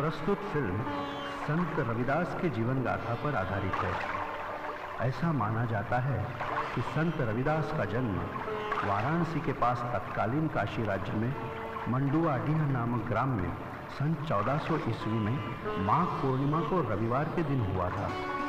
प्रस्तुत फिल्म संत रविदास के जीवन गाथा पर आधारित है। ऐसा माना जाता है कि संत रविदास का जन्म वाराणसी के पास तत्कालीन काशी राज्य में मंडुआडीह नामक ग्राम में सन 1400 ईस्वी में माघ पूर्णिमा को रविवार के दिन हुआ था।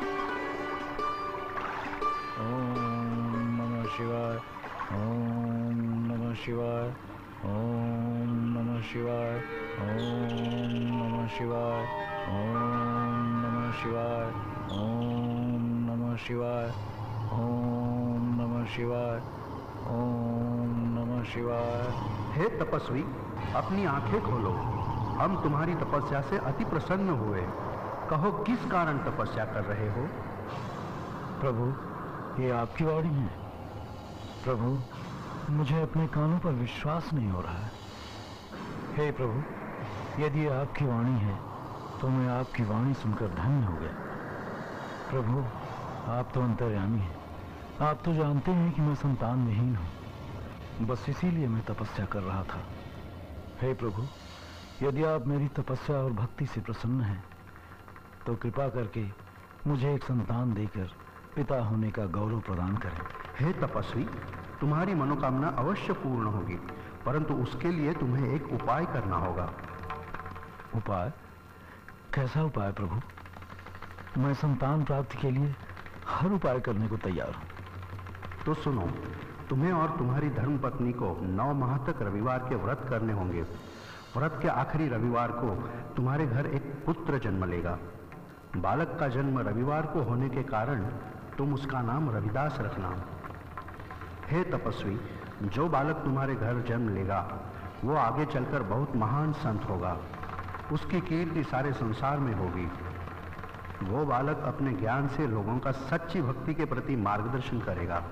ओम नमः शिवाय, ओम नमः शिवाय, ओम नमः शिवाय, ओम नमः शिवाय, ओम नमः शिवाय, ओम नमः शिवाय, ओम नमः शिवाय, ओम नमः शिवाय। हे तपस्वी, अपनी आंखें खोलो। हम तुम्हारी तपस्या से अति प्रसन्न हुए। कहो, किस कारण तपस्या कर रहे हो? प्रभु, ये आपकी वाणी है। प्रभु, मुझे अपने कानों पर विश्वास नहीं हो रहा है। हे प्रभु, यदि आपकी वाणी है तो मैं आपकी वाणी सुनकर धन्य हो गया। प्रभु, आप तो अंतर्यामी हैं। आप तो जानते हैं कि मैं संतान विहीन हूँ। बस इसीलिए मैं तपस्या कर रहा था। हे प्रभु, यदि आप मेरी तपस्या और भक्ति से प्रसन्न हैं तो कृपा करके मुझे एक संतान देकर पिता होने का गौरव प्रदान करें। हे तपस्वी, तुम्हारी मनोकामना अवश्य पूर्ण होगी, परंतु उसके लिए तुम्हें एक उपाय करना होगा। उपाय? कैसा उपाय प्रभु? मैं संतान प्राप्ति के लिए हर उपाय करने को तैयार हूँ। तो सुनो, तुम्हें और तुम्हारी धर्मपत्नी को 9 माह तक रविवार के व्रत करने होंगे। व्रत के आखिरी रविवार को तुम्हारे घर एक पुत्र जन्म लेगा। बालक का जन्म रविवार को होने के कारण तुम उसका नाम रविदास रखना। हे तपस्वी, जो बालक तुम्हारे घर जन्म लेगा वो आगे चलकर बहुत महान संत होगा। उसकी कीर्ति सारे संसार में होगी। वो बालक अपने ज्ञान से लोगों का सच्ची भक्ति के प्रति मार्गदर्शन करेगा।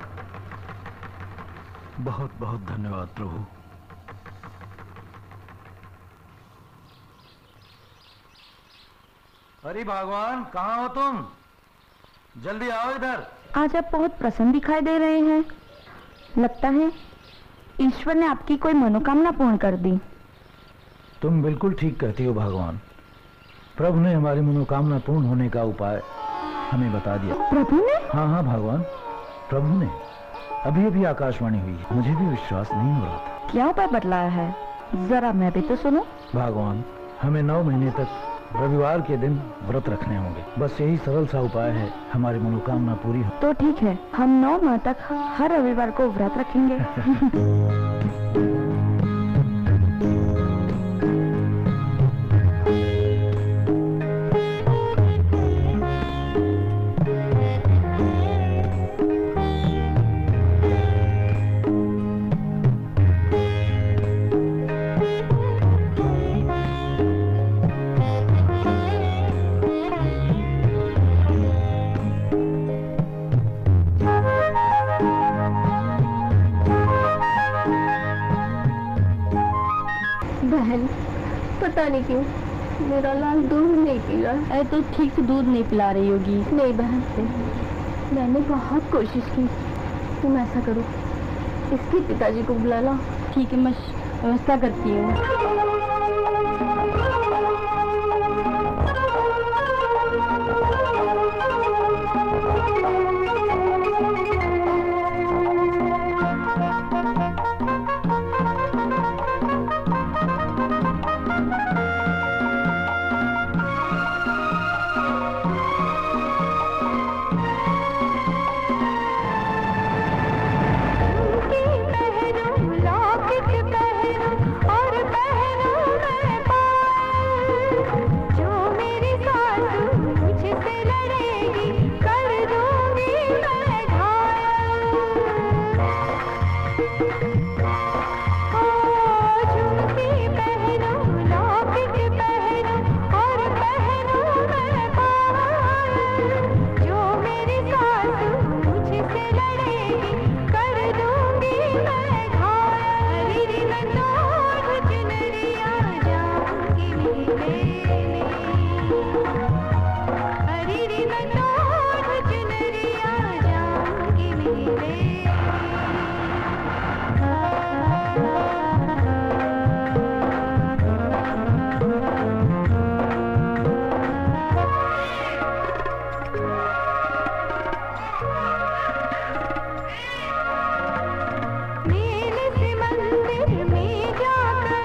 बहुत बहुत धन्यवाद प्रभु। अरे भगवान, कहाँ हो तुम? जल्दी आओ इधर। आज आप बहुत प्रसन्न दिखाई दे रहे हैं। लगता है ईश्वर ने आपकी कोई मनोकामना पूर्ण कर दी। तुम बिल्कुल ठीक कहती हो भगवान। प्रभु ने हमारी मनोकामना पूर्ण होने का उपाय हमें बता दिया। प्रभु ने? हाँ हाँ भगवान, प्रभु ने। अभी अभी आकाशवाणी हुई है। मुझे भी विश्वास नहीं हो रहा था। क्या उपाय बतलाया है? जरा मैं भी तो सुनो। भगवान, हमें 9 महीने तक रविवार के दिन व्रत रखने होंगे। बस यही सरल सा उपाय है, हमारी मनोकामना पूरी हो। तो ठीक है, हम 9 माह तक हर रविवार को व्रत रखेंगे। बहन, पता नहीं क्यों मेरा लाल दूध नहीं पी रहा है। तो ठीक से दूध नहीं पिला रही होगी। नहीं बहन, मैंने बहुत कोशिश की। तुम ऐसा करो, इसके पिताजी को बुला लो। ठीक है, मैं व्यवस्था करती हूँ। और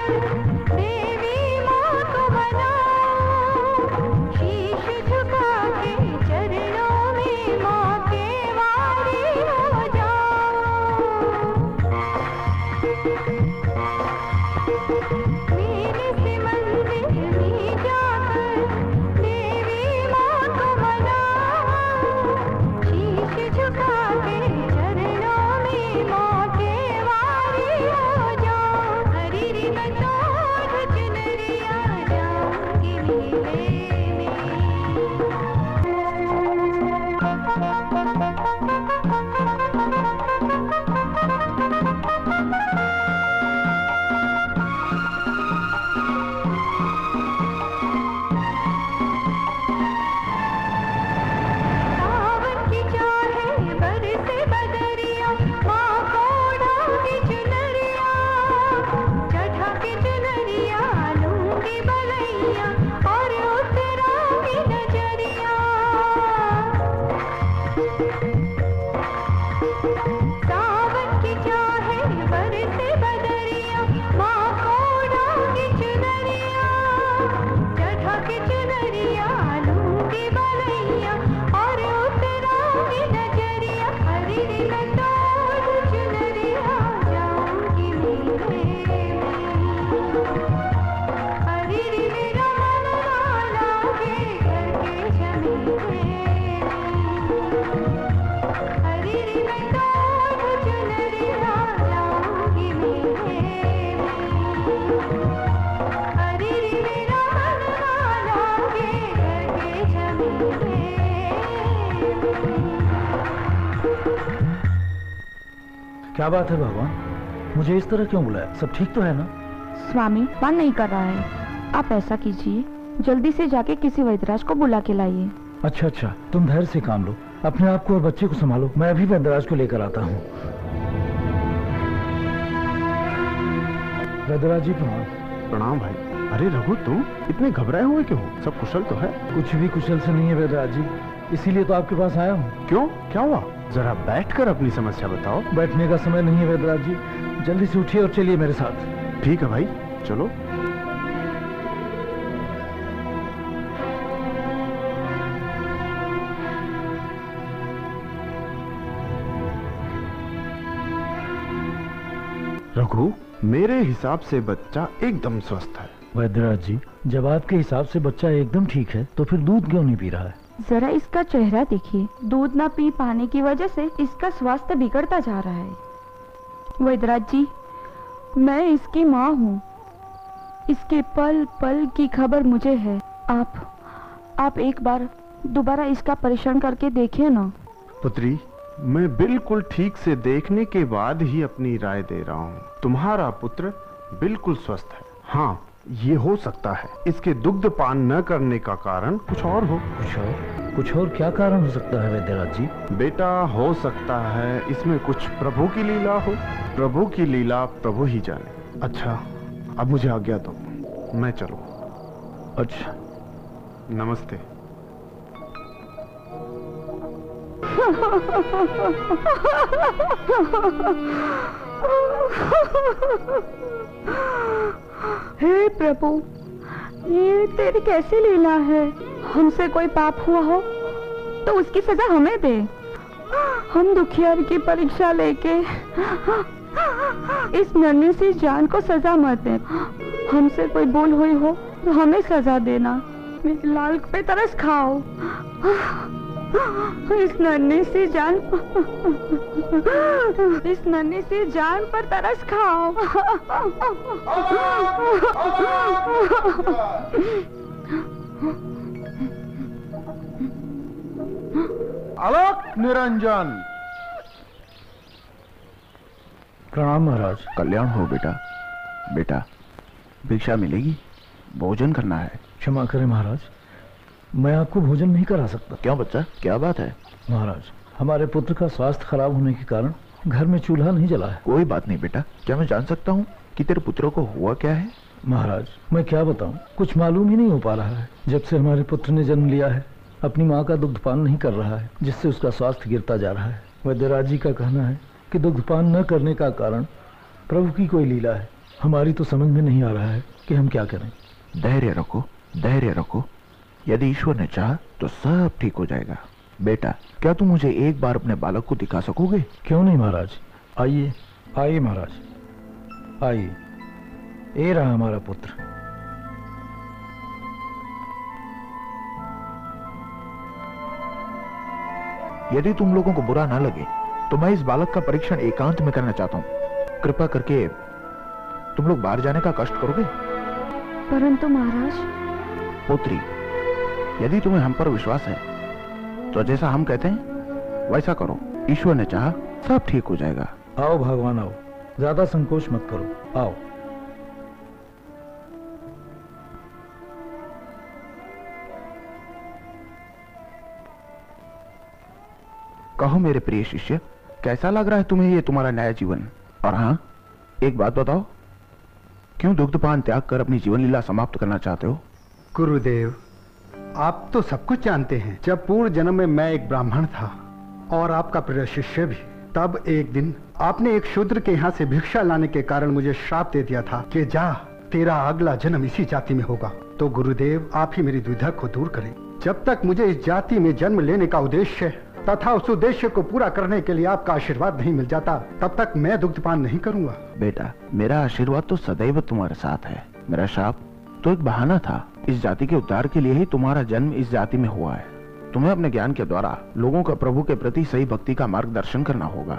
क्या बात है भगवान, मुझे इस तरह क्यों बुलाया? सब ठीक तो है ना? स्वामी मन नहीं कर रहा है। आप ऐसा कीजिए, जल्दी से जाके किसी वैद्यराज को बुला के लाइए। अच्छा अच्छा, तुम धैर्य से काम लो, अपने आप को और बच्चे को संभालो। मैं अभी वैद्यराज को लेकर आता हूँ। वैद्यराज जी प्रणाम। प्रणाम भाई। अरे रघु, तुम इतने घबराए हुए क्यों? सब कुशल तो है? कुछ भी कुशल से नहीं है वैद्यराज जी, इसीलिए तो आपके पास आया हूँ। क्यों, क्या हुआ? जरा बैठकर अपनी समस्या बताओ। बैठने का समय नहीं है वैद्यराज जी, जल्दी से उठिए और चलिए मेरे साथ। ठीक है भाई, चलो। रघु, मेरे हिसाब से बच्चा एकदम स्वस्थ है। वैद्यराज जी, जब आपके हिसाब से बच्चा एकदम ठीक है तो फिर दूध क्यों नहीं पी रहा है? जरा इसका चेहरा देखिए, दूध ना पी पाने की वजह से इसका स्वास्थ्य बिगड़ता जा रहा है। वैद्यराज जी, मैं इसकी माँ हूँ, इसके पल पल की खबर मुझे है। आप एक बार दोबारा इसका परीक्षण करके देखिए ना। पुत्री, मैं बिल्कुल ठीक से देखने के बाद ही अपनी राय दे रहा हूँ। तुम्हारा पुत्र बिल्कुल स्वस्थ है। हाँ, ये हो सकता है इसके दुग्ध पान न करने का कारण कुछ और हो। कुछ और क्या कारण हो सकता है वैद्यराज जी? बेटा, हो सकता है इसमें कुछ प्रभु की लीला हो। प्रभु की लीला प्रभु ही जाने। अच्छा, अब मुझे आज्ञा दो, मैं चलूं। अच्छा, नमस्ते। हे प्रभु, ये तेरी कैसी लीला है? हमसे कोई पाप हुआ हो तो उसकी सजा हमें दे। हम दुखियार की परीक्षा लेके इस नन्ही सी जान को सजा मत दे। हमसे कोई भूल हुई हो तो हमें सजा देना। मेरे लाल पे तरस खाओ। इस नन्ही सी जान पर तरस खाओ। आलोक निरंजन। प्रणाम महाराज। कल्याण हो बेटा। बेटा, भिक्षा मिलेगी, भोजन करना है। क्षमा करें महाराज, मैं आपको भोजन नहीं करा सकता। क्यों बच्चा, क्या बात है? महाराज, हमारे पुत्र का स्वास्थ्य खराब होने के कारण घर में चूल्हा नहीं जला है। कोई बात नहीं बेटा, क्या मैं जान सकता हूँ कि तेरे पुत्र को हुआ क्या है? महाराज, मैं क्या बताऊं, कुछ मालूम ही नहीं हो पा रहा है। जब से हमारे पुत्र ने जन्म लिया है, अपनी माँ का दुग्धपान नहीं कर रहा है, जिससे उसका स्वास्थ्य गिरता जा रहा है। वैद्यराज जी का कहना है कि दुग्धपान न करने का कारण प्रभु की कोई लीला है। हमारी तो समझ में नहीं आ रहा है कि हम क्या करें। धैर्य रखो, धैर्य रखो। यदि ईश्वर ने चाहा तो सब ठीक हो जाएगा। बेटा, क्या तुम मुझे एक बार अपने बालक को दिखा सकोगे? क्यों नहीं महाराज, आइए आइए महाराज, आइए। ये रहा हमारा पुत्र। यदि तुम लोगों को बुरा ना लगे तो मैं इस बालक का परीक्षण एकांत में करना चाहता हूँ। कृपा करके तुम लोग बाहर जाने का कष्ट करोगे? परंतु महाराज। पुत्री, यदि तुम्हें हम पर विश्वास है तो जैसा हम कहते हैं वैसा करो। ईश्वर ने चाहा सब ठीक हो जाएगा। आओ भगवान आओ, ज्यादा संकोच मत करो, आओ। कहो मेरे प्रिय शिष्य, कैसा लग रहा है तुम्हें ये तुम्हारा नया जीवन? और हाँ, एक बात बताओ, क्यों दुग्धपान त्याग कर अपनी जीवन लीला समाप्त करना चाहते हो? गुरुदेव, आप तो सब कुछ जानते हैं। जब पूर्व जन्म में मैं एक ब्राह्मण था और आपका प्रिय शिष्य भी, तब एक दिन आपने एक शूद्र के यहाँ से भिक्षा लाने के कारण मुझे श्राप दे दिया था कि जा, तेरा अगला जन्म इसी जाति में होगा। तो गुरुदेव, आप ही मेरी दुविधा को दूर करें। जब तक मुझे इस जाति में जन्म लेने का उद्देश्य तथा उस उद्देश्य को पूरा करने के लिए आपका आशीर्वाद नहीं मिल जाता, तब तक मैं दुग्धपान नहीं करूंगा। बेटा, मेरा आशीर्वाद तो सदैव तुम्हारे साथ है। मेरा शाप तो एक बहाना था। इस जाति के उद्धार के लिए ही तुम्हारा जन्म इस जाति में हुआ है। तुम्हें अपने ज्ञान के द्वारा लोगों का प्रभु के प्रति सही भक्ति का मार्गदर्शन करना होगा।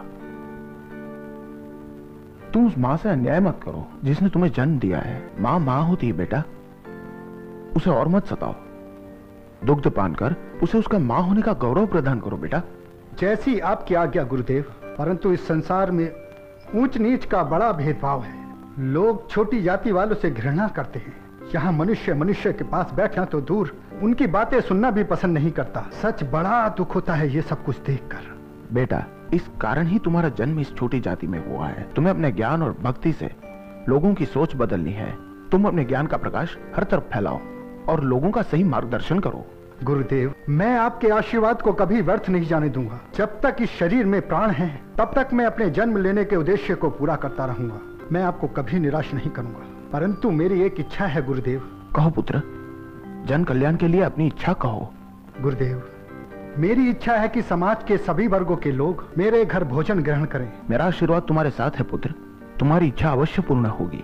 तुम उस माँ से अन्याय मत करो जिसने तुम्हें जन्म दिया है। माँ माँ होती है बेटा, उसे और मत सताओ। दुग्ध पान कर उसे उसका माँ होने का गौरव प्रदान करो बेटा। जैसी आपकी आज्ञा गुरुदेव। परंतु इस संसार में ऊंच नीच का बड़ा भेदभाव है। लोग छोटी जाति वालों से घृणा करते हैं। यहाँ मनुष्य मनुष्य के पास बैठना तो दूर, उनकी बातें सुनना भी पसंद नहीं करता। सच बड़ा दुख होता है ये सब कुछ देखकर। बेटा, इस कारण ही तुम्हारा जन्म इस छोटी जाति में हुआ है। तुम्हें अपने ज्ञान और भक्ति से लोगों की सोच बदलनी है। तुम अपने ज्ञान का प्रकाश हर तरफ फैलाओ और लोगों का सही मार्गदर्शन करो। गुरुदेव, मैं आपके आशीर्वाद को कभी व्यर्थ नहीं जाने दूंगा। जब तक इस शरीर में प्राण है तब तक मैं अपने जन्म लेने के उद्देश्य को पूरा करता रहूंगा। मैं आपको कभी निराश नहीं करूंगा। परंतु मेरी एक इच्छा है गुरुदेव। कहो पुत्र, जन कल्याण के लिए अपनी इच्छा कहो। गुरुदेव, मेरी इच्छा है कि समाज के सभी वर्गों के लोग मेरे घर भोजन ग्रहण करें। मेरा आशीर्वाद तुम्हारे साथ है पुत्र। तुम्हारी इच्छा अवश्य पूर्ण होगी।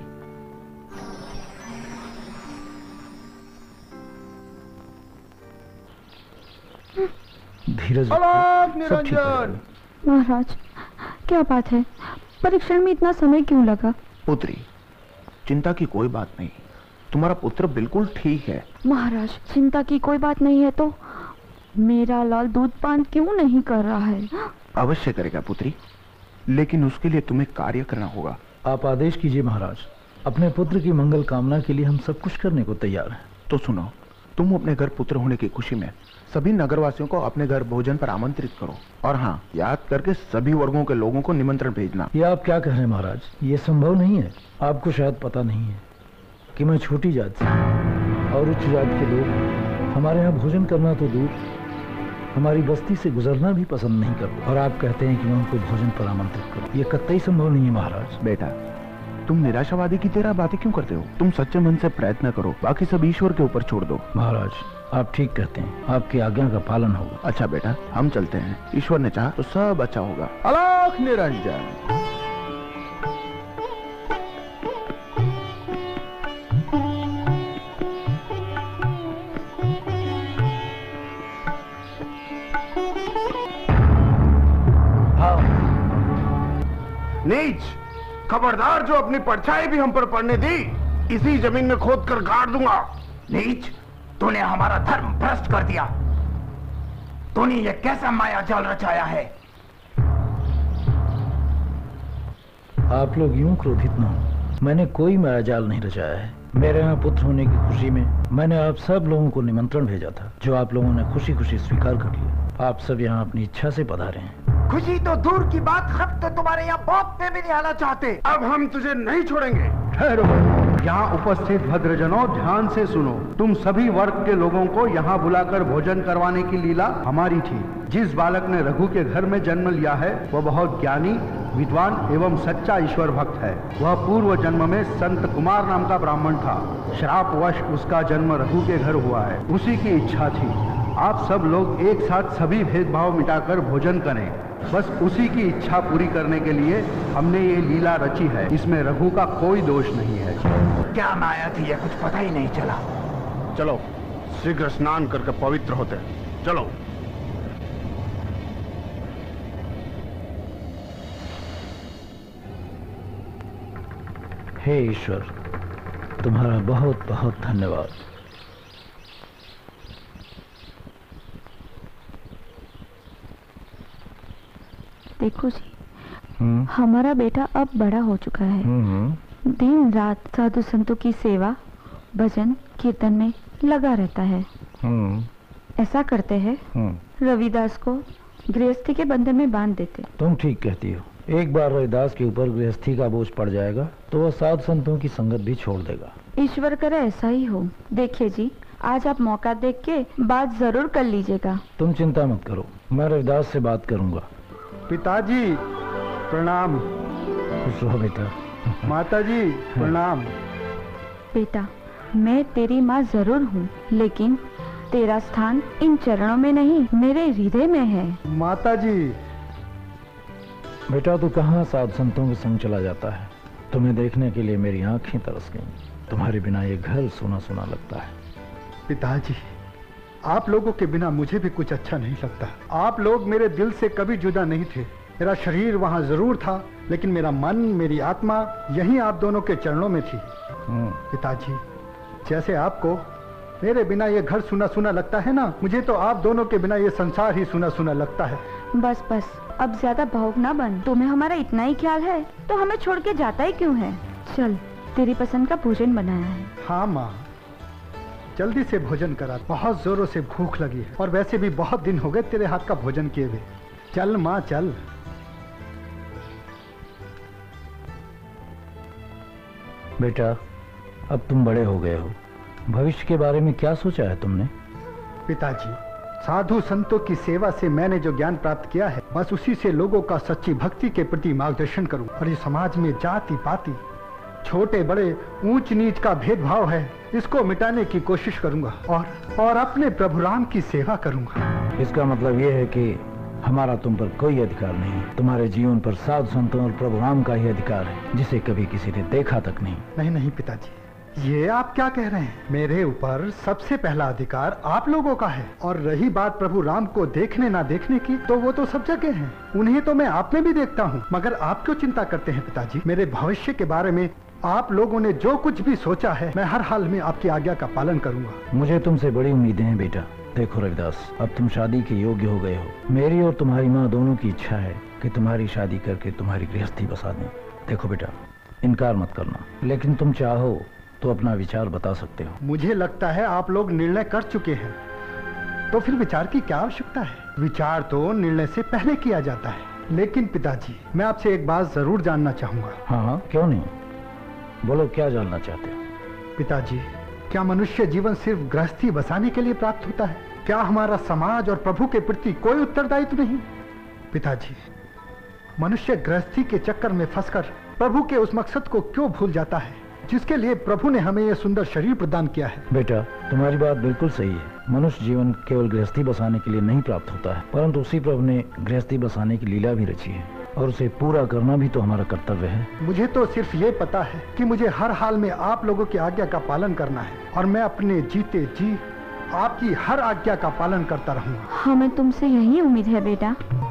धीरज निरंजन। महाराज, क्या बात है? परीक्षण में इतना समय क्यों लगा? पुत्री, चिंता की कोई बात नहीं। तुम्हारा पुत्र बिल्कुल ठीक है। महाराज, चिंता की कोई बात नहीं है तो मेरा लाल दूध पान क्यों नहीं कर रहा है? अवश्य करेगा पुत्री, लेकिन उसके लिए तुम्हें कार्य करना होगा। आप आदेश कीजिए महाराज। अपने पुत्र की मंगल कामना के लिए हम सब कुछ करने को तैयार हैं। तो सुनो, तुम अपने घर पुत्र होने की खुशी में सभी नगरवासियों को अपने घर भोजन पर आमंत्रित करो। और हाँ, याद करके सभी वर्गों के लोगों को निमंत्रण भेजना। ये आप क्या कह रहे हैं महाराज? ये संभव नहीं है। आपको शायद पता नहीं है कि मैं छोटी जात से और उच्च जात के लोग हमारे यहाँ भोजन करना तो दूर, हमारी बस्ती से गुजरना भी पसंद नहीं करते। और आप कहते हैं कि मैं उनको भोजन पर आमंत्रित करूं। ये कतई संभव नहीं है महाराज। बेटा, तुम निराशावादी की तरह बातें क्यों करते हो? तुम सच्चे मन से प्रयत्न करो, बाकी सब ईश्वर के ऊपर छोड़ दो। महाराज, आप ठीक कहते हैं। आपकी आज्ञा का पालन होगा। अच्छा बेटा, हम चलते हैं। ईश्वर ने चाहा तो सब अच्छा होगा। अलख निरंजन। नीच, खबरदार, जो अपनी परछाई भी हम पर पड़ने दी, इसी जमीन में खोद कर गाड़ दूंगा। नीच, तूने हमारा धर्म भ्रष्ट कर दिया। तूने ये कैसा माया जाल रचाया है? आप लोग यूं क्रोधित न हो। मैंने कोई माया जाल नहीं रचाया है। मेरे यहाँ पुत्र होने की खुशी में मैंने आप सब लोगों को निमंत्रण भेजा था, जो आप लोगों ने खुशी खुशी स्वीकार कर लिया। आप सब यहाँ अपनी इच्छा से पधारे हैं। खुशी तो दूर की बात, हम तो तुम्हारे यहाँ बाप पे भी नहीं आना चाहते। अब हम तुझे नहीं छोड़ेंगे। ठहरो, यहाँ उपस्थित भद्रजनों, ध्यान से सुनो। तुम सभी वर्ग के लोगों को यहाँ बुलाकर भोजन करवाने की लीला हमारी थी। जिस बालक ने रघु के घर में जन्म लिया है वह बहुत ज्ञानी विद्वान एवं सच्चा ईश्वर भक्त है। वह पूर्व जन्म में संत कुमार नाम का ब्राह्मण था। श्रापवश उसका जन्म रघु के घर हुआ है। उसी की इच्छा थी आप सब लोग एक साथ सभी भेदभाव मिटाकर भोजन करें। बस उसी की इच्छा पूरी करने के लिए हमने ये लीला रची है। इसमें रघु का कोई दोष नहीं है। क्या माया थी ये कुछ पता ही नहीं चला। चलो शीघ्र स्नान करके पवित्र होते हैं। चलो। हे ईश्वर, तुम्हारा बहुत बहुत धन्यवाद। देखो जी, हमारा बेटा अब बड़ा हो चुका है। दिन रात साधु संतों की सेवा, भजन, कीर्तन में लगा रहता है। ऐसा करते हैं रविदास को गृहस्थी के बंधन में बांध देते। तुम ठीक कहती हो। एक बार रविदास के ऊपर गृहस्थी का बोझ पड़ जाएगा तो वह साधु संतों की संगत भी छोड़ देगा। ईश्वर करे ऐसा ही हो। देखिए जी, आज आप मौका देख के बात जरूर कर लीजिएगा। तुम चिंता मत करो, मैं रविदास से बात करूंगा। पिताजी प्रणाम। खुश रहो बेटा। माताजी प्रणाम। बेटा, मैं तेरी माँ जरूर हूँ, लेकिन तेरा स्थान इन चरणों में नहीं, मेरे हृदय में है। माताजी। बेटा, तू कहाँ साधु संतों के संग चला जाता है? तुम्हें देखने के लिए मेरी आंखें तरस गईं। तुम्हारे बिना ये घर सुना सुना लगता है। पिताजी, आप लोगों के बिना मुझे भी कुछ अच्छा नहीं लगता। आप लोग मेरे दिल से कभी जुदा नहीं थे। मेरा शरीर वहाँ जरूर था, लेकिन मेरा मन, मेरी आत्मा यहीं आप दोनों के चरणों में थी। पिताजी, जैसे आपको मेरे बिना ये घर सुना सुना लगता है ना, मुझे तो आप दोनों के बिना ये संसार ही सुना सुना लगता है। बस बस, अब ज्यादा भावुक ना बन। तुम्हें हमारा इतना ही ख्याल है तो हमें छोड़ के जाता ही क्यों है? चल, तेरी पसंद का भोजन बनाया है। हाँ माँ, जल्दी से भोजन करा, बहुत जोरों से भूख लगी है, और वैसे भी बहुत दिन हो गए तेरे हाथ का भोजन किए हुए। चल माँ चल। बेटा, अब तुम बड़े हो गए हो। भविष्य के बारे में क्या सोचा है तुमने? पिताजी, साधु संतों की सेवा से मैंने जो ज्ञान प्राप्त किया है, बस उसी से लोगों का सच्ची भक्ति के प्रति मार्गदर्शन करूं। और इस समाज में जाति पाति, छोटे बड़े, ऊंच नीच का भेदभाव है, इसको मिटाने की कोशिश करूंगा और अपने प्रभु राम की सेवा करूंगा। इसका मतलब यह है कि हमारा तुम पर कोई अधिकार नहीं। तुम्हारे जीवन पर साधु संतों और प्रभु राम का ही अधिकार है, जिसे कभी किसी ने देखा तक नहीं। नहीं नहीं पिताजी, ये आप क्या कह रहे हैं? मेरे ऊपर सबसे पहला अधिकार आप लोगों का है। और रही बात प्रभु राम को देखने ना देखने की, तो वो तो सब जगह हैं। उन्हें तो मैं आप में भी देखता हूँ। मगर आप क्यों चिंता करते हैं पिताजी? मेरे भविष्य के बारे में आप लोगों ने जो कुछ भी सोचा है, मैं हर हाल में आपकी आज्ञा का पालन करूंगा। मुझे तुमसे बड़ी उम्मीदें हैं बेटा। देखो रविदास, अब तुम शादी के योग्य हो गए हो। मेरी और तुम्हारी माँ दोनों की इच्छा है कि तुम्हारी शादी करके तुम्हारी गृहस्थी बसा दें। देखो बेटा, इनकार मत करना, लेकिन तुम चाहो तो अपना विचार बता सकते हो। मुझे लगता है आप लोग निर्णय कर चुके हैं, तो फिर विचार की क्या आवश्यकता है? विचार तो निर्णय से पहले किया जाता है। लेकिन पिताजी, मैं आपसे एक बात जरूर जानना चाहूंगा। हाँ, क्यों नहीं, बोलो क्या जानना चाहते हो? पिताजी, क्या मनुष्य जीवन सिर्फ गृहस्थी बसाने के लिए प्राप्त होता है? क्या हमारा समाज और प्रभु के प्रति कोई उत्तरदायित्व नहीं? पिताजी, मनुष्य गृहस्थी के चक्कर में फंसकर प्रभु के उस मकसद को क्यों भूल जाता है जिसके लिए प्रभु ने हमें यह सुंदर शरीर प्रदान किया है? बेटा, तुम्हारी बात बिल्कुल सही है। मनुष्य जीवन केवल गृहस्थी बसाने के लिए नहीं प्राप्त होता है, परंतु उसी प्रभु ने गृहस्थी बसाने की लीला भी रची है, और उसे पूरा करना भी तो हमारा कर्तव्य है। मुझे तो सिर्फ ये पता है कि मुझे हर हाल में आप लोगों की आज्ञा का पालन करना है, और मैं अपने जीते जी आपकी हर आज्ञा का पालन करता रहूंगा। हमें तुमसे यही उम्मीद है बेटा।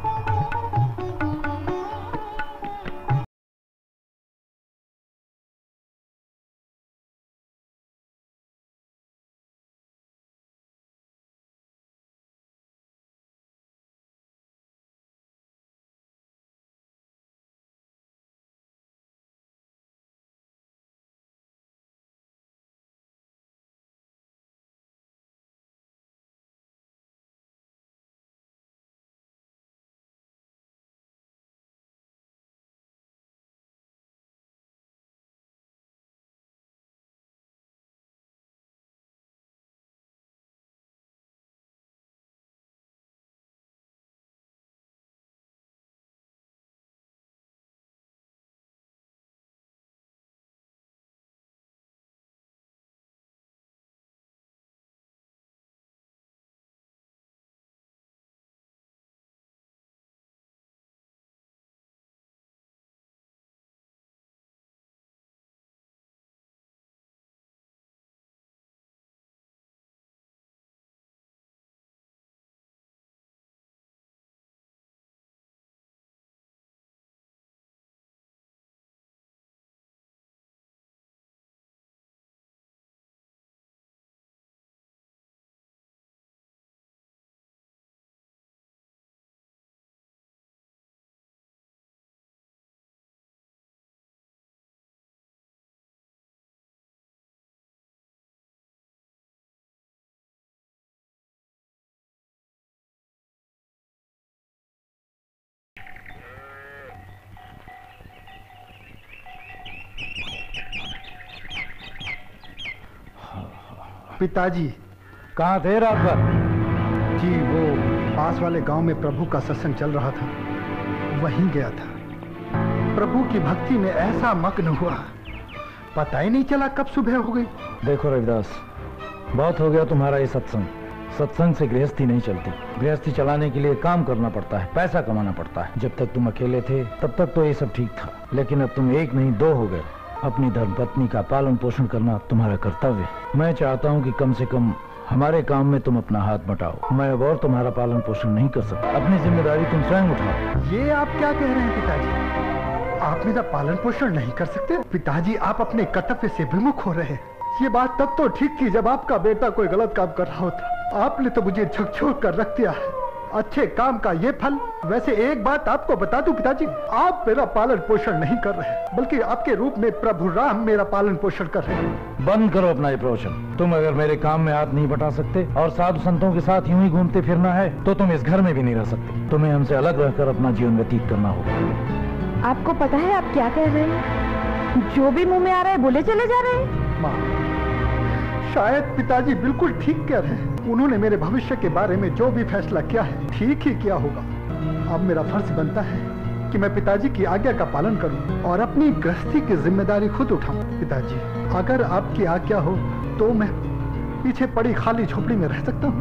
पिताजी। कहाँ थे रात भर? जी वो पास वाले गांव में प्रभु का सत्संग चल रहा था, वहीं गया था। प्रभु की भक्ति में ऐसा मग्न हुआ, पता ही नहीं चला कब सुबह हो गई। देखो रविदास, बहुत हो गया तुम्हारा ये सत्संग। सत्संग से गृहस्थी नहीं चलती। गृहस्थी चलाने के लिए काम करना पड़ता है, पैसा कमाना पड़ता है। जब तक तुम अकेले थे तब तक तो ये सब ठीक था, लेकिन अब तुम एक नहीं दो हो गए। अपनी धर्मपत्नी का पालन पोषण करना तुम्हारा कर्तव्य है। मैं चाहता हूँ कि कम से कम हमारे काम में तुम अपना हाथ बटाओ। मैं अब और तुम्हारा पालन पोषण नहीं कर सकता। अपनी जिम्मेदारी तुम स्वयं उठाओ। ये आप क्या कह रहे हैं पिताजी? आप मेरा पालन पोषण नहीं कर सकते? पिताजी, आप अपने कर्तव्य से विमुख हो रहे हैं। ये बात तब तो ठीक थी जब आपका बेटा कोई गलत काम कर रहा होता। आपने तो मुझे झकझोर कर रख दिया है। अच्छे काम का ये फल। वैसे एक बात आपको बता दूं पिताजी, आप मेरा पालन पोषण नहीं कर रहे, बल्कि आपके रूप में प्रभु राम मेरा पालन पोषण कर रहे हैं। बंद करो अपना ये प्रवचन। तुम अगर मेरे काम में हाथ नहीं बटा सकते और साधु संतों के साथ यूं ही घूमते फिरना है तो तुम इस घर में भी नहीं रह सकते। तुम्हें हमसे अलग रहकर अपना जीवन व्यतीत करना होगा। आपको पता है आप क्या कह रहे हैं? जो भी मुंह में आ रहा है बोले चले जा रहे हैं। माँ, शायद पिताजी बिल्कुल ठीक कह रहे हैं। उन्होंने मेरे भविष्य के बारे में जो भी फैसला किया है ठीक ही किया होगा। अब मेरा फर्ज बनता है कि मैं पिताजी की आज्ञा का पालन करूं और अपनी गृहस्थी की जिम्मेदारी खुद उठाऊं। पिताजी, अगर आपकी आज्ञा हो तो मैं पीछे पड़ी खाली झोपड़ी में रह सकता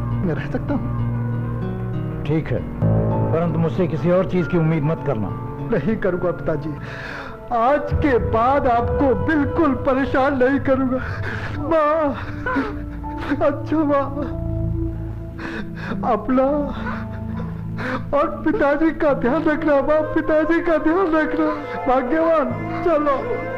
हूं। ठीक है, परंतु मुझसे किसी और चीज की उम्मीद मत करना। नहीं करूंगा पिताजी। आज के बाद आपको बिल्कुल परेशान नहीं करूंगा। माँ, अच्छा माँ, अपना और पिताजी का ध्यान रखना। माँ, पिताजी का ध्यान रखना। भाग्यवान, चलो।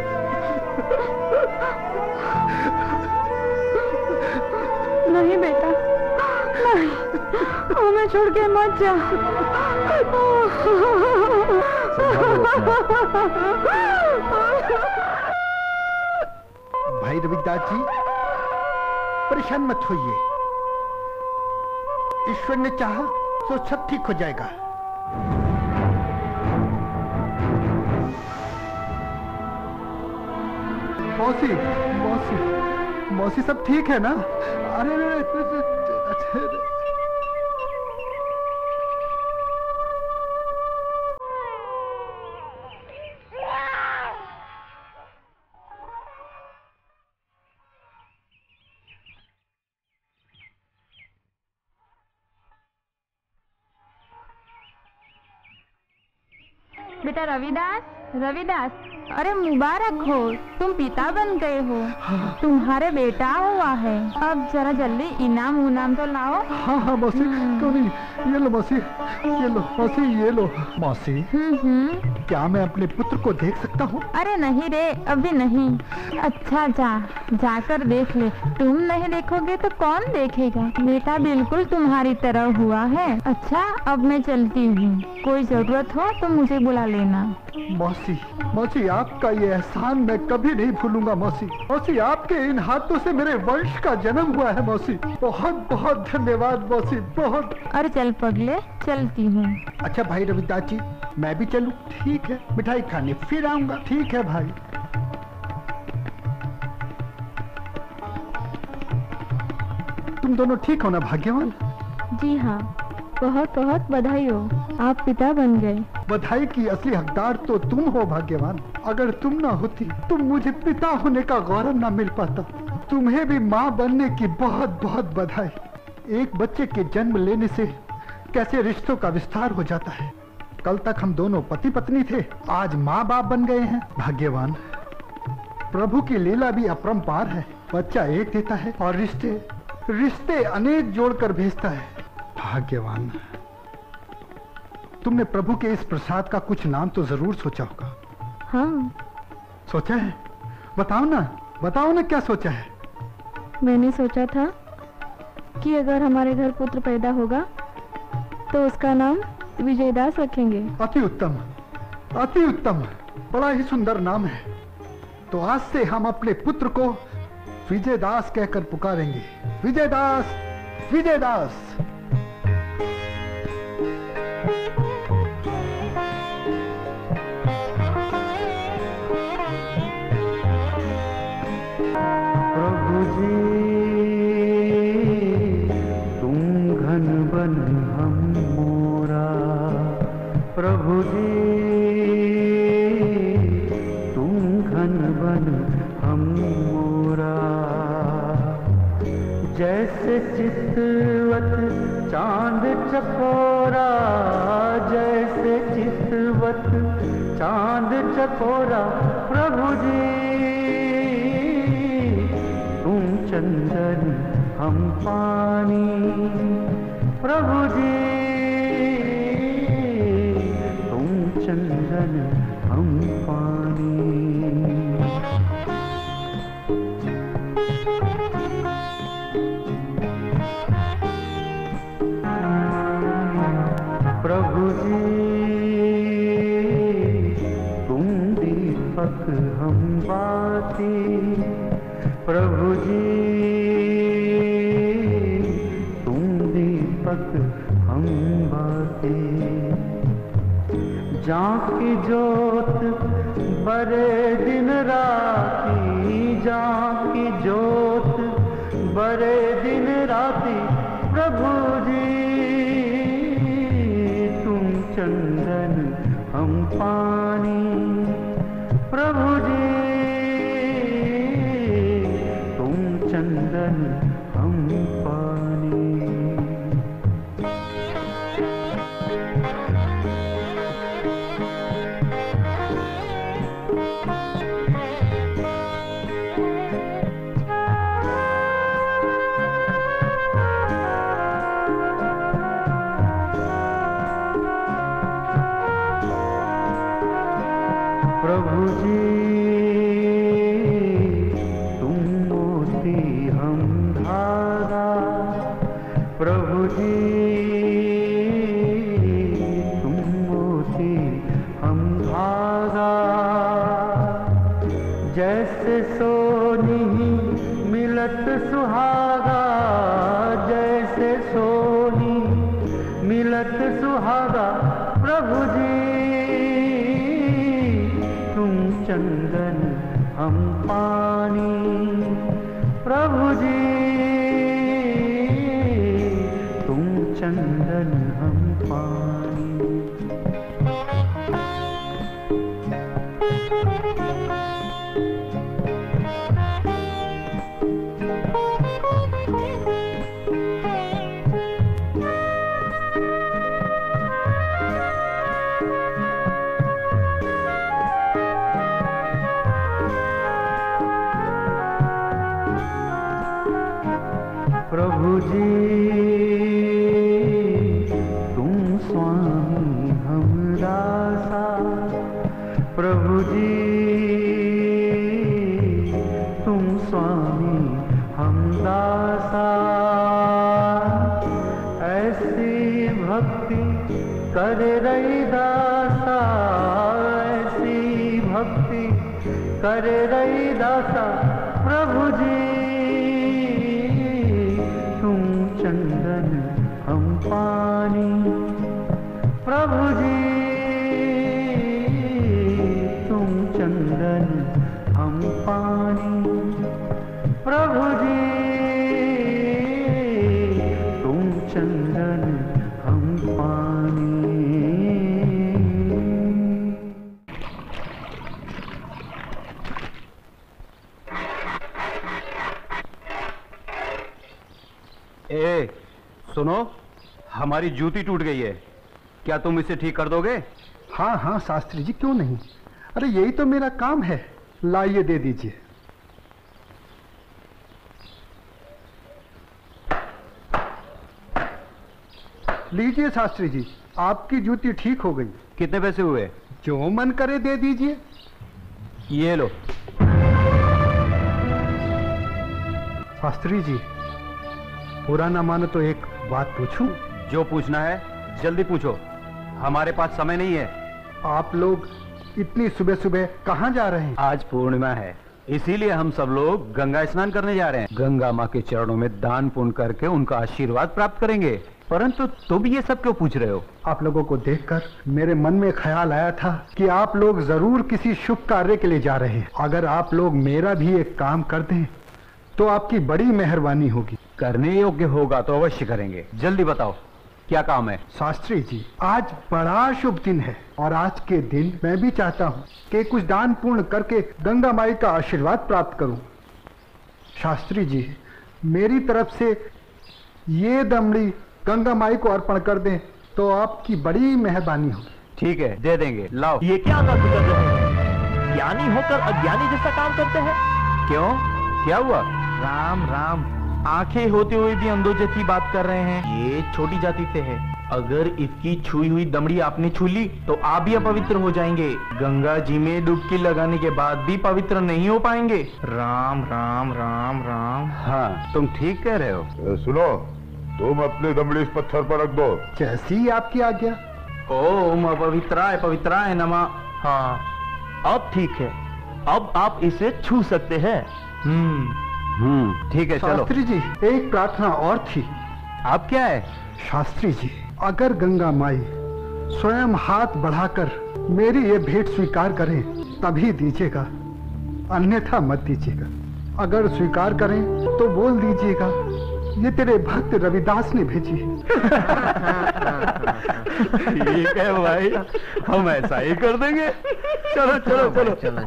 नहीं बेटा, नहीं, हमें छोड़ के मत जा। भाई रविदास जी, परेशान मत होइए। ईश्वर ने चाहा तो सब ठीक हो जाएगा। मौसी, मौसी, मौसी, सब ठीक है ना? अरे बेटा रविदास, रविदास, अरे मुबारक हो, तुम पिता बन गए हो। तुम्हारे बेटा हुआ है। अब जरा जल्दी इनाम तो लाओ। हाँ हाँ मौसी, क्यों नहीं। ये लो मौसी, ये लो मौसी, ये लो मौसी। क्या मैं अपने पुत्र को देख सकता हूँ? अरे नहीं रे, अभी नहीं। अच्छा जाकर देख ले। तुम नहीं देखोगे तो कौन देखेगा? बेटा बिल्कुल तुम्हारी तरह हुआ है। अच्छा, अब मैं चलती हूँ। कोई जरूरत हो तो मुझे बुला लेना। मौसी, मौसी, आपका ये एहसान मैं कभी नहीं भूलूंगा। मौसी, मौसी, आपके इन हाथों से मेरे वंश का जन्म हुआ है। मौसी, बहुत बहुत धन्यवाद मौसी, बहुत। अरे चल पगले, चलती हूँ। अच्छा भाई रविदास जी, मैं भी चलूं? ठीक है, मिठाई खाने फिर आऊंगा। ठीक है भाई। तुम दोनों ठीक हो ना भाग्यवान? जी हाँ, बहुत बहुत बधाई हो, आप पिता बन गए। बधाई की असली हकदार तो तुम हो भाग्यवान। अगर तुम ना होती तो मुझे पिता होने का गौरव ना मिल पाता। तुम्हें भी माँ बनने की बहुत बहुत बधाई। एक बच्चे के जन्म लेने से कैसे रिश्तों का विस्तार हो जाता है। कल तक हम दोनों पति पत्नी थे, आज माँ बाप बन गए हैं। भाग्यवान, प्रभु की लीला भी अपरंपार है। बच्चा एक देता है और रिश्ते अनेक जोड़कर भेजता है। भाग्यवान, तुमने प्रभु के इस प्रसाद का कुछ नाम तो जरूर सोचा होगा। हाँ। सोचा है? बताओ ना क्या सोचा है? मैंने सोचा था कि अगर हमारे घर पुत्र पैदा होगा तो उसका नाम विजयदास रखेंगे। अति उत्तम, अति उत्तम, बड़ा ही सुंदर नाम है। तो आज से हम अपने पुत्र को विजयदास कहकर पुकारेंगे। विजयदास, विजयदास। प्रभु जी बन हम मोरा, प्रभु जी तुम घन बन हम मोरा। जैसे चितवत चांद चकोरा, जैसे चितवत चांद चकोरा, प्रभु जी तुम चंदन हम पानी, प्रभु जी तुम चंदन हम पानी। प्रभु जी तुम दीपक हम बाती, प्रभु जी तुम दीपक हम बाती। जाकी जोत बरे दिन राती, जाकी जोत बरे दिन राती, प्रभु जी तुम चंदन हम पानी, प्रभु जी तुम चंदन हम पानी। प्रभु जी तुम मोती हम धागा, प्रभु जी तुम मोती हम धागा। जैसे सोनी मिलत सुहागा, जैसे सोनी मिलत सुहागा, प्रभु जी तुम चंदन हम पानी, प्रभु जी तुम चंदन हम पानी। प्रभु जी तुम स्वामी हम दासा, प्रभु जी तुम स्वामी हम दासा। ऐसी भक्ति कर रही दासा, ऐसी भक्ति कर रही दासा, प्रभु जी तुम चंदन हम पानी, प्रभु जी तुम चंदन हम पानी, प्रभु जी तुम चंदन हम पानी। ए, सुनो, हमारी जूती टूट गई है, क्या तुम इसे ठीक कर दोगे? हाँ हाँ शास्त्री जी, क्यों नहीं। अरे यही तो मेरा काम है, लाइए दे दीजिए। लीजिए शास्त्री जी, आपकी जूती ठीक हो गई। कितने पैसे हुए? जो मन करे दे दीजिए। ये लो। शास्त्री जी, पूरा ना मानो तो एक बात पूछूं? जो पूछना है जल्दी पूछो, हमारे पास समय नहीं है। आप लोग इतनी सुबह सुबह कहाँ जा रहे हैं? आज पूर्णिमा है, इसीलिए हम सब लोग गंगा स्नान करने जा रहे हैं। गंगा माँ के चरणों में दान पुण्य करके उनका आशीर्वाद प्राप्त करेंगे। परंतु तुम ये सब क्यों पूछ रहे हो? आप लोगों को देखकर मेरे मन में ख्याल आया था कि आप लोग जरूर किसी शुभ कार्य के लिए जा रहे हैं। अगर आप लोग मेरा भी एक काम कर दें तो आपकी बड़ी मेहरबानी होगी। करने योग्य होगा तो अवश्य करेंगे। जल्दी बताओ। क्या काम है? शास्त्री जी, आज बड़ा शुभ दिन है और आज के दिन मैं भी चाहता हूँ कि कुछ दान पूर्ण करके गंगा माई का आशीर्वाद प्राप्त करूँ। शास्त्री जी, मेरी तरफ से ये दमड़ी गंगा माई को अर्पण कर दें तो आपकी बड़ी मेहरबानी होगी। ठीक है, दे देंगे। लाओ। ये क्या बात कर रहे हैं? ज्ञानी होकर अज्ञानी जैसा काम करते हैं। क्यों, क्या हुआ? राम राम, आंखें होते हुए भी अंधों जैसी बात कर रहे हैं। ये छोटी जाति से है। अगर इसकी छुई हुई दमड़ी आपने छू ली तो आप भी अपवित्र हो जाएंगे। गंगा जी में डुबकी लगाने के बाद भी पवित्र नहीं हो पाएंगे। राम राम राम राम। हाँ, तुम ठीक कह रहे हो। सुनो, तुम अपनी दमड़ी इस पत्थर पर रख दो। जैसी आपकी आज्ञा। ओम अपवित्राय पवित्राय नमः। हाँ, अब ठीक है, अब आप इसे छू सकते हैं। ठीक है, चलो। शास्त्री जी, एक प्रार्थना और थी। आप क्या है? शास्त्री जी, अगर गंगा माई स्वयं हाथ बढ़ाकर मेरी ये भेंट स्वीकार करें तभी दीजिएगा, अन्यथा मत दीजिएगा। अगर स्वीकार करें तो बोल दीजिएगा ये तेरे भक्त रविदास ने भेजी है। ठीक है भाई, हम ऐसा ही कर देंगे। चलो चलो चलो, चलो।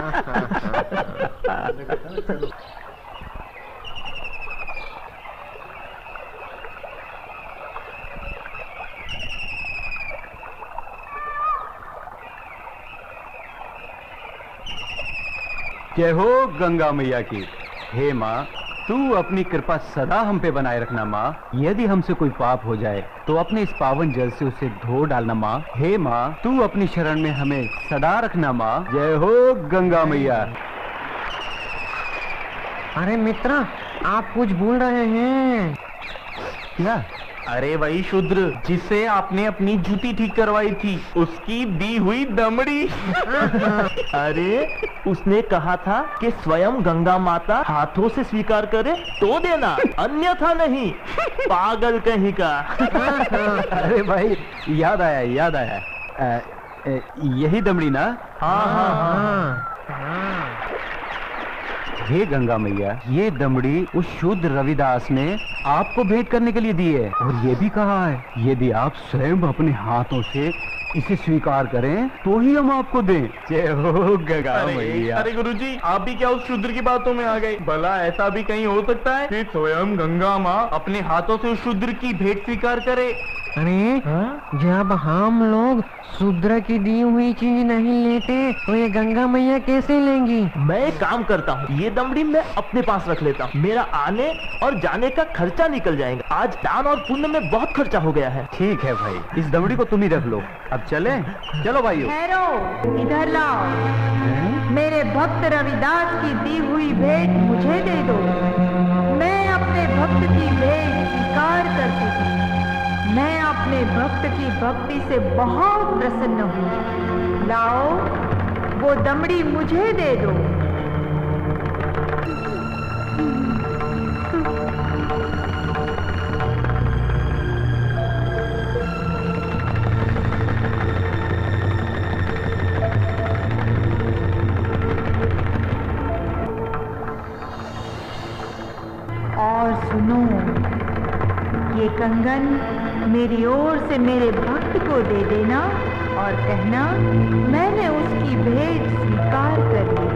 जय हो गंगा मैया की। हे माँ, तू अपनी कृपा सदा हम पे बनाए रखना माँ। यदि हमसे कोई पाप हो जाए तो अपने इस पावन जल से उसे धो डालना माँ। हे माँ, तू अपनी शरण में हमें सदा रखना माँ। जय हो गंगा मैया। अरे मित्र, आप कुछ भूल रहे हैं। क्या? अरे वही शूद्र जिसे आपने अपनी जूती ठीक करवाई थी, उसकी दी हुई दमड़ी। अरे उसने कहा था कि स्वयं गंगा माता हाथों से स्वीकार करे तो देना, अन्यथा नहीं। पागल कहीं का। अरे भाई, याद आया याद आया। यही दमड़ी ना? हाँ हाँ हाँ। हे गंगा मैया, ये दमड़ी उस शुद्ध रविदास ने आपको भेंट करने के लिए दी है और ये भी कहा है यदि आप स्वयं अपने हाथों से इसे स्वीकार करें तो ही हम आपको दें। जय हो गंगा मैया। अरे गुरुजी, आप भी क्या उस शूद्र की बातों में आ गए? भला ऐसा भी कहीं हो सकता है कि स्वयं गंगा माँ अपने हाथों से उस शूद्र की भेंट स्वीकार करे? अरे जब हम लोग शूद्र की दी हुई चीज नहीं लेते तो ये गंगा मैया कैसे लेंगी? मैं एक काम करता हूँ, ये दमड़ी मैं अपने पास रख लेता हूँ। मेरा आने और जाने का खर्चा निकल जाएगा। आज दान और पुण्य में बहुत खर्चा हो गया है। ठीक है भाई, इस दमड़ी को तुम ही रख लो। अब चले? चलो भाइयों। ठहरो, इधर लाओ। मेरे भक्त रविदास की दी हुई भेंट मुझे दे दो। मैं अपने भक्त की भेंट स्वीकार करती हूँ। मैं अपने भक्त की भक्ति से बहुत प्रसन्न हूँ। लाओ, वो दमड़ी मुझे दे दो। और सुनो, ये कंगन मेरी ओर से मेरे भक्त को दे देना और कहना मैंने उसकी भेंट स्वीकार कर ली।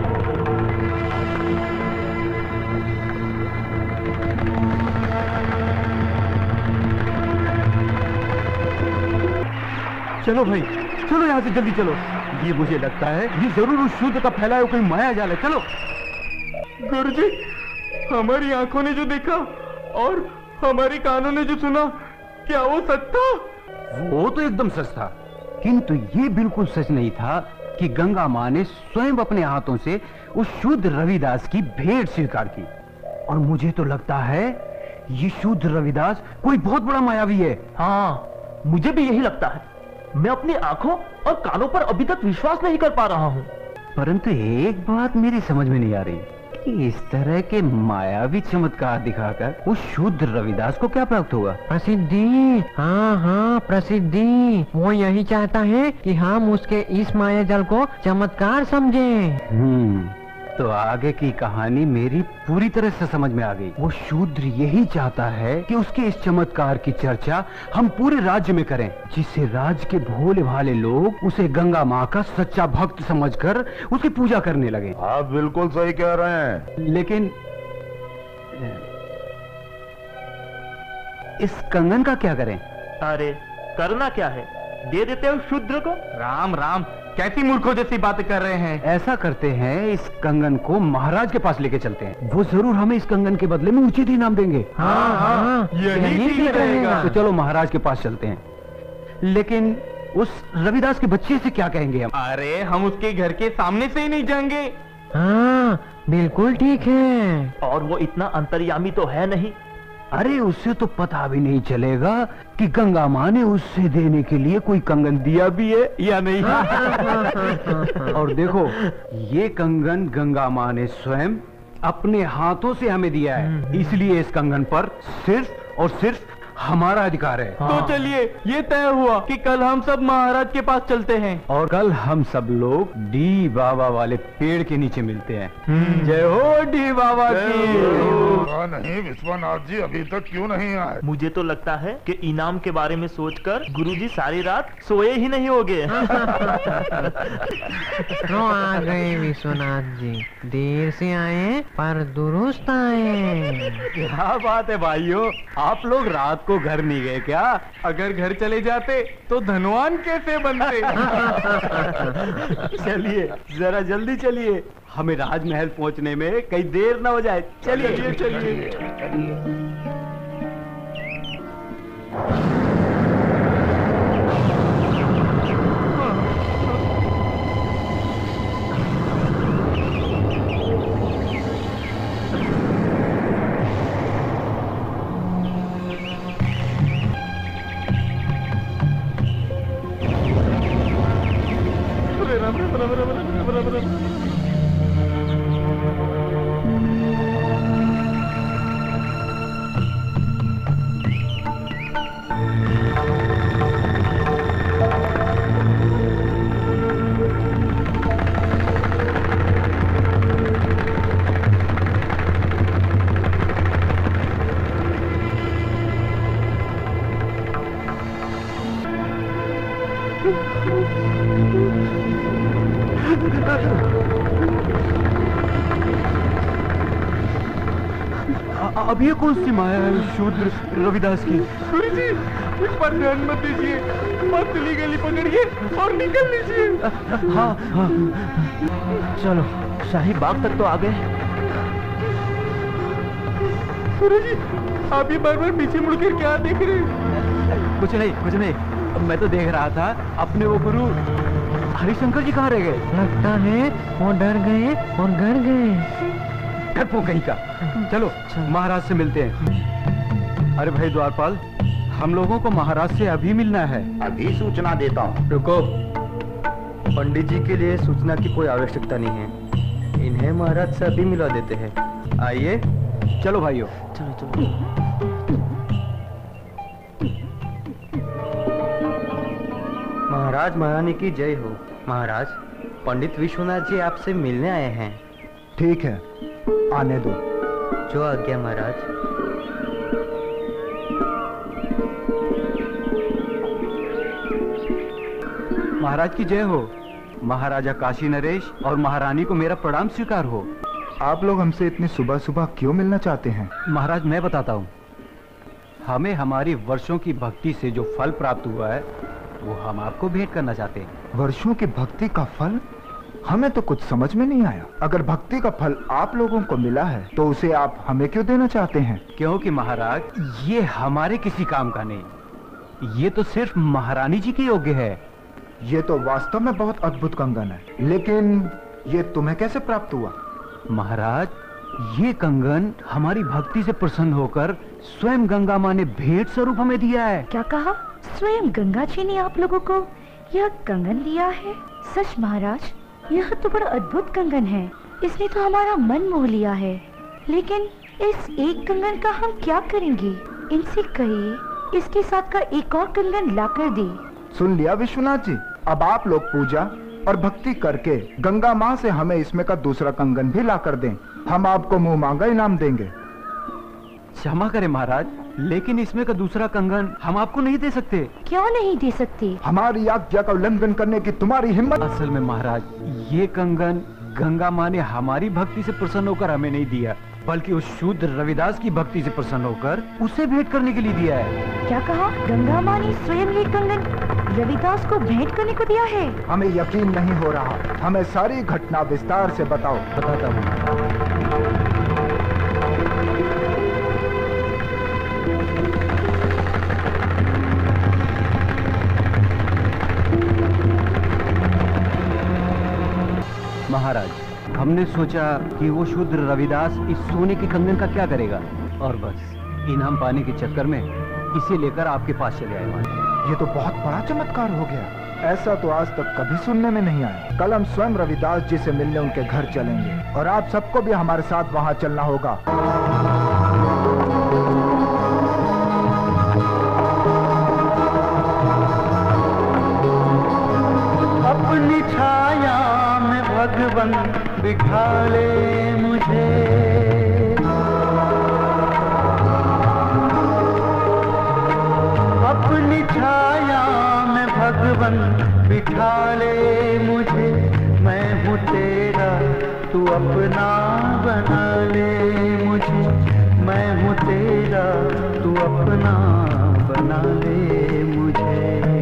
चलो भाई, चलो यहाँ से जल्दी चलो। ये मुझे लगता है ये जरूर उस शूद्र का फैलाया कोई माया जाल है। चलो। गुरुजी, हमारी आंखों ने जो देखा और हमारी कानों ने जो सुना, क्या वो सच था? वो तो एकदम सच था, किंतु ये बिल्कुल सच नहीं था कि गंगा माँ ने स्वयं अपने हाथों से उस शुद्ध रविदास की भेंट स्वीकार की। और मुझे तो लगता है ये शुद्ध रविदास कोई बहुत बड़ा मायावी है। हाँ, मुझे भी यही लगता है। मैं अपनी आंखों और कानों पर अभी तक विश्वास नहीं कर पा रहा हूँ। परंतु एक बात मेरी समझ में नहीं आ रही कि इस तरह के मायावी चमत्कार दिखाकर उस शुद्ध रविदास को क्या प्राप्त होगा? प्रसिद्धि। हाँ हाँ, प्रसिद्धि। वो यही चाहता है कि हम उसके इस माया जल को चमत्कार समझें। तो आगे की कहानी मेरी पूरी तरह से समझ में आ गई। वो शूद्र यही चाहता है कि उसके इस चमत्कार की चर्चा हम पूरे राज्य में करें, जिससे राज्य के भोले भाले लोग उसे गंगा माँ का सच्चा भक्त समझकर उसकी पूजा करने लगे। आप बिल्कुल सही कह रहे हैं, लेकिन इस कंगन का क्या करें? अरे करना क्या है, दे देते हो शूद्र को। राम राम, कैसी मूर्खों जैसी बातें कर रहे हैं। ऐसा करते हैं, इस कंगन को महाराज के पास लेके चलते हैं। वो जरूर हमें इस कंगन के बदले में उचित इनाम देंगे। हाँ, यही ठीक रहेगा। तो चलो महाराज के पास चलते हैं। लेकिन उस रविदास के बच्चे से क्या कहेंगे हम? अरे हम उसके घर के सामने से ही नहीं जाएंगे। हाँ बिल्कुल ठीक है। और वो इतना अंतर्यामी तो है नहीं। अरे उससे तो पता भी नहीं चलेगा कि गंगा माँ ने उससे देने के लिए कोई कंगन दिया भी है या नहीं। और देखो, ये कंगन गंगा माँ ने स्वयं अपने हाथों से हमें दिया है, इसलिए इस कंगन पर सिर्फ और सिर्फ हमारा अधिकार है। तो चलिए, ये तय हुआ कि कल हम सब महाराज के पास चलते हैं। और कल हम सब लोग डी बाबा वाले पेड़ के नीचे मिलते हैं। जय हो डी बाबा की। नहीं विश्वनाथ जी अभी तक क्यों नहीं आए? मुझे तो लगता है कि इनाम के बारे में सोचकर गुरुजी सारी रात सोए ही नहीं होंगे। तो आ गए विश्वनाथ जी, देर से आए पर दुरुस्त आए। क्या बात है भाइयों, आप लोग रात को घर नहीं गए क्या? अगर घर चले जाते तो धनवान कैसे बनते। चलिए जरा जल्दी चलिए, हमें राजमहल पहुंचने में कहीं देर ना हो जाए। चलिए चलिए। अब ये कौन सी माया है शूद्र रविदास की? गुरुजी, इस पर ध्यान मत दीजिए, पतली गली पकड़िए और निकल लीजिए। हाँ हाँ, चलो शाही बाग तक तो आ गए। गुरुजी, आप ये बार बार पीछे मुड़कर क्या देख रहे हैं? कुछ नहीं, मैं तो देख रहा था अपने वो गुरु हरिशंकर जी कहाँ रह गए। लगता है वो डर गए और घर गए। डरपो कहीं का। चलो महाराज से मिलते हैं। अरे भाई द्वारपाल, हम लोगों को महाराज से अभी मिलना है। अभी सूचना देता हूँ। रुको, पंडित जी के लिए सूचना की कोई आवश्यकता नहीं है, इन्हें महाराज से अभी मिला देते हैं। आइए। चलो भाइयों, चलो। महाराज महारानी की जय हो। महाराज, पंडित विश्वनाथ जी आपसे मिलने आए हैं। ठीक है, आने दो। जो आज्ञा महाराज। महाराज की जय हो। महाराजा काशी नरेश और महारानी को मेरा प्रणाम स्वीकार हो। आप लोग हमसे इतनी सुबह सुबह क्यों मिलना चाहते हैं? महाराज मैं बताता हूँ, हमें हमारी वर्षों की भक्ति से जो फल प्राप्त हुआ है वो हम आपको भेंट करना चाहते हैं। वर्षों की भक्ति का फल? हमें तो कुछ समझ में नहीं आया। अगर भक्ति का फल आप लोगों को मिला है तो उसे आप हमें क्यों देना चाहते हैं? क्योंकि महाराज ये हमारे किसी काम का नहीं, ये तो सिर्फ महारानी जी के योग्य है। ये तो वास्तव में बहुत अद्भुत कंगन है, लेकिन ये तुम्हें कैसे प्राप्त हुआ? महाराज, ये कंगन हमारी भक्ति से प्रसन्न होकर स्वयं गंगा माँ ने भेंट स्वरूप हमें दिया है। क्या कहा? स्वयं गंगा जी ने आप लोगों को यह कंगन दिया है? सच महाराज, यह तो बड़ा अद्भुत कंगन है, इसने तो हमारा मन मोह लिया है। लेकिन इस एक कंगन का हम क्या करेंगे? इनसे कहिए इसके साथ का एक और कंगन लाकर दे। सुन लिया विश्वनाथ जी, अब आप लोग पूजा और भक्ति करके गंगा माँ से हमें इसमें का दूसरा कंगन भी ला कर दें। हम आपको मुंह मांगा इनाम देंगे। क्षमा करें महाराज, लेकिन इसमें का दूसरा कंगन हम आपको नहीं दे सकते। क्यों नहीं दे सकते? हमारी आज्ञा का उल्लंघन करने की तुम्हारी हिम्मत। असल में महाराज, ये कंगन गंगा माँ ने हमारी भक्ति से प्रसन्न होकर हमें नहीं दिया, बल्कि उस शूद्र रविदास की भक्ति से प्रसन्न होकर उसे भेंट करने के लिए दिया है। क्या कहा? गंगा माँ ने स्वयं ये कंगन रविदास को भेंट करने को दिया है? हमें यकीन नहीं हो रहा। हमें सारी घटना विस्तार से बताओ। बताता हूँ। महाराज, हमने सोचा कि वो शूद्र रविदास इस सोने के कंगन का क्या करेगा, और बस इनाम पाने के चक्कर में इसे लेकर आपके पास चले आए। ये तो बहुत बड़ा चमत्कार हो गया। ऐसा तो आज तक कभी सुनने में नहीं आया। कल हम स्वयं रविदास जी से मिलने उनके घर चलेंगे और आप सबको भी हमारे साथ वहाँ चलना होगा। अपनी छाया में भगवन बिठा ले मुझे, अपनी छाया में भगवन बिठा ले मुझे। मैं हूँ तेरा, तू अपना बना ले मुझे। मैं हूँ तेरा, तू अपना बना ले मुझे।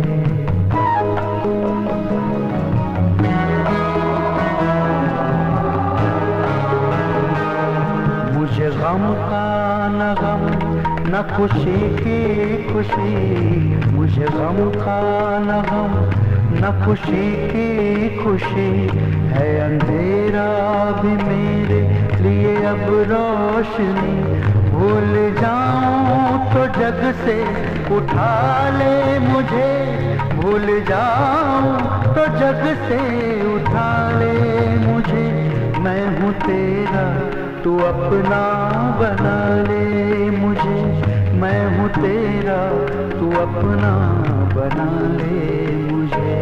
मुझे गम का न गम, न खुशी की खुशी। मुझे गम का न गम, न खुशी की खुशी। है अंधेरा भी मेरे लिए अब रोशनी। भूल जाऊं तो जग से उठा ले मुझे। भूल जाऊं तो जग से उठा ले मुझे। मैं हूँ तेरा, तू अपना बना ले मुझे। मैं हूँ तेरा, तू अपना बना ले मुझे।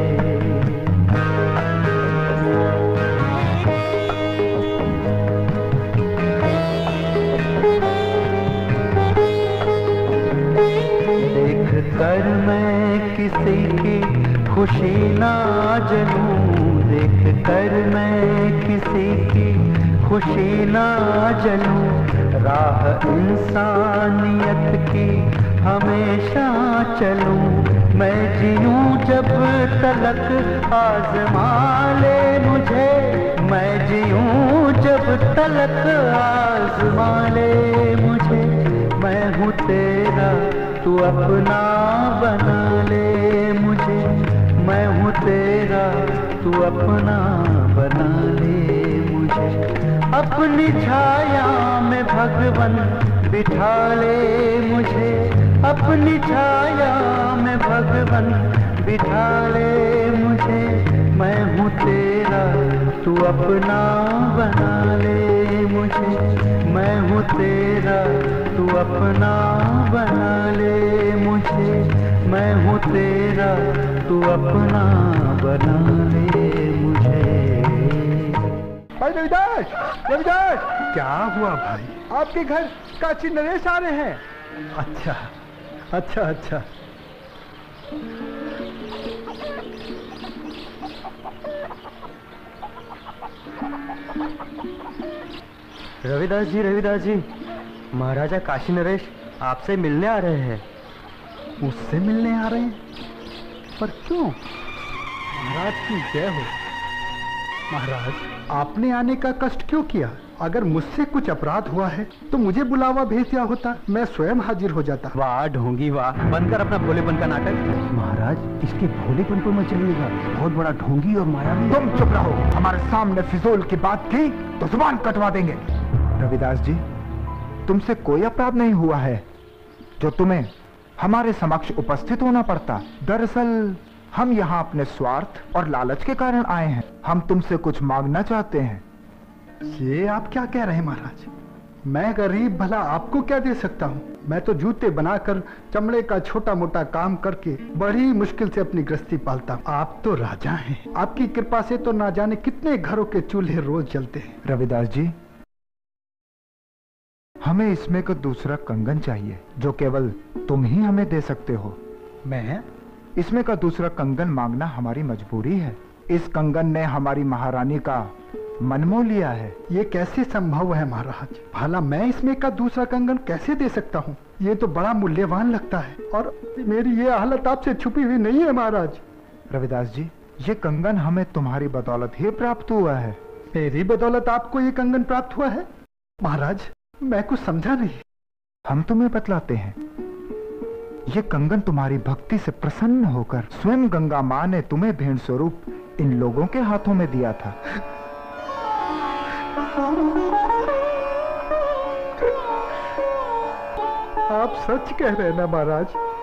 देख कर मैं किसी की खुशी ना जलूं। देख कर मैं किसी की खुशी ना जलूं। राह इंसानियत की हमेशा चलूं। मैं जीऊं जब तलक आज़मा ले मुझे। मैं जीऊं जब तलक आज़मा ले मुझे। मैं हूँ तेरा, तू अपना बना ले मुझे। मैं हूँ तेरा, तू अपना बना ले मुझे। अपनी छाया में भगवन बिठा ले मुझे। अपनी छाया में भगवन बिठा ले मुझे। मैं हूँ तेरा, तू अपना बना ले मुझे। मैं हूँ तेरा, तू अपना बना ले मुझे। मैं हूँ तेरा, तू अपना बना ले मुझे। भाई रविदास, रविदास! क्या हुआ भाई? आपके घर काशी नरेश आ रहे हैं। अच्छा अच्छा अच्छा। रविदास जी, महाराजा काशी नरेश आपसे मिलने आ रहे हैं। मुझसे मिलने आ रहे हैं? पर क्यों? महाराज की जय हो। महाराज, आपने आने का कष्ट क्यों किया? अगर मुझसे कुछ अपराध हुआ है तो मुझे बुलावा भेज दिया होता, मैं स्वयं हाजिर हो जाता। वाह ढोंगी वाह, बंद कर अपना भोलेपन का नाटक। महाराज, इसके भोलेपन पर मत चलिएगा, बहुत बड़ा ढोंगी और मायावी। तुम चुप रहो। हमारे सामने फिजूल की बात की तो जुबान कटवा देंगे। रविदास जी, तुमसे कोई अपराध नहीं हुआ है जो तुम्हें हमारे समक्ष उपस्थित होना पड़ता। दरअसल हम यहाँ अपने स्वार्थ और लालच के कारण आए हैं। हम तुमसे कुछ मांगना चाहते हैं। ये आप क्या कह रहे हैं महाराज? मैं गरीब भला आपको क्या दे सकता हूँ? मैं तो जूते बनाकर चमड़े का छोटा मोटा काम करके बड़ी मुश्किल से अपनी गृहस्थी पालता हूँ। आप तो राजा हैं। आपकी कृपा से तो ना जाने कितने घरों के चूल्हे रोज जलते हैं। रविदास जी, हमें इसमें का दूसरा कंगन चाहिए जो केवल तुम ही हमें दे सकते हो। मैं? इसमें का दूसरा कंगन मांगना हमारी मजबूरी है। इस कंगन ने हमारी महारानी का मन मोह लिया है। ये कैसे संभव है महाराज? भला मैं इसमें का दूसरा कंगन कैसे दे सकता हूँ? ये तो बड़ा मूल्यवान लगता है और मेरी ये हालत आपसे छुपी हुई नहीं है महाराज। रविदास जी, ये कंगन हमें तुम्हारी बदौलत ही प्राप्त हुआ है। मेरी बदौलत आपको ये कंगन प्राप्त हुआ है? महाराज, मैं कुछ समझा नहीं। हम तुम्हें बतलाते हैं। ये कंगन तुम्हारी भक्ति से प्रसन्न होकर स्वयं गंगा माँ ने तुम्हें भेंट स्वरूप इन लोगों के हाथों में दिया था। आप सच कह रहे हैं ना महाराज?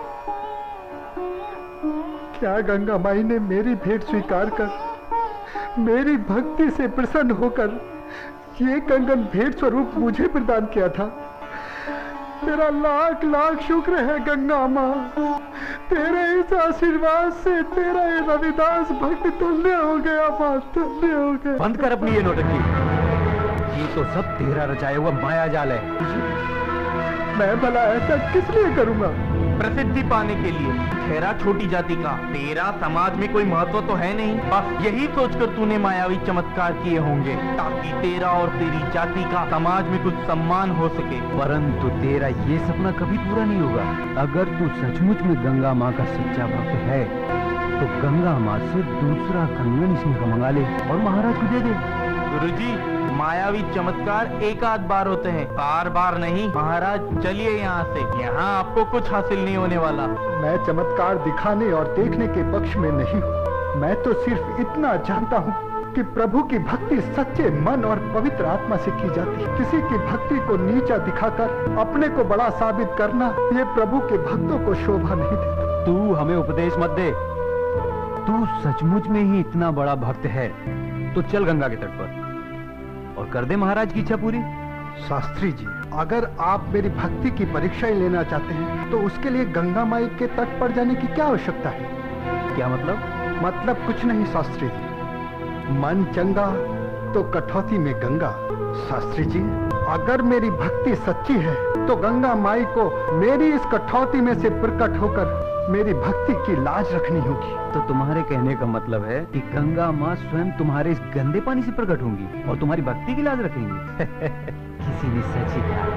क्या गंगा माई ने मेरी भेंट स्वीकार कर मेरी भक्ति से प्रसन्न होकर ये कंगन भेंट स्वरूप मुझे प्रदान किया था? तेरा लाख लाख शुक्र है गंगा माँ। तेरे इस आशीर्वाद से तेरा ये रविदास भक्त तुल्य हो गया माँ, तुल्य हो गया। बंद कर अपनी ये नौटंकी। ये तो सब तेरा रचाया हुआ माया जाल है। मैं भला ऐसा किस लिए करूंगा? प्रसिद्धि पाने के लिए। ठहरा छोटी जाति का, तेरा समाज में कोई महत्व तो है नहीं। बस यही सोचकर तूने मायावी चमत्कार किए होंगे ताकि तेरा और तेरी जाति का समाज में कुछ सम्मान हो सके। परंतु तेरा ये सपना कभी पूरा नहीं होगा। अगर तू सचमुच में गंगा माँ का सच्चा भक्त है तो गंगा माँ से दूसरा कंगन इसमें का मंगा ले और महाराज को दे दे। गुरुजी, मायावी चमत्कार एक आध बार होते हैं, बार बार नहीं। महाराज चलिए यहाँ से, यहाँ आपको कुछ हासिल नहीं होने वाला। मैं चमत्कार दिखाने और देखने के पक्ष में नहीं हूँ। मैं तो सिर्फ इतना जानता हूँ कि प्रभु की भक्ति सच्चे मन और पवित्र आत्मा से की जाती है। किसी की भक्ति को नीचा दिखाकर अपने को बड़ा साबित करना ये प्रभु के भक्तों को शोभा नहीं देता। तू हमें उपदेश मत दे। तू सचमुच में ही इतना बड़ा भक्त है तो चल गंगा के तट पर और कर दे महाराज की इच्छा पूरी। शास्त्री जी, अगर आप मेरी भक्ति की परीक्षा ही लेना चाहते हैं तो उसके लिए गंगा माई के तट पर जाने की क्या आवश्यकता है? क्या मतलब? मतलब कुछ नहीं शास्त्री जी। मन चंगा तो कठौती में गंगा। शास्त्री जी, अगर मेरी भक्ति सच्ची है तो गंगा माई को मेरी इस कठौती में से प्रकट होकर मेरी भक्ति की लाज रखनी होगी। तो तुम्हारे कहने का मतलब है कि गंगा माँ स्वयं तुम्हारे इस गंदे पानी से प्रकट होंगी और तुम्हारी भक्ति की लाज रखेंगी। किसी ने सच ही कहा,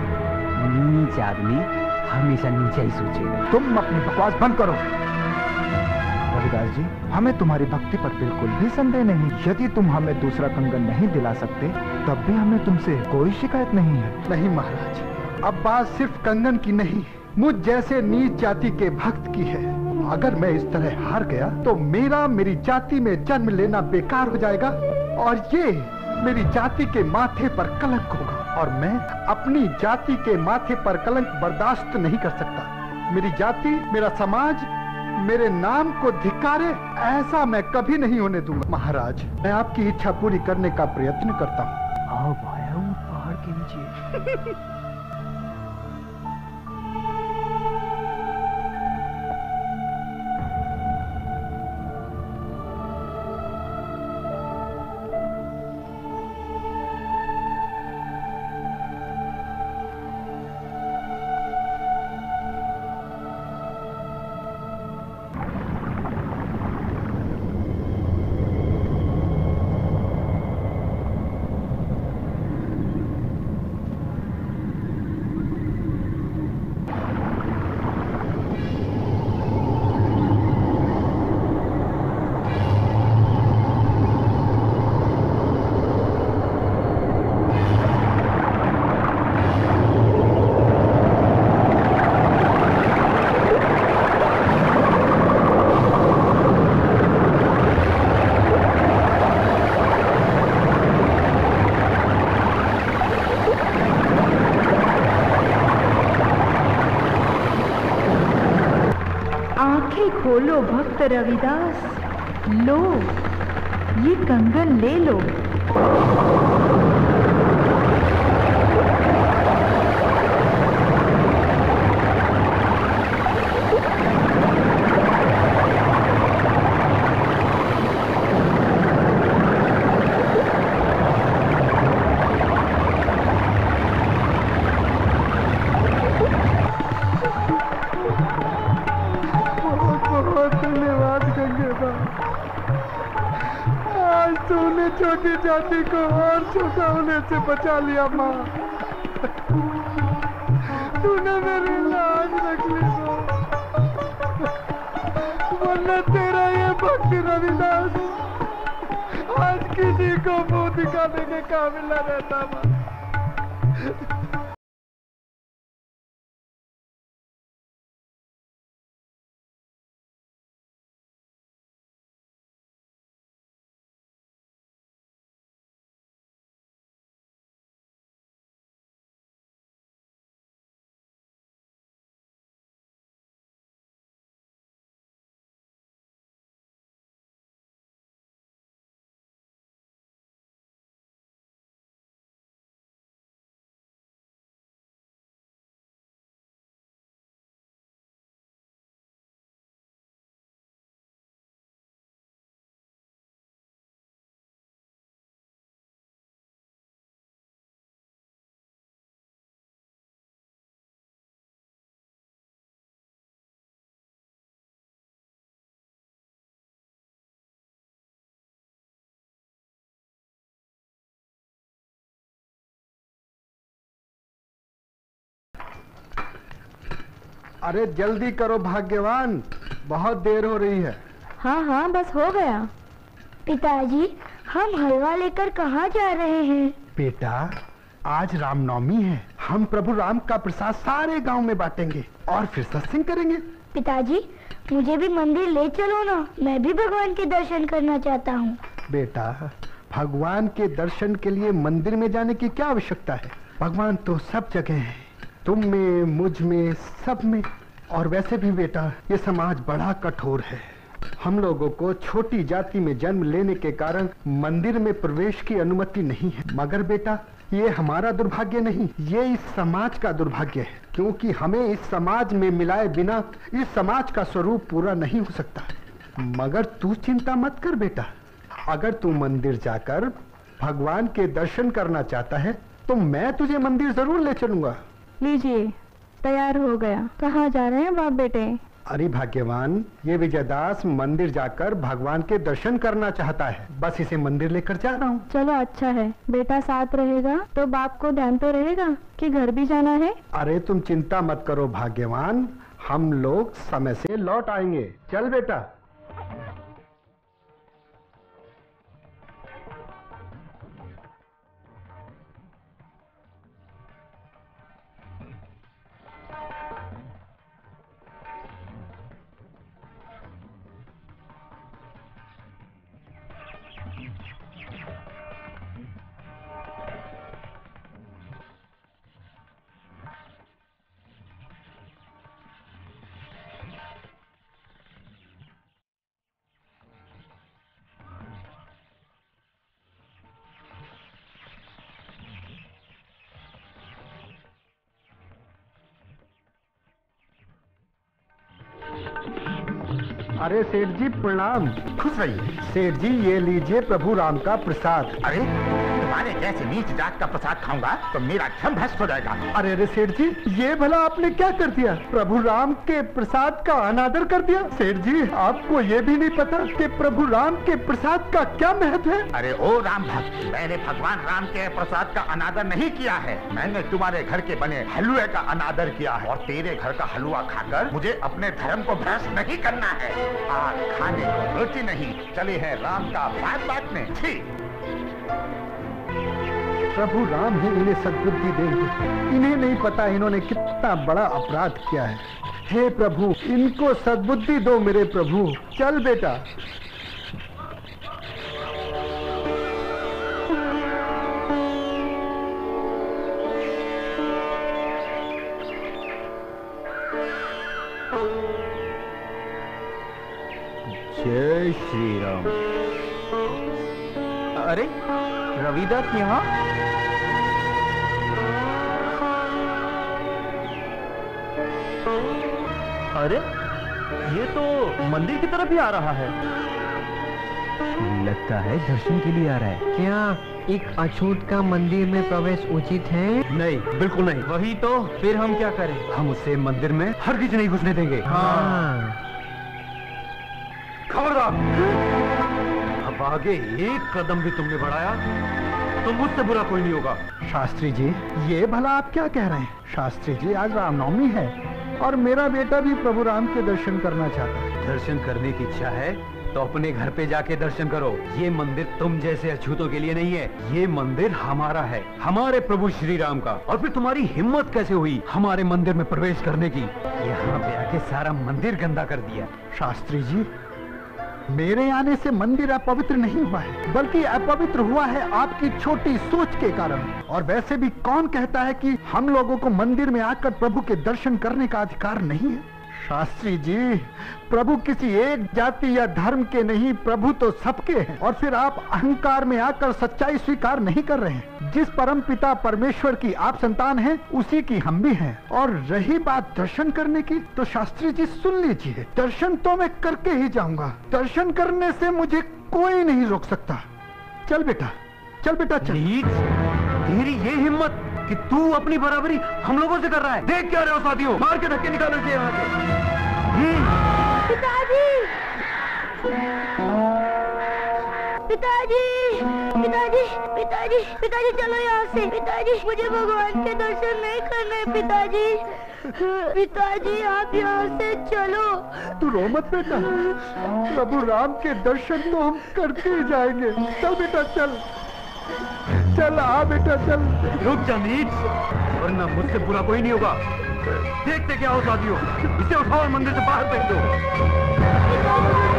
नीच आदमी हमेशा नीचा ही सोचेगा। तुम अपनी बकवास बंद करो। रविदास जी, हमें तुम्हारी भक्ति पर बिल्कुल भी संदेह नहीं। यदि तुम हमें दूसरा कंगन नहीं दिला सकते तब भी हमें तुमसे कोई शिकायत नहीं है। नहीं महाराज, अब बात सिर्फ कंगन की नहीं, मुझ जैसे नीच जाति के भक्त की है। अगर मैं इस तरह हार गया तो मेरी जाति में जन्म लेना बेकार हो जाएगा और ये मेरी जाति के माथे पर कलंक होगा और मैं अपनी जाति के माथे पर कलंक बर्दाश्त नहीं कर सकता। मेरी जाति, मेरा समाज मेरे नाम को धिक्कारे, ऐसा मैं कभी नहीं होने दूंगा। महाराज, मैं आपकी इच्छा पूरी करने का प्रयत्न करता हूँ। आओ भाया पहाड़ के नीचे। खोलो भक्त रविदास, लो ये कंगन ले लो। शूद्र की जाति को और छोटा होने से बचा लिया माँ। तूने मेरी लाज रख ली माँ, वरना तेरा ये भक्त रविदास आज किसी को मुंह दिखाने के काबिल न रहता माँ। अरे जल्दी करो भाग्यवान, बहुत देर हो रही है। हाँ हाँ बस हो गया। पिताजी हम हलवा लेकर कहाँ जा रहे हैं? बेटा आज रामनवमी है, हम प्रभु राम का प्रसाद सारे गांव में बांटेंगे और फिर सत्संग करेंगे। पिताजी मुझे भी मंदिर ले चलो ना, मैं भी भगवान के दर्शन करना चाहता हूँ। बेटा भगवान के दर्शन के लिए मंदिर में जाने की क्या आवश्यकता है? भगवान तो सब जगह है, तुम में, मुझ में, सब में। और वैसे भी बेटा ये समाज बड़ा कठोर है। हम लोगों को छोटी जाति में जन्म लेने के कारण मंदिर में प्रवेश की अनुमति नहीं है। मगर बेटा ये हमारा दुर्भाग्य नहीं, ये इस समाज का दुर्भाग्य है, क्योंकि हमें इस समाज में मिलाए बिना इस समाज का स्वरूप पूरा नहीं हो सकता। मगर तू चिंता मत कर बेटा, अगर तू मंदिर जाकर भगवान के दर्शन करना चाहता है तो मैं तुझे मंदिर जरूर ले चलूंगा। लीजिए तैयार हो गया। कहाँ जा रहे हैं बाप बेटे? अरे भाग्यवान, ये विजयदास मंदिर जाकर भगवान के दर्शन करना चाहता है, बस इसे मंदिर लेकर जा रहा हूँ। चलो अच्छा है, बेटा साथ रहेगा तो बाप को ध्यान तो रहेगा कि घर भी जाना है। अरे तुम चिंता मत करो भाग्यवान, हम लोग समय से लौट आएंगे। चल बेटा। अरे सेठ जी प्रणाम। खुश रहिए। सेठ जी ये लीजिए प्रभु राम का प्रसाद। अरे तुम्हारे जैसे नीच जात का प्रसाद खाऊंगा तो मेरा धर्म भ्रष्ट हो जाएगा। अरे अरे सेठ जी ये भला आपने क्या कर दिया? प्रभु राम के प्रसाद का अनादर कर दिया। सेठ जी आपको ये भी नहीं पता कि प्रभु राम के प्रसाद का क्या महत्व है? अरे ओ राम भक्त, मैंने भगवान राम के प्रसाद का अनादर नहीं किया है, मैंने तुम्हारे घर के बने हलवे का अनादर किया है। और तेरे घर का हलवा खाकर मुझे अपने धर्म को भ्रष्ट नहीं करना है। आज खाने को रोटी नहीं, चले हैं राम का बात बांटने। प्रभु राम ही इन्हें सद्बुद्धि देंगे। इन्हें नहीं पता इन्होंने कितना बड़ा अपराध किया है। हे प्रभु इनको सद्बुद्धि दो मेरे प्रभु। चल बेटा। जय श्री राम। अरे रविदास यहाँ? अरे ये तो मंदिर की तरफ ही आ रहा है। लगता है दर्शन के लिए आ रहा है। क्या एक अछूत का मंदिर में प्रवेश उचित है? नहीं, बिल्कुल नहीं। वही तो, फिर हम क्या करें? हम उसे मंदिर में हरगिज नहीं घुसने देंगे। हाँ। खबरदार, अब आगे एक कदम भी तुमने बढ़ाया तो मुझसे बुरा कोई नहीं होगा। शास्त्री जी, ये भला आप क्या कह रहे हैं? शास्त्री जी, आज रामनवमी है और मेरा बेटा भी प्रभु राम के दर्शन करना चाहता है। दर्शन करने की इच्छा है तो अपने घर पे जाके दर्शन करो। ये मंदिर तुम जैसे अछूतों के लिए नहीं है, ये मंदिर हमारा है, हमारे प्रभु श्री राम का। और फिर तुम्हारी हिम्मत कैसे हुई हमारे मंदिर में प्रवेश करने की? यहाँ पे आके सारा मंदिर गंदा कर दिया। शास्त्री जी, मेरे आने से मंदिर अपवित्र नहीं हुआ है, बल्कि अपवित्र हुआ है आपकी छोटी सोच के कारण। और वैसे भी कौन कहता है कि हम लोगों को मंदिर में आकर प्रभु के दर्शन करने का अधिकार नहीं है? शास्त्री जी, प्रभु किसी एक जाति या धर्म के नहीं, प्रभु तो सबके हैं। और फिर आप अहंकार में आकर सच्चाई स्वीकार नहीं कर रहे हैं। जिस परम पिता परमेश्वर की आप संतान हैं, उसी की हम भी हैं। और रही बात दर्शन करने की, तो शास्त्री जी सुन लीजिए, दर्शन तो मैं करके ही जाऊंगा। दर्शन करने से मुझे कोई नहीं रोक सकता। चल बेटा, चल बेटा, चल। तेरी ये हिम्मत कि तू अपनी बराबरी हम लोगों से कर रहा है। देख क्या रहे हो साथियों, मार के धक्के निकालो इसे यहाँ से। पिताजी, पिताजी, पिताजी, पिताजी, पिताजी, चलो यहाँ से। पिताजी, मुझे भगवान के दर्शन नहीं करने। पिताजी, पिताजी, आप यहाँ से चलो। तू रो मत बेटा, प्रभु राम के दर्शन तो हम करके ही जाएंगे। चल बेटा, चल चल, आ बेटा, चल। रुक जा नीच, वरना मुझसे बुरा कोई नहीं होगा। देखते क्या हो साथियों, इसे उठाओ और मंदिर से बाहर फेंक दो।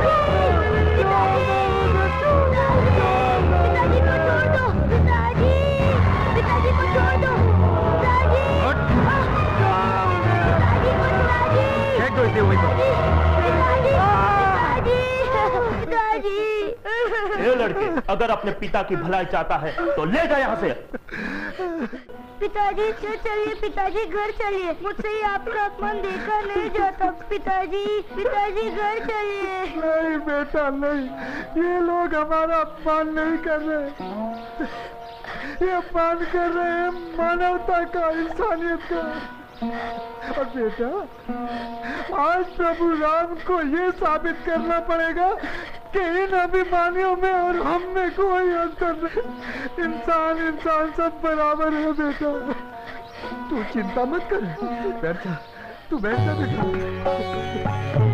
ये लड़के, अगर अपने पिता की भलाई चाहता है तो ले जा यहाँ से। पिताजी, चलिए पिताजी, घर चलिए। मुझसे ही आपका अपमान देखा नहीं जाता। पिताजी, पिताजी, घर चलिए। नहीं बेटा, नहीं, ये लोग हमारा अपमान नहीं कर रहे, ये अपमान कर रहे हैं मानवता का, इंसानियत का। और बेटा, आज प्रभु राम को ये साबित करना पड़ेगा कि इन अभिमानियों में और हम में कोई अंतर नहीं। इंसान इंसान सब बराबर है बेटा। तू चिंता मत कर, बैठ जा, तू बैठ जा बेटा।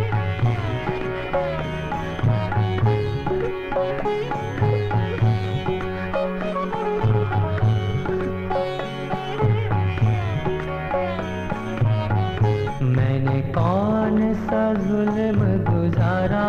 मैंने कौन सा जुल्म गुजारा,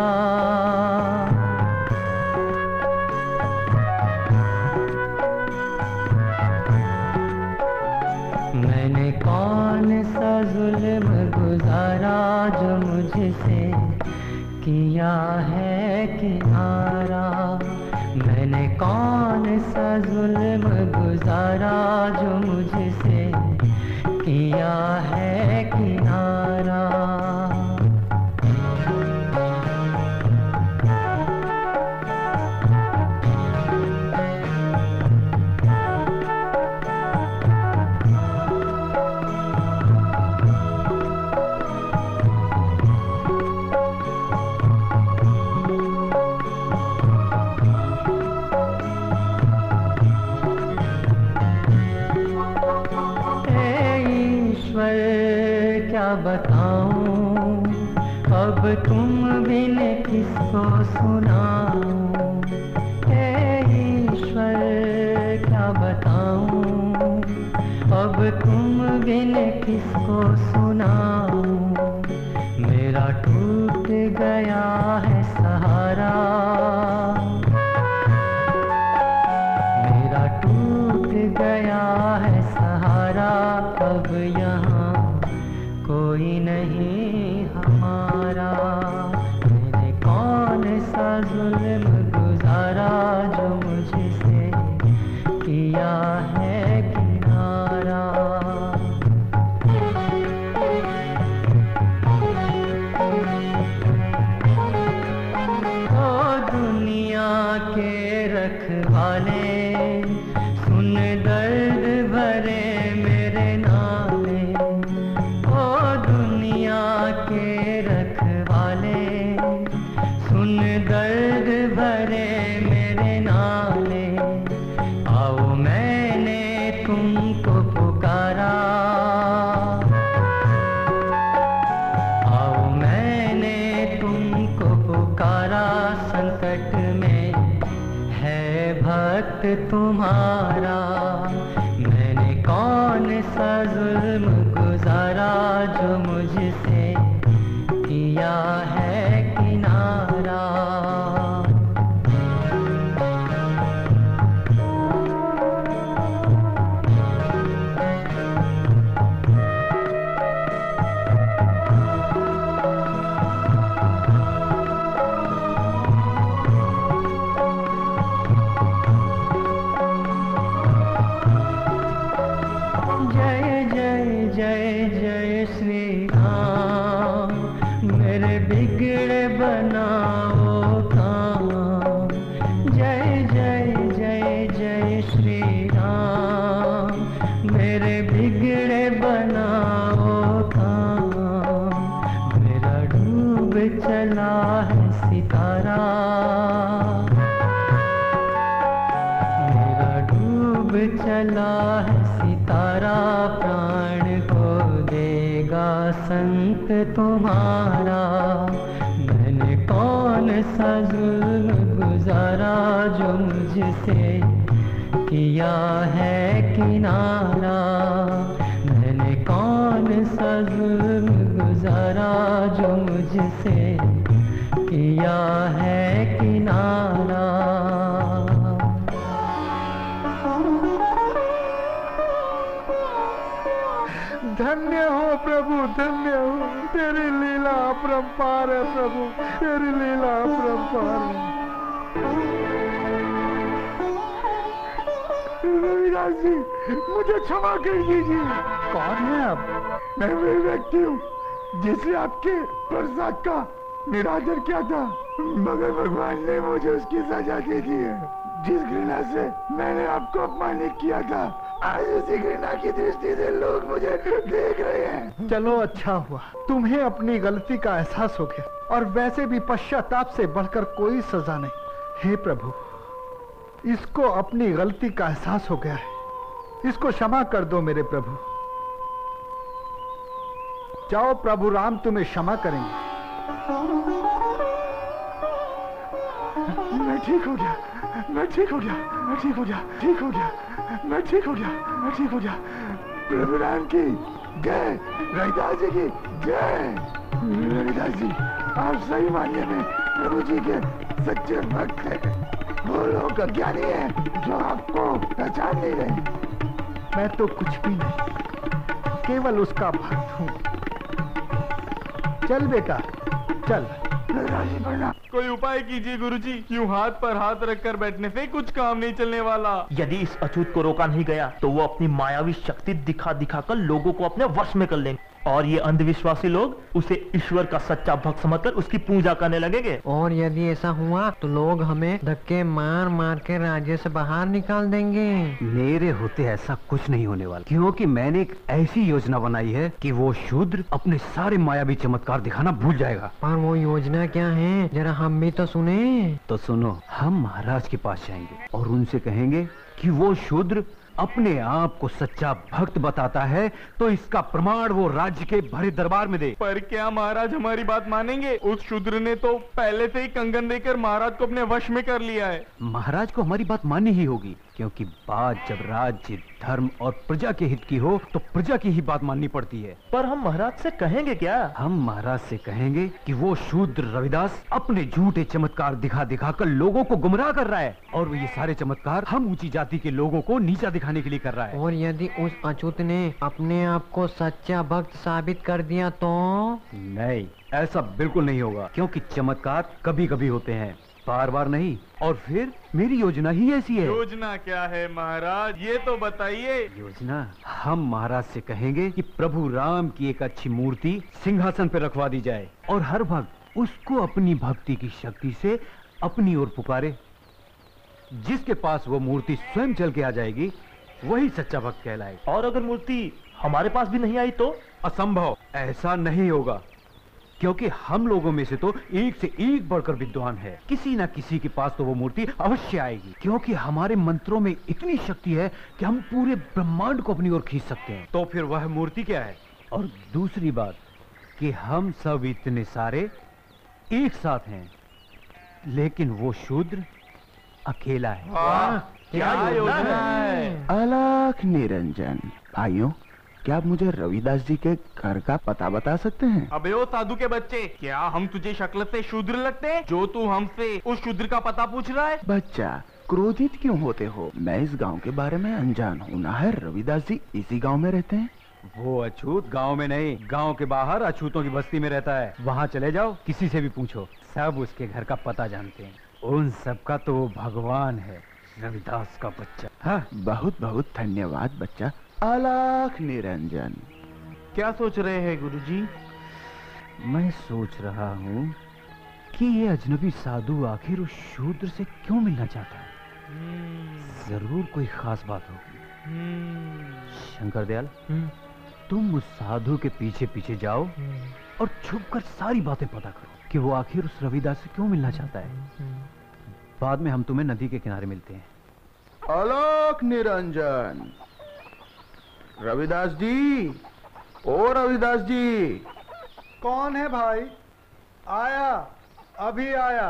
मैंने कौन सा जुल्म गुजारा जो मुझसे किया है किनारा। मैंने कौन सा जुल्म गुजारा जो मुझसे किया है किनारा। क्या बताऊं अब तुम बिन किसको सुनाऊं। हे ईश्वर क्या बताऊं अब तुम बिन किसको सुनाऊं। मेरा टूट गया है सहारा, मेरा टूट गया है सहारा। अब यहाँ कोई नहीं हमारा। मैंने कौन सा जुल्म गुजारा जो मुझसे किया है किनारा। ओ दुनिया के रखवाले, सुन दर्द भरे मेरे नाले। ओ दुनिया वक्त तुम्हारा, मैंने कौन सा जुल्म गुजारा जो मुझसे किया है किनारा। जय जय श्री राम, मेरे बिगड़े बनाओ काम। जय जय जय जय श्री राम, मेरे बिगड़े बनाओ काम। मेरा डूब चला है सितारा, मेरा डूब चला है सितारा। प्राण को देगा संत तुम्हारा, मैंने कौन सा जुल्म गुजारा जो मुझसे किया है किनारा। मैंने कौन सा जुल्म गुजारा जो मुझसे किया है किनारा। धन्य हो प्रभु, धन्य हो, तेरी लीला अपरंपार है प्रभु, तेरी लीला अपरंपार है। रविदास जी, मुझे क्षमा कर दीजिए। कौन है आप? मैं वही व्यक्ति हूँ जिसने आपके प्रसाद का निरादर किया था, मगर भगवान ने मुझे उसकी सजा दे दी है। जिस घृणा से मैंने आपको अपमानित किया था, आज उसी घृणा की दृष्टि से लोग मुझे देख रहे हैं। चलो अच्छा हुआ, तुम्हें अपनी गलती का एहसास हो गया, और वैसे भी पश्चाताप से बढ़कर कोई सजा नहीं। हे प्रभु, इसको अपनी गलती का एहसास हो गया है, इसको क्षमा कर दो मेरे प्रभु। जाओ, प्रभु राम तुम्हें क्षमा करेंगे। मैं ठीक हो गया, मैं ठीक हो गया, मैं ठीक हो गया, ठीक हो गया, मैं ठीक हो गया, मैं ठीक हो गया। प्रभु राम की जय, रविदास जी की जय। रविदास जी, आप सही मायने में प्रभु जी के सच्चे भक्त हैं। वो लोग अज्ञानी हैं जो आपको पहचान नहीं रहे। मैं तो कुछ भी नहीं, केवल उसका भक्त हूँ। चल बेटा, चल। कोई उपाय कीजिए गुरुजी, यूं हाथ पर हाथ रखकर बैठने से कुछ काम नहीं चलने वाला। यदि इस अछूत को रोका नहीं गया तो वो अपनी मायावी शक्ति दिखा दिखा कर लोगों को अपने वश में कर लेंगे, और ये अंधविश्वासी लोग उसे ईश्वर का सच्चा भक्त समझकर उसकी पूजा करने लगेंगे। और यदि ऐसा हुआ तो लोग हमें धक्के मार मार के राज्य से बाहर निकाल देंगे। मेरे होते ऐसा कुछ नहीं होने वाला, क्योंकि मैंने एक ऐसी योजना बनाई है कि वो शूद्र अपने सारे मायावी चमत्कार दिखाना भूल जाएगा। पर वो योजना क्या है, जरा हम भी तो सुने। तो सुनो, हम महाराज के पास जाएंगे और उनसे कहेंगे कि वो शूद्र अपने आप को सच्चा भक्त बताता है, तो इसका प्रमाण वो राज्य के भरे दरबार में दे। पर क्या महाराज हमारी बात मानेंगे? उस शूद्र ने तो पहले से ही कंगन देकर महाराज को अपने वश में कर लिया है। महाराज को हमारी बात माननी ही होगी, क्योंकि बात जब राज्य, धर्म और प्रजा के हित की हो तो प्रजा की ही बात माननी पड़ती है। पर हम महाराज से कहेंगे क्या? हम महाराज से कहेंगे कि वो शूद्र रविदास अपने झूठे चमत्कार दिखा दिखा कर लोगों को गुमराह कर रहा है, और वो ये सारे चमत्कार हम ऊंची जाति के लोगों को नीचा दिखाने के लिए कर रहा है। और यदि उस अछूत ने अपने आप को सच्चा भक्त साबित कर दिया तो? नहीं, ऐसा बिल्कुल नहीं होगा, क्योंकि चमत्कार कभी कभी होते हैं, बार बार नहीं। और फिर मेरी योजना ही ऐसी है। योजना क्या है महाराज, ये तो बताइए। योजना, हम महाराज से कहेंगे कि प्रभु राम की एक अच्छी मूर्ति सिंहासन पर रखवा दी जाए, और हर भक्त उसको अपनी भक्ति की शक्ति से अपनी ओर पुकारे। जिसके पास वो मूर्ति स्वयं चल के आ जाएगी, वही सच्चा भक्त कहलाएगा। और अगर मूर्ति हमारे पास भी नहीं आई तो? असंभव, ऐसा नहीं होगा, क्योंकि हम लोगों में से तो एक से एक बढ़कर विद्वान है। किसी ना किसी के पास तो वो मूर्ति अवश्य आएगी, क्योंकि हमारे मंत्रों में इतनी शक्ति है कि हम पूरे ब्रह्मांड को अपनी ओर खींच सकते हैं। तो फिर वह मूर्ति क्या है? और दूसरी बात कि हम सब इतने सारे एक साथ हैं, लेकिन वो शूद्र अकेला है। क्या योजना है? अलख निरंजन। भाइयों, क्या आप मुझे रविदास जी के घर का पता बता सकते हैं? अबे ओ साधु के बच्चे, क्या हम तुझे शक्ल से शूद्र लगते हैं जो तू हमसे उस शूद्र का पता पूछ रहा है? बच्चा, क्रोधित क्यों होते हो? मैं इस गांव के बारे में अनजान हूँ ना है। रविदास जी इसी गांव में रहते हैं। वो अछूत गांव में नहीं, गांव के बाहर अछूतों की बस्ती में रहता है। वहाँ चले जाओ, किसी से भी पूछो, सब उसके घर का पता जानते हैं। उन सब का तो वो भगवान है, रविदास का बच्चा। हाँ, बहुत बहुत धन्यवाद बच्चा। अलख निरंजन। क्या सोच रहे हैं गुरुजी? मैं सोच रहा हूँ कि ये अजनबी साधु आखिर उस शूद्र से क्यों मिलना चाहता है। जरूर कोई खास बात होगी। शंकर दयाल, तुम उस साधु के पीछे पीछे जाओ और छुपकर सारी बातें पता करो कि वो आखिर उस रविदास से क्यों मिलना चाहता है। बाद में हम तुम्हें नदी के किनारे मिलते हैं। अलख निरंजन। रविदास जी, ओ रविदास जी। कौन है भाई? आया, अभी आया।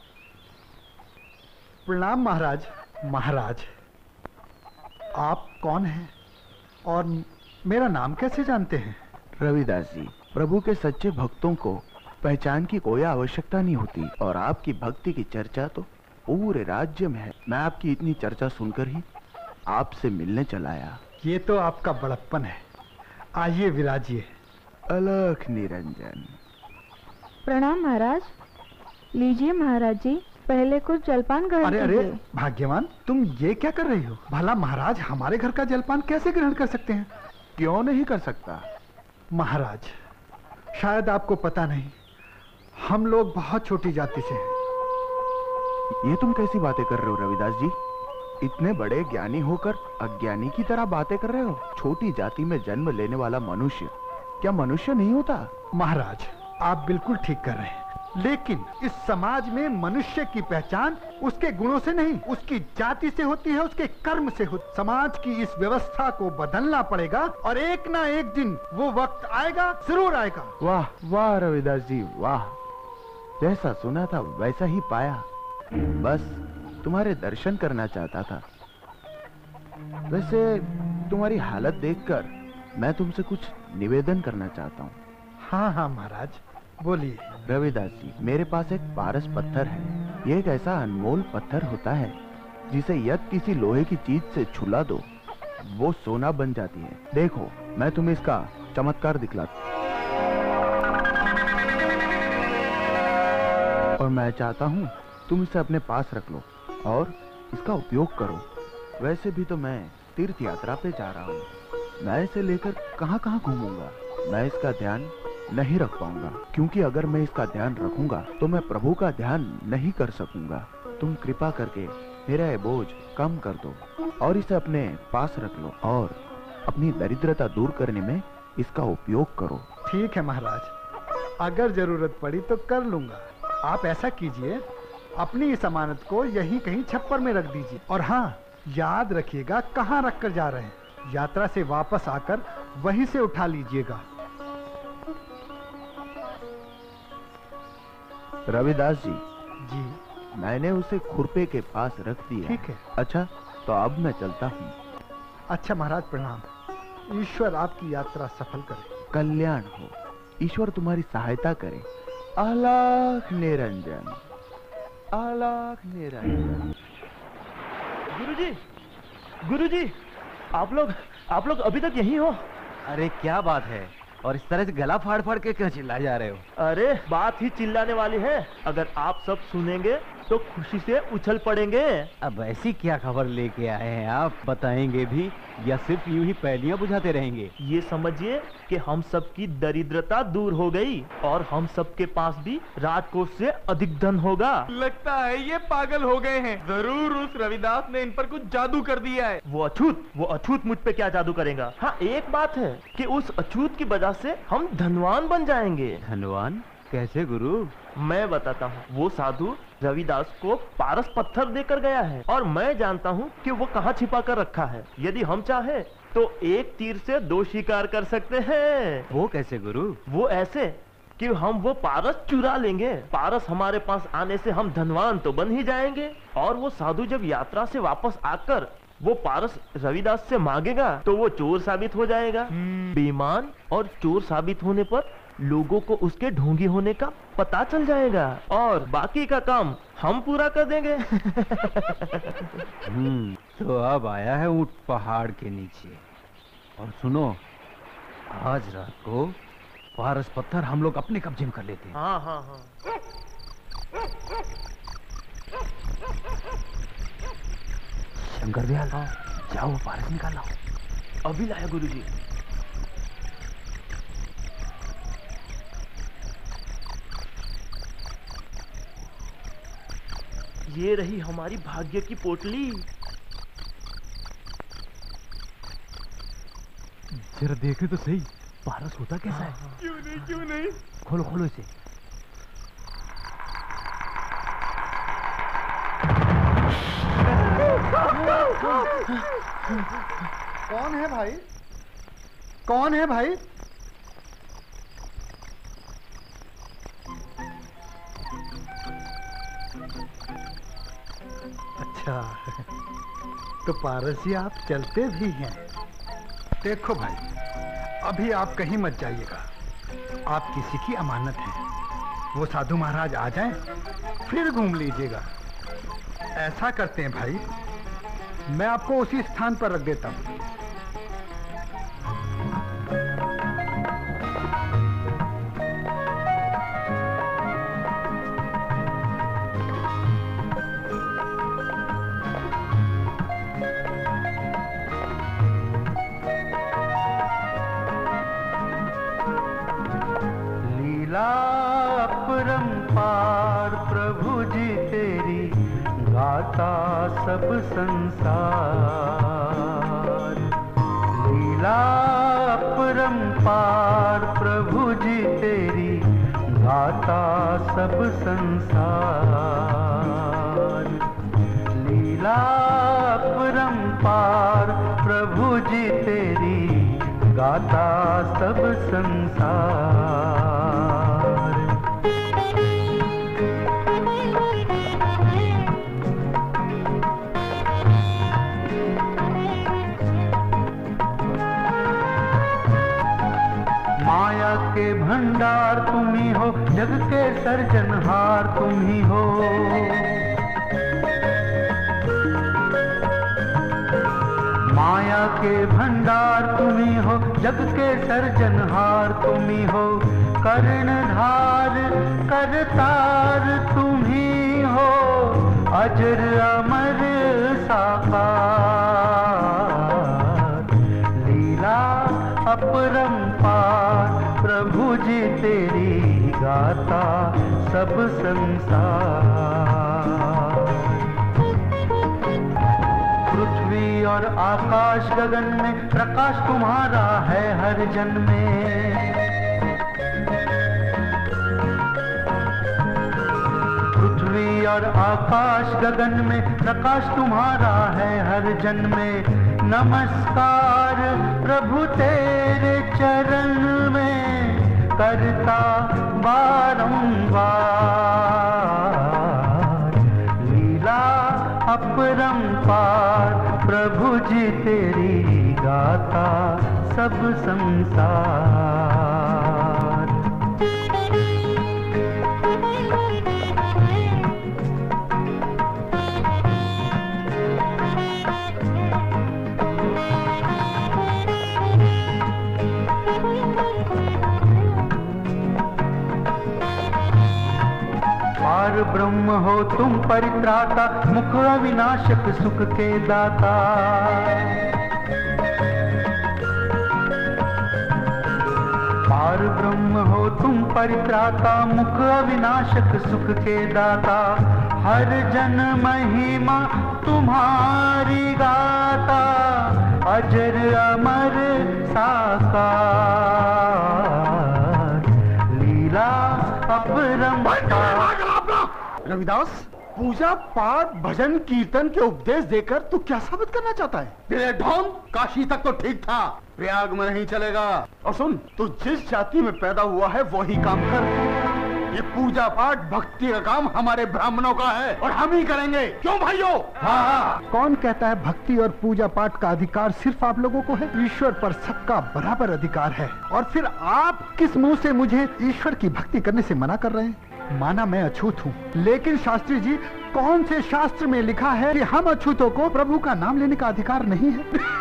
प्रणाम महाराज। महाराज, आप कौन हैं और मेरा नाम कैसे जानते हैं? रविदास जी, प्रभु के सच्चे भक्तों को पहचान की कोई आवश्यकता नहीं होती और आपकी भक्ति की चर्चा तो पूरे राज्य में है। मैं आपकी इतनी चर्चा सुनकर ही आपसे मिलने चला आया। ये तो आपका बड़प्पन है। आइए विराजिए। अलख निरंजन। प्रणाम महाराज। लीजिए महाराज जी, पहले कुछ जलपान ग्रहण कीजिए। अरे अरे भाग्यवान, तुम ये क्या कर रही हो? भला महाराज हमारे घर का जलपान कैसे ग्रहण कर सकते हैं? क्यों नहीं कर सकता? महाराज, शायद आपको पता नहीं, हम लोग बहुत छोटी जाति से हैं। ये तुम कैसी बातें कर रहे हो रविदास जी? इतने बड़े ज्ञानी होकर अज्ञानी की तरह बातें कर रहे हो। छोटी जाति में जन्म लेने वाला मनुष्य क्या मनुष्य नहीं होता? महाराज, आप बिल्कुल ठीक कर रहे हैं, लेकिन इस समाज में मनुष्य की पहचान उसके गुणों से नहीं, उसकी जाति से होती है, उसके कर्म से होती। समाज की इस व्यवस्था को बदलना पड़ेगा और एक ना एक दिन वो वक्त आएगा, जरूर आएगा। वाह वाह रविदास जी, वाह। जैसा सुना था वैसा ही पाया। बस तुम्हारे दर्शन करना चाहता था। वैसे तुम्हारी हालत देखकर मैं तुमसे कुछ निवेदन करना चाहता हूँ। हाँ हाँ महाराज, बोलिए। रविदास जी, मेरे पास एक पारस पत्थर है। ये एक ऐसा अनमोल पत्थर होता है जिसे यदि किसी लोहे की चीज से छुला दो वो सोना बन जाती है। देखो, मैं तुम्हें इसका चमत्कार दिखलाता और मैं चाहता हूँ तुम इसे अपने पास रख लो और इसका उपयोग करो। वैसे भी तो मैं तीर्थ यात्रा पे जा रहा हूँ। मैं इसे लेकर कहाँ कहाँ घूमूंगा। मैं इसका ध्यान नहीं रख पाऊंगा, क्योंकि अगर मैं इसका ध्यान रखूंगा तो मैं प्रभु का ध्यान नहीं कर सकूंगा। तुम कृपा करके मेरा ये बोझ कम कर दो और इसे अपने पास रख लो और अपनी दरिद्रता दूर करने में इसका उपयोग करो। ठीक है महाराज, अगर जरूरत पड़ी तो कर लूंगा। आप ऐसा कीजिए, अपनी इस अमानत को यहीं कहीं छप्पर में रख दीजिए और हाँ, याद रखिएगा कहाँ रख कर जा रहे हैं। यात्रा से वापस आकर वहीं से उठा लीजिएगा। रविदास जी, जी, मैंने उसे खुरपे के पास रख दिया। ठीक है। अच्छा, तो अब मैं चलता हूँ। अच्छा महाराज, प्रणाम। ईश्वर आपकी यात्रा सफल करे। कल्याण हो। ईश्वर तुम्हारी सहायता करे। अलख निरंजन, अलख निरंजन। गुरुजी, गुरुजी, आप लोग अभी तक यहीं हो? अरे क्या बात है, और इस तरह से गला फाड़ फाड़ के क्यों चिल्लाए जा रहे हो? अरे बात ही चिल्लाने वाली है। अगर आप सब सुनेंगे तो खुशी से उछल पड़ेंगे। अब ऐसी क्या खबर लेके आए हैं आप? बताएंगे भी या सिर्फ यूं ही पहेलियां बुझाते रहेंगे? ये समझिए कि हम सब की दरिद्रता दूर हो गई और हम सब के पास भी राजकोष से अधिक धन होगा। लगता है ये पागल हो गए हैं। जरूर उस रविदास ने इन पर कुछ जादू कर दिया है। वो अछूत मुझ पे क्या जादू करेगा? हाँ, एक बात है कि उस अछूत की वजह से हम धनवान बन जाएंगे। धनवान कैसे गुरु? मैं बताता हूँ। वो साधु रविदास को पारस पत्थर देकर गया है और मैं जानता हूँ कि वो कहाँ छिपा कर रखा है। यदि हम चाहे तो एक तीर से दो शिकार कर सकते हैं। वो कैसे गुरु? वो ऐसे कि हम वो पारस चुरा लेंगे। पारस हमारे पास आने से हम धनवान तो बन ही जाएंगे, और वो साधु जब यात्रा से वापस आकर वो पारस रविदास से मांगेगा तो वो चोर साबित हो जाएगा। बेईमान और चोर साबित होने पर लोगों को उसके ढोंगी होने का पता चल जाएगा, और बाकी का काम हम पूरा कर देंगे। तो अब आया है ऊंट पहाड़ के नीचे। और सुनो, आज रात को पारस पत्थर हम लोग अपने कब्जे में कर लेते हैं। हाँ हाँ हाँ। शंकर दयाल, जाओ पारस निकाल लाओ। अभी लाया गुरुजी। ये रही हमारी भाग्य की पोटली। जरा देखे तो सही, पारस होता कैसा है? क्यों नहीं, क्यों नहीं? खोलो खोलो इसे। कौन है भाई? कौन है भाई? अच्छा, तो पारस जी आप चलते भी हैं। देखो भाई, अभी आप कहीं मत जाइएगा, आप किसी की अमानत हैं। वो साधु महाराज आ जाएं, फिर घूम लीजिएगा। ऐसा करते हैं भाई, मैं आपको उसी स्थान पर रख देता हूं। अपरंपार प्रभु जी तेरी गाता सब संसार। लीला अपरंपार प्रभु जी तेरी गाता सब संसार। लीला अपरंपार प्रभु जी तेरी गाता सब संसार। माया के भंडार तुम ही हो, जग के सर्जनहार तुम ही हो। माया के भंडार तुम ही हो, जग के सर्जनहार तुम ही हो। कर्णधार करतार तुम ही हो, अजर अमर साकार। लीला अपरंपार प्रभु जी तेरी गाता सब संसार। पृथ्वी और आकाश गगन में प्रकाश तुम्हारा है हर जन में। पृथ्वी और आकाश गगन में प्रकाश तुम्हारा है हर जन में। नमस्कार प्रभु तेरे चरण में करता बारंबार। लीला अपरंपार प्रभु जी तेरी गाता सब संसार। पार ब्रह्म हो तुम परित्राता, मुख अविनाशक सुख के दाता। पार ब्रह्म हो तुम परित्राता, मुख अविनाशक सुख के दाता। हर जन महिमा तुम्हारी गाता, अजर अमर साकार। लीला अपरंपार। रविदास, पूजा पाठ भजन कीर्तन के उपदेश देकर तू क्या साबित करना चाहता है? तेरे ढोंग, काशी तक तो ठीक था, प्रयाग में नहीं चलेगा। और सुन, तू जिस जाति में पैदा हुआ है वही काम कर। ये पूजा पाठ भक्ति का काम हमारे ब्राह्मणों का है और हम ही करेंगे, क्यों भाइयों? हाँ। कौन कहता है भक्ति और पूजा पाठ का अधिकार सिर्फ आप लोगों को है? ईश्वर पर सबका बराबर अधिकार है। और फिर आप किस मुंह से मुझे ईश्वर की भक्ति करने से मना कर रहे हैं? माना मैं अछूत हूँ, लेकिन शास्त्री जी, कौन से शास्त्र में लिखा है कि हम अछूतों को प्रभु का नाम लेने का अधिकार नहीं है?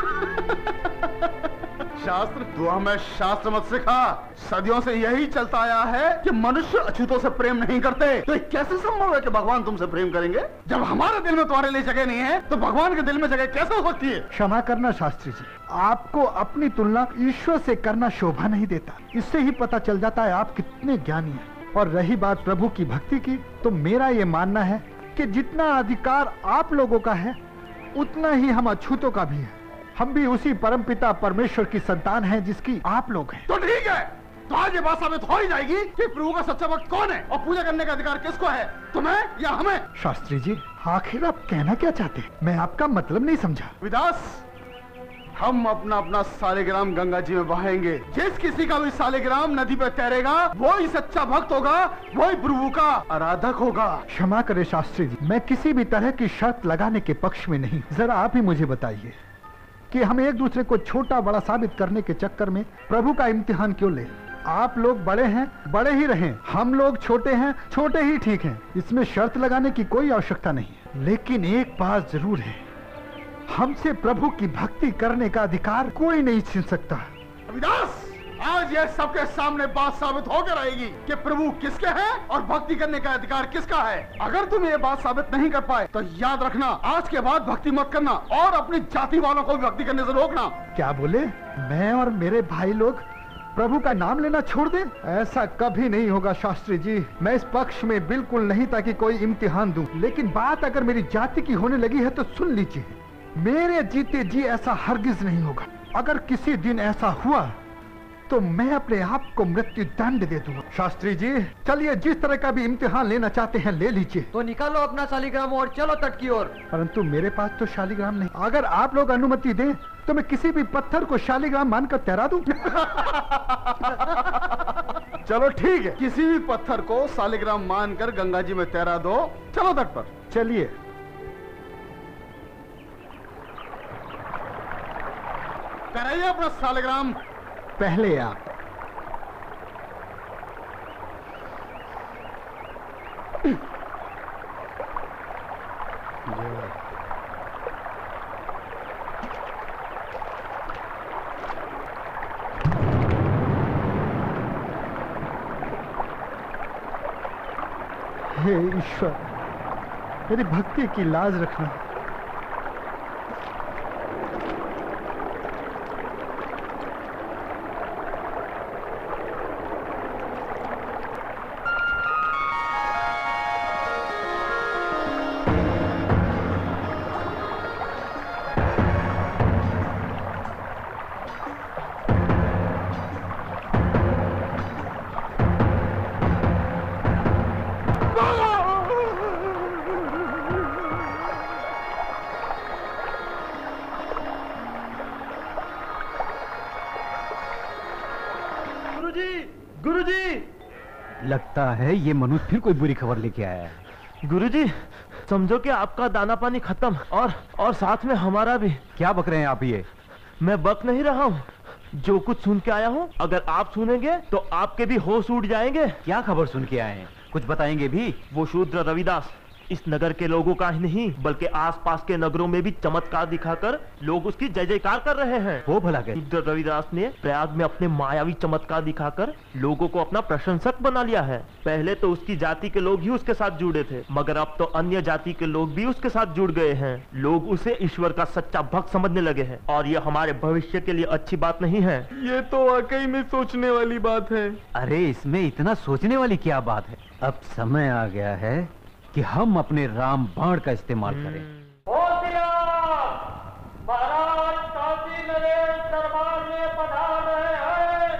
शास्त्र? तू हमें शास्त्र मत सिखा। सदियों से यही चलता आया है कि मनुष्य अछूतों से प्रेम नहीं करते। तो कैसे संभव है कि भगवान तुमसे प्रेम करेंगे? जब हमारे दिल में तुम्हारे लिए जगह नहीं है तो भगवान के दिल में जगह कैसे हो सकती है? क्षमा करना शास्त्री जी, आपको अपनी तुलना ईश्वर से करना शोभा नहीं देता। इससे ही पता चल जाता है आप कितने ज्ञानी हैं। और रही बात प्रभु की भक्ति की, तो मेरा ये मानना है कि जितना अधिकार आप लोगों का है उतना ही हम अछूतों का भी है। हम भी उसी परमपिता परमेश्वर की संतान हैं जिसकी आप लोग हैं। तो ठीक है, तो आज ये बात साबित हो ही जाएगी कि प्रभु का सच्चा भक्त कौन है और पूजा करने का अधिकार किसको है, तुम्हें या हमें? शास्त्री जी, आखिर आप कहना क्या चाहते हैं? मैं आपका मतलब नहीं समझा। विदास, हम अपना अपना सालिग्राम गंगा जी में बहाएंगे। जिस किसी का भी सालिग्राम नदी पर तैरेगा वो ही सच्चा भक्त होगा, वो ही प्रभु का आराधक होगा। क्षमा करे शास्त्री जी, मैं किसी भी तरह की शर्त लगाने के पक्ष में नहीं। जरा आप ही मुझे बताइए कि हम एक दूसरे को छोटा बड़ा साबित करने के चक्कर में प्रभु का इम्तिहान क्यों ले? आप लोग बड़े हैं, बड़े ही रहें। हम लोग छोटे हैं, छोटे ही ठीक हैं। इसमें शर्त लगाने की कोई आवश्यकता नहीं है। लेकिन एक बात जरूर है, हमसे प्रभु की भक्ति करने का अधिकार कोई नहीं छीन सकता। रविदास, आज यह सबके सामने बात साबित होकर रहेगी कि प्रभु किसके हैं और भक्ति करने का अधिकार किसका है। अगर तुम ये बात साबित नहीं कर पाए तो याद रखना, आज के बाद भक्ति मत करना और अपनी जाति वालों को भी भक्ति करने से रोकना। क्या बोले? मैं और मेरे भाई लोग प्रभु का नाम लेना छोड़ दे? ऐसा कभी नहीं होगा शास्त्री जी। मैं इस पक्ष में बिल्कुल नहीं था कि कोई इम्तिहान दूं, लेकिन बात अगर मेरी जाति की होने लगी है तो सुन लीजिए, मेरे जीते जी ऐसा हरगिज नहीं होगा। अगर किसी दिन ऐसा हुआ तो मैं अपने आप को मृत्यु दंड दे दूंगा। शास्त्री जी, चलिए, जिस तरह का भी इम्तिहान लेना चाहते हैं ले लीजिए। तो निकालो अपना शालिग्राम और चलो तट की ओर। परंतु मेरे पास तो शालिग्राम नहीं। अगर आप लोग अनुमति दें तो मैं किसी भी पत्थर को शालिग्राम मानकर तैरा दूं। चलो ठीक है, किसी भी पत्थर को शालिग्राम मानकर गंगा जी में तैरा दो। चलो तट पर। चलिए। कराइए अपना शालिग्राम। पहले आप। हे ईश्वर, मेरी भक्ति की लाज रखना। लगता है ये मनुष्य फिर कोई बुरी खबर लेके आया है। गुरुजी, समझो कि आपका दाना पानी खत्म और साथ में हमारा भी। क्या बक रहे हैं आप? ये मैं बक नहीं रहा हूँ, जो कुछ सुन के आया हूँ, अगर आप सुनेंगे तो आपके भी होश उड़ जाएंगे। क्या खबर सुन के आए हैं? कुछ बताएंगे भी? वो शूद्र रविदास इस नगर के लोगों का ही नहीं बल्कि आसपास के नगरों में भी चमत्कार दिखाकर लोग उसकी जय जयकार कर रहे हैं। वो भला कैसे? शूद्र रविदास ने प्रयाग में अपने मायावी चमत्कार दिखाकर लोगों को अपना प्रशंसक बना लिया है। पहले तो उसकी जाति के लोग ही उसके साथ जुड़े थे, मगर अब तो अन्य जाति के लोग भी उसके साथ जुड़ गए हैं। लोग उसे ईश्वर का सच्चा भक्त समझने लगे हैं और ये हमारे भविष्य के लिए अच्छी बात नहीं है। ये तो वाकई में सोचने वाली बात है। अरे इसमें इतना सोचने वाली क्या बात है? अब समय आ गया है कि हम अपने राम बाण का इस्तेमाल करें। महाराज काशी नरेश दरबार में पधार रहे हैं।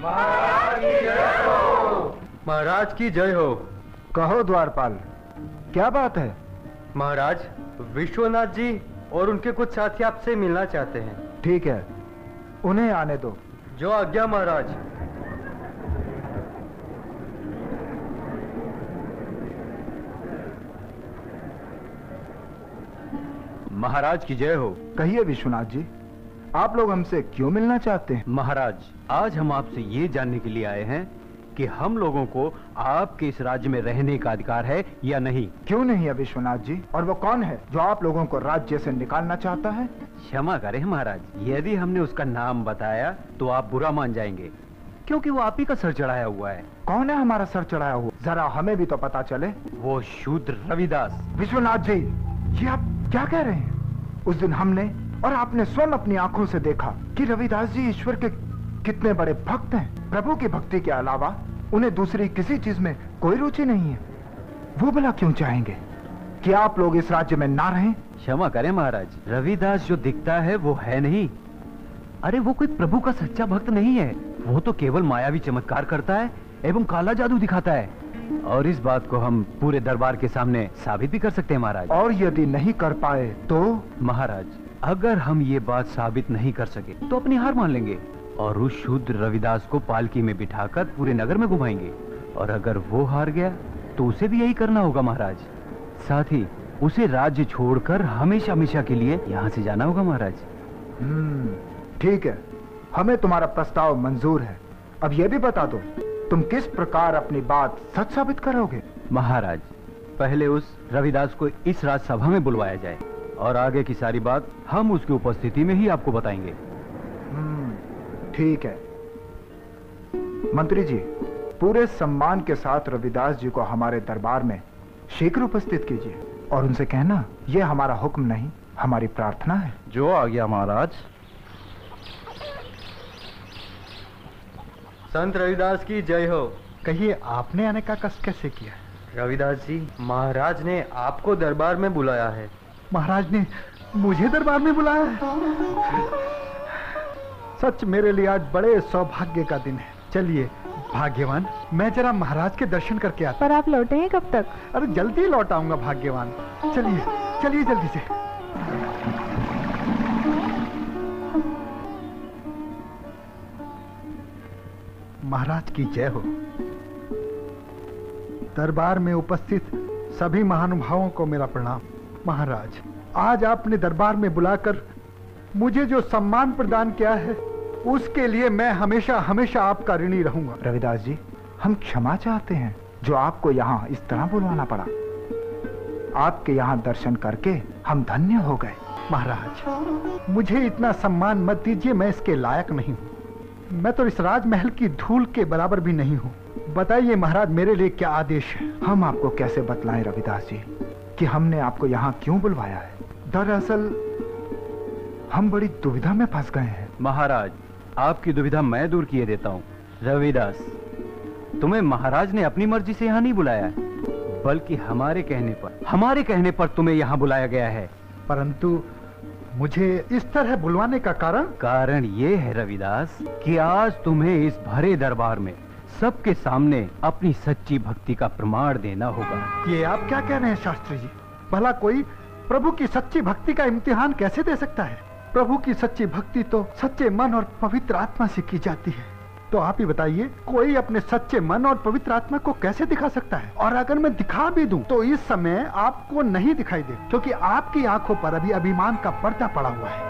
महाराज की जय हो। कहो द्वारपाल, क्या बात है? महाराज, विश्वनाथ जी और उनके कुछ साथी आपसे मिलना चाहते हैं। ठीक है, उन्हें आने दो। जो आज्ञा महाराज। महाराज की जय हो। कहिए विश्वनाथ जी, आप लोग हमसे क्यों मिलना चाहते हैं? महाराज, आज हम आपसे ये जानने के लिए आए हैं कि हम लोगों को आपके इस राज्य में रहने का अधिकार है या नहीं। क्यों नहीं है विश्वनाथ जी? और वो कौन है जो आप लोगों को राज्य से निकालना चाहता है? क्षमा करें महाराज, यदि हमने उसका नाम बताया तो आप बुरा मान जाएंगे, क्योंकि वो आप ही का सर चढ़ाया हुआ है। कौन है हमारा सर चढ़ाया हुआ? जरा हमें भी तो पता चले। वो शूद्र रविदास। विश्वनाथ जी, ये आप क्या कह रहे हैं? उस दिन हमने और आपने स्वयं अपनी आंखों से देखा कि रविदास जी ईश्वर के कितने बड़े भक्त हैं। प्रभु की भक्ति के अलावा उन्हें दूसरी किसी चीज में कोई रुचि नहीं है। वो भला क्यों चाहेंगे कि आप लोग इस राज्य में ना रहें? क्षमा करें महाराज, रविदास जो दिखता है वो है नहीं। अरे वो कोई प्रभु का सच्चा भक्त नहीं है। वो तो केवल मायावी चमत्कार करता है एवं काला जादू दिखाता है, और इस बात को हम पूरे दरबार के सामने साबित भी कर सकते हैं महाराज। और यदि नहीं कर पाए तो? महाराज, अगर हम ये बात साबित नहीं कर सके तो अपनी हार मान लेंगे और उस शूद्र रविदास को पालकी में बिठाकर पूरे नगर में घुमाएंगे, और अगर वो हार गया तो उसे भी यही करना होगा महाराज। साथ ही उसे राज्य छोड़कर हमेशा हमेशा के लिए यहाँ से जाना होगा महाराज। ठीक है, हमें तुम्हारा प्रस्ताव मंजूर है। अब ये भी बता दो, तुम किस प्रकार अपनी बात सच साबित करोगे? महाराज, पहले उस रविदास को इस राजसभा में बुलवाया जाए और आगे की सारी बात हम उसकी उपस्थिति में ही आपको बताएंगे। ठीक है। मंत्री जी, पूरे सम्मान के साथ रविदास जी को हमारे दरबार में शीघ्र उपस्थित कीजिए और उनसे कहना यह हमारा हुक्म नहीं, हमारी प्रार्थना है। जो आ गया महाराज। संत रविदास की जय हो। कहिए, आपने आने का कष्ट कैसे किया? रविदास जी, महाराज ने आपको दरबार में बुलाया है। महाराज ने मुझे दरबार में बुलाया है? सच मेरे लिए आज बड़े सौभाग्य का दिन है। चलिए भाग्यवान, मैं जरा महाराज के दर्शन करके आता। पर आप लौटेंगे कब तक? अरे जल्दी लौट आऊंगा भाग्यवान। चलिए चलिए जल्दी से। महाराज की जय हो। दरबार में उपस्थित सभी महानुभावों को मेरा प्रणाम। महाराज, आज आपने दरबार में बुलाकर मुझे जो सम्मान प्रदान किया है उसके लिए मैं हमेशा हमेशा आपका ऋणी रहूंगा। रविदास जी, हम क्षमा चाहते हैं जो आपको यहाँ इस तरह बुलवाना पड़ा। आपके यहाँ दर्शन करके हम धन्य हो गए। महाराज, मुझे इतना सम्मान मत दीजिए, मैं इसके लायक नहीं हूँ। मैं तो इस राजमहल की धूल के बराबर भी नहीं हूँ। बताइए महाराज, मेरे लिए क्या आदेश है? हम आपको कैसे बतलाएं रविदास जी कि हमने आपको यहाँ क्यों बुलवाया है। दरअसल हम बड़ी दुविधा में फंस गए हैं। महाराज, आपकी दुविधा मैं दूर किए देता हूँ। रविदास, तुम्हें महाराज ने अपनी मर्जी से यहाँ नहीं बुलाया, बल्कि हमारे कहने पर तुम्हें यहाँ बुलाया गया है। परंतु मुझे इस तरह बुलवाने का कारण ये है रविदास कि आज तुम्हें इस भरे दरबार में सबके सामने अपनी सच्ची भक्ति का प्रमाण देना होगा। ये आप क्या कह रहे हैं शास्त्री जी? भला कोई प्रभु की सच्ची भक्ति का इम्तिहान कैसे दे सकता है? प्रभु की सच्ची भक्ति तो सच्चे मन और पवित्र आत्मा से की जाती है। तो आप ही बताइए, कोई अपने सच्चे मन और पवित्र आत्मा को कैसे दिखा सकता है? और अगर मैं दिखा भी दूं तो इस समय आपको नहीं दिखाई दे, क्योंकि आपकी आंखों पर अभी अभिमान का पर्दा पड़ा हुआ है।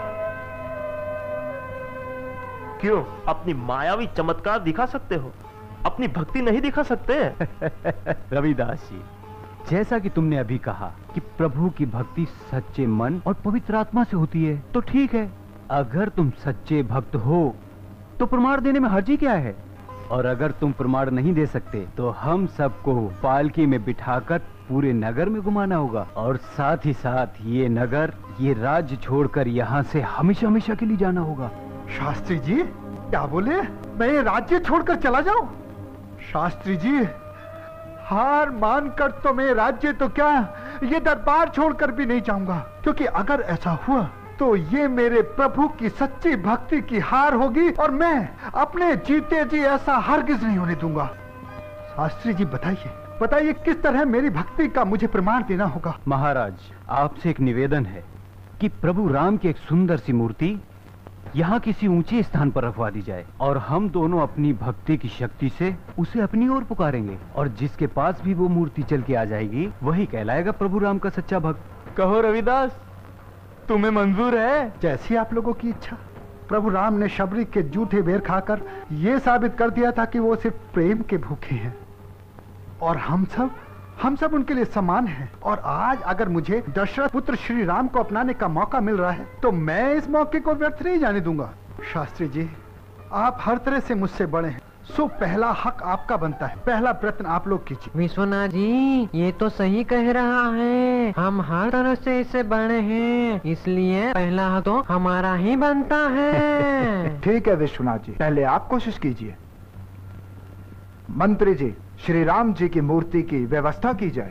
क्यों अपनी मायावी चमत्कार दिखा सकते हो, अपनी भक्ति नहीं दिखा सकते? रविदास जी, जैसा कि तुमने अभी कहा कि प्रभु की भक्ति सच्चे मन और पवित्र आत्मा से होती है, तो ठीक है, अगर तुम सच्चे भक्त हो तो प्रमाण देने में हर्जी क्या है? और अगर तुम प्रमाण नहीं दे सकते तो हम सबको पालकी में बिठाकर पूरे नगर में घुमाना होगा, और साथ ही साथ ये नगर, ये राज्य छोड़कर यहाँ से हमेशा हमेशा के लिए जाना होगा। शास्त्री जी, क्या बोले? मैं ये राज्य छोड़कर चला जाऊं? शास्त्री जी, हार मानकर तो मैं राज्य तो क्या, ये दरबार छोड़कर भी नहीं जाऊंगा, क्योंकि अगर ऐसा हुआ तो ये मेरे प्रभु की सच्ची भक्ति की हार होगी और मैं अपने जीते जी ऐसा हरगिज नहीं होने दूंगा। शास्त्री जी बताइए बताइए किस तरह मेरी भक्ति का मुझे प्रमाण देना होगा। महाराज, आपसे एक निवेदन है कि प्रभु राम की एक सुंदर सी मूर्ति यहाँ किसी ऊंचे स्थान पर रखवा दी जाए और हम दोनों अपनी भक्ति की शक्ति से उसे अपनी ओर पुकारेंगे और जिसके पास भी वो मूर्ति चल के आ जाएगी वही कहलाएगा प्रभु राम का सच्चा भक्त। कहो रविदास, तुम्हें मंजूर है? जैसी आप लोगों की इच्छा। प्रभु राम ने शबरी के जूठे बेर खाकर ये साबित कर दिया था कि वो सिर्फ प्रेम के भूखे हैं और हम सब उनके लिए समान हैं। और आज अगर मुझे दशरथ पुत्र श्री राम को अपनाने का मौका मिल रहा है तो मैं इस मौके को व्यर्थ नहीं जाने दूंगा। शास्त्री जी, आप हर तरह से मुझसे बड़े हैं, सो पहला हक आपका बनता है, पहला प्रयत्न आप लोग कीजिए। विश्वनाथ जी, ये तो सही कह रहा है, हम हर तरह से इससे बड़े हैं, इसलिए पहला हक तो हमारा ही बनता है। ठीक है विश्वनाथ जी, पहले आप कोशिश कीजिए। मंत्री जी, श्री राम जी की मूर्ति की व्यवस्था की जाए।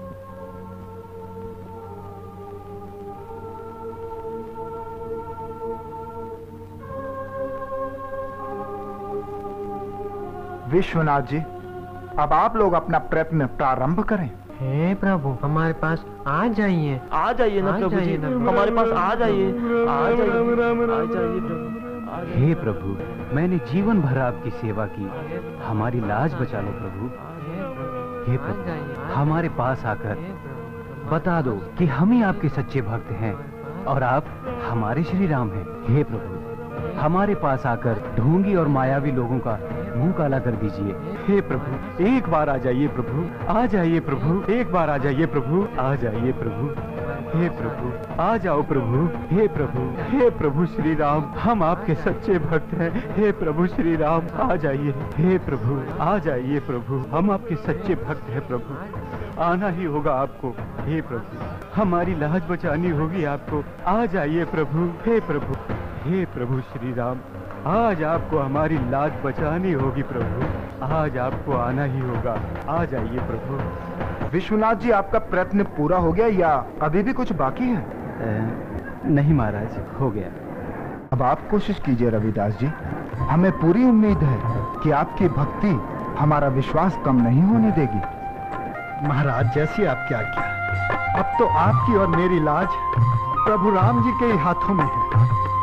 विश्वनाथ जी, अब आप लोग अपना प्रयत्न प्रारंभ करें। हे प्रभु, हमारे पास आ जाइए। आ जाइए ना प्रभु जी, हमारे पास आ जाइए, आ जाइए। हे प्रभु, मैंने जीवन भर आपकी सेवा की, हमारी लाज बचा लो प्रभु। हे प्रभु, हमारे पास आकर बता दो कि हम ही आपके सच्चे भक्त हैं और आप हमारे श्री राम हैं। हे प्रभु, हमारे पास आकर ढोंगी और मायावी लोगों का मुंह काला कर दीजिए। हे प्रभु, एक बार आ जाइए प्रभु, आ जाइए प्रभु, एक बार आ जाइए प्रभु, आ जाइए प्रभु। हे प्रभु, आ जाओ प्रभु। हे प्रभु, हे प्रभु श्री राम, हम आपके सच्चे भक्त हैं। हे प्रभु श्री राम, आ जाइए। हे प्रभु, आ जाइए प्रभु, हम आपके सच्चे भक्त हैं प्रभु, आना ही होगा आपको। हे प्रभु, हमारी लाज बचानी होगी आपको, आ जाइए प्रभु। हे प्रभु, हे प्रभु श्री राम, आज आपको हमारी लाज बचानी होगी प्रभु, आज आपको आना ही होगा, आ जाइए प्रभु। विश्वनाथ जी, आपका प्रयत्न पूरा हो गया या अभी भी कुछ बाकी है? नहीं महाराज, हो गया। अब आप कोशिश कीजिए रविदास जी, हमें पूरी उम्मीद है कि आपकी भक्ति हमारा विश्वास कम नहीं होने देगी। महाराज, जैसी आपकी आज्ञा। अब तो आपकी और मेरी लाज प्रभु राम जी के ही हाथों में है।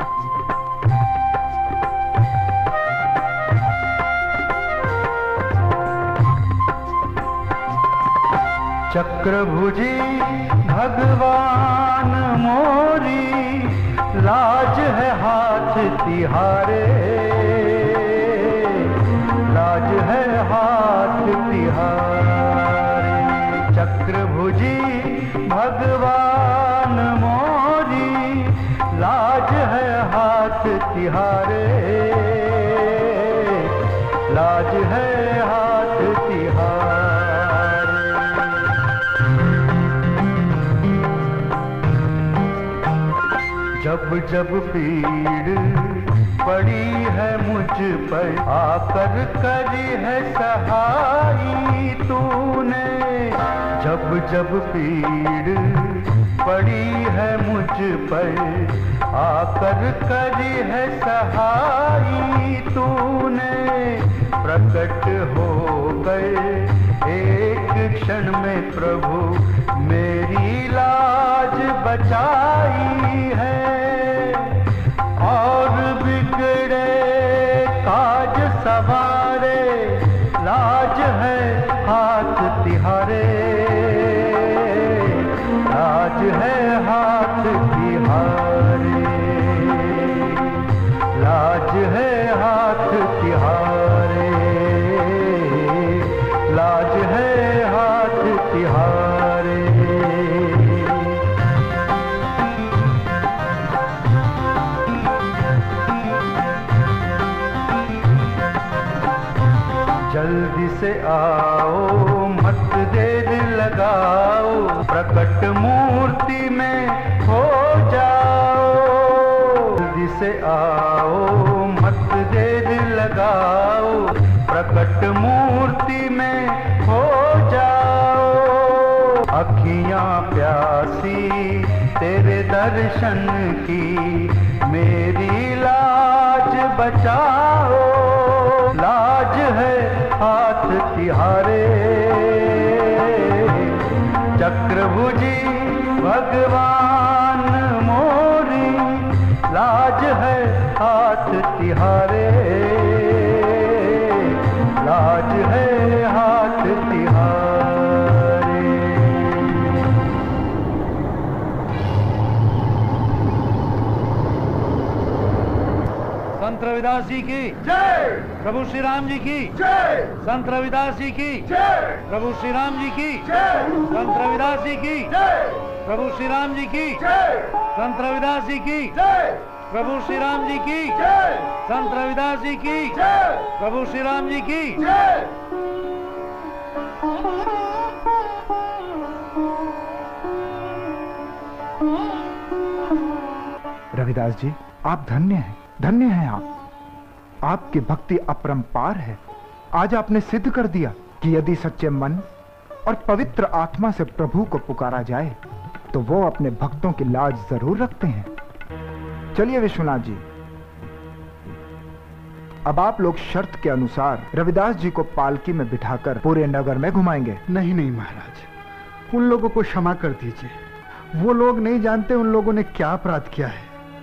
चक्रभुजी भगवान मोरी, लाज है हाथ तिहारे, लाज है हाथ तिहारे। चक्रभुजी भगवान मोरी, लाज है हाथ तिहारे, लाज है हाथ तिहारे। जब जब पीड़ पड़ी है मुझ पर, आकर करी है सहाई तूने। जब जब पीड़ पड़ी है मुझ पर, आकर करी है सहाई तूने। प्रकट हो गए एक क्षण में प्रभु, मेरी लाज बचाई है। और बिगड़े काज सवारे, लाज है हाथ तिहारे, लाज है हाथ तिहारे, लाज है हाथ तिहारे, लाज है हाथ तिहारे। जल्दी से आओ, मत देर लगाओ, प्रकट मूर्ति में हो जाओ। जल्दी से आओ, मत देर लगाओ, प्रकट मूर्ति में हो जाओ। अखियां प्यासी तेरे दर्शन की, मेरी लाज बचाओ, लाज है हाथ तिहारे। चक्रभुजी भगवान मोरी, लाज है हाथ तिहारे, लाज है हाथ तिहारे। संत रविदास जी की जय। प्रभु श्री राम जी की जय। संत रविदास जी की जय। प्रभु श्री राम जी की जय। संत रविदास जी की जय। प्रभु श्री राम जी की जय। संत रविदास जी की जय। प्रभु श्री राम जी की जय। संत रविदास जी की जय। प्रभु श्री राम जी की जय। रविदास जी, आप धन्य हैं, धन्य हैं आप। आपकी भक्ति अपरंपार है। आज आपने सिद्ध कर दिया कि यदि सच्चे मन और पवित्र आत्मा से प्रभु को पुकारा जाए तो वो अपने भक्तों की लाज जरूर रखते हैं। चलिए विश्वनाथ जी, अब आप लोग शर्त के अनुसार रविदास जी को पालकी में बिठाकर पूरे नगर में घुमाएंगे। नहीं नहीं महाराज, उन लोगों को क्षमा कर दीजिए। वो लोग नहीं जानते उन लोगों ने क्या अपराध किया है।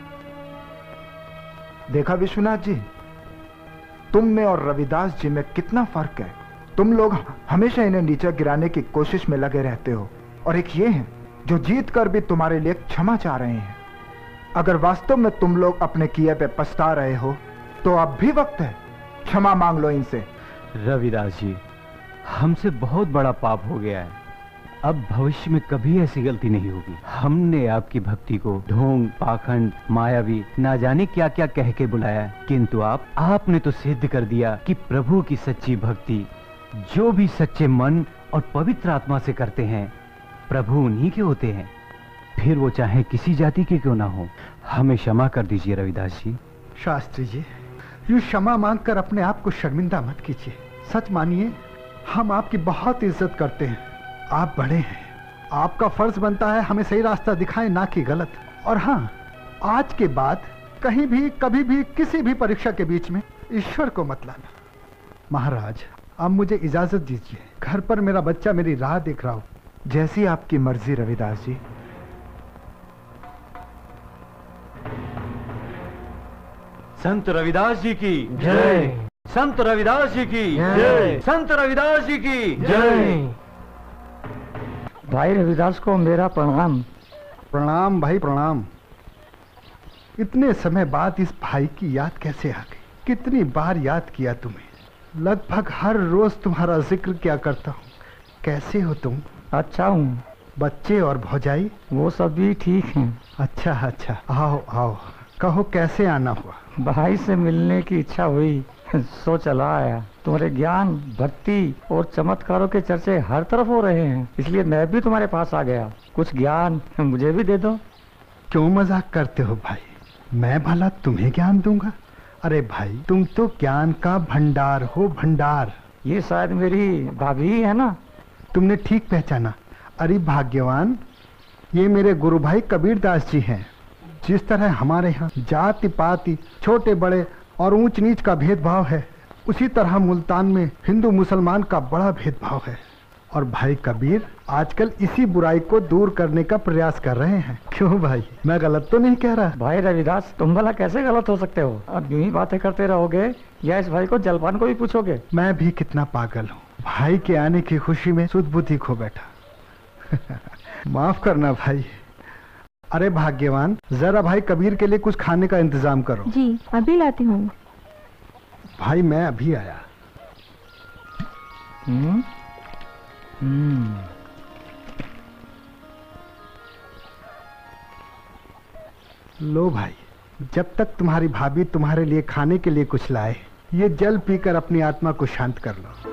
देखा विश्वनाथ जी, तुम में और रविदास जी में कितना फर्क है। तुम लोग हमेशा इन्हें नीचे गिराने की कोशिश में लगे रहते हो, और एक ये हैं जो जीत कर भी तुम्हारे लिए क्षमा चाह रहे हैं। अगर वास्तव में तुम लोग अपने किए पे पछता रहे हो तो अब भी वक्त है, क्षमा मांग लो इनसे। रविदास जी, हमसे बहुत बड़ा पाप हो गया है। अब भविष्य में कभी ऐसी गलती नहीं होगी। हमने आपकी भक्ति को ढोंग, पाखंड, मायावी, ना जाने क्या क्या कह के बुलाया, किंतु आपने तो सिद्ध कर दिया कि प्रभु की सच्ची भक्ति जो भी सच्चे मन और पवित्र आत्मा से करते हैं, प्रभु उन्हीं के होते हैं, फिर वो चाहे किसी जाति के क्यों ना हो। हमें क्षमा कर दीजिए रविदास जी। शास्त्री जी, यूं क्षमा मांगकर अपने आप को शर्मिंदा मत कीजिए। सच मानिए, हम आपकी बहुत इज्जत करते हैं। आप बड़े हैं, आपका फर्ज बनता है हमें सही रास्ता दिखाएं, ना कि गलत। और हाँ, आज के बाद कहीं भी कभी भी किसी भी परीक्षा के बीच में ईश्वर को मत लाना। महाराज, अब मुझे इजाजत दीजिए, घर पर मेरा बच्चा मेरी राह देख रहा हो। जैसी आपकी मर्जी रविदास जी। संत रविदास जी की जय। संत रविदास जी की जय। संत रविदास जी की जय। भाई रविदास को मेरा प्रणाम। प्रणाम भाई प्रणाम। इतने समय बाद इस भाई की याद कैसे आ गई? कितनी बार याद किया तुम्हें, लगभग हर रोज तुम्हारा जिक्र क्या करता हूँ। कैसे हो तुम? अच्छा हूँ। बच्चे और भौजाई? वो सब भी ठीक हैं। अच्छा अच्छा, आओ आओ, कहो कैसे आना हुआ? भाई से मिलने की इच्छा हुई सो चला आया। तुम्हारे ज्ञान, भक्ति और चमत्कारों के चर्चे हर तरफ हो रहे हैं, इसलिए मैं भी तुम्हारे पास आ गया। कुछ ज्ञान मुझे भी दे दो। क्यों मजाक करते हो भाई? मैं भला तुम्हें ज्ञान दूंगा? अरे भाई, तुम तो ज्ञान का भंडार हो, भंडार। ये शायद मेरी भाभी है ना? तुमने ठीक पहचाना। अरे भाग्यवान, ये मेरे गुरु भाई कबीर दास जी हैं। जिस तरह हमारे यहाँ जाति पाति, छोटे बड़े और ऊंच नीच का भेदभाव है, उसी तरह मुल्तान में हिंदू मुसलमान का बड़ा भेदभाव है। और भाई कबीर आजकल इसी बुराई को दूर करने का प्रयास कर रहे हैं। क्यों भाई, मैं गलत तो नहीं कह रहा? भाई रविदास, तुम भला कैसे गलत हो सकते हो? अब यूं ही बातें करते रहोगे या इस भाई को जलपान को भी पूछोगे? मैं भी कितना पागल हूँ, भाई के आने की खुशी में सुध बुद्धि खो बैठा। माफ करना भाई। अरे भाग्यवान, जरा भाई कबीर के लिए कुछ खाने का इंतजाम करो। जी, अभी लाती हूँ। भाई मैं अभी आया। लो भाई, जब तक तुम्हारी भाभी तुम्हारे लिए खाने के लिए कुछ लाए, ये जल पीकर अपनी आत्मा को शांत कर लो।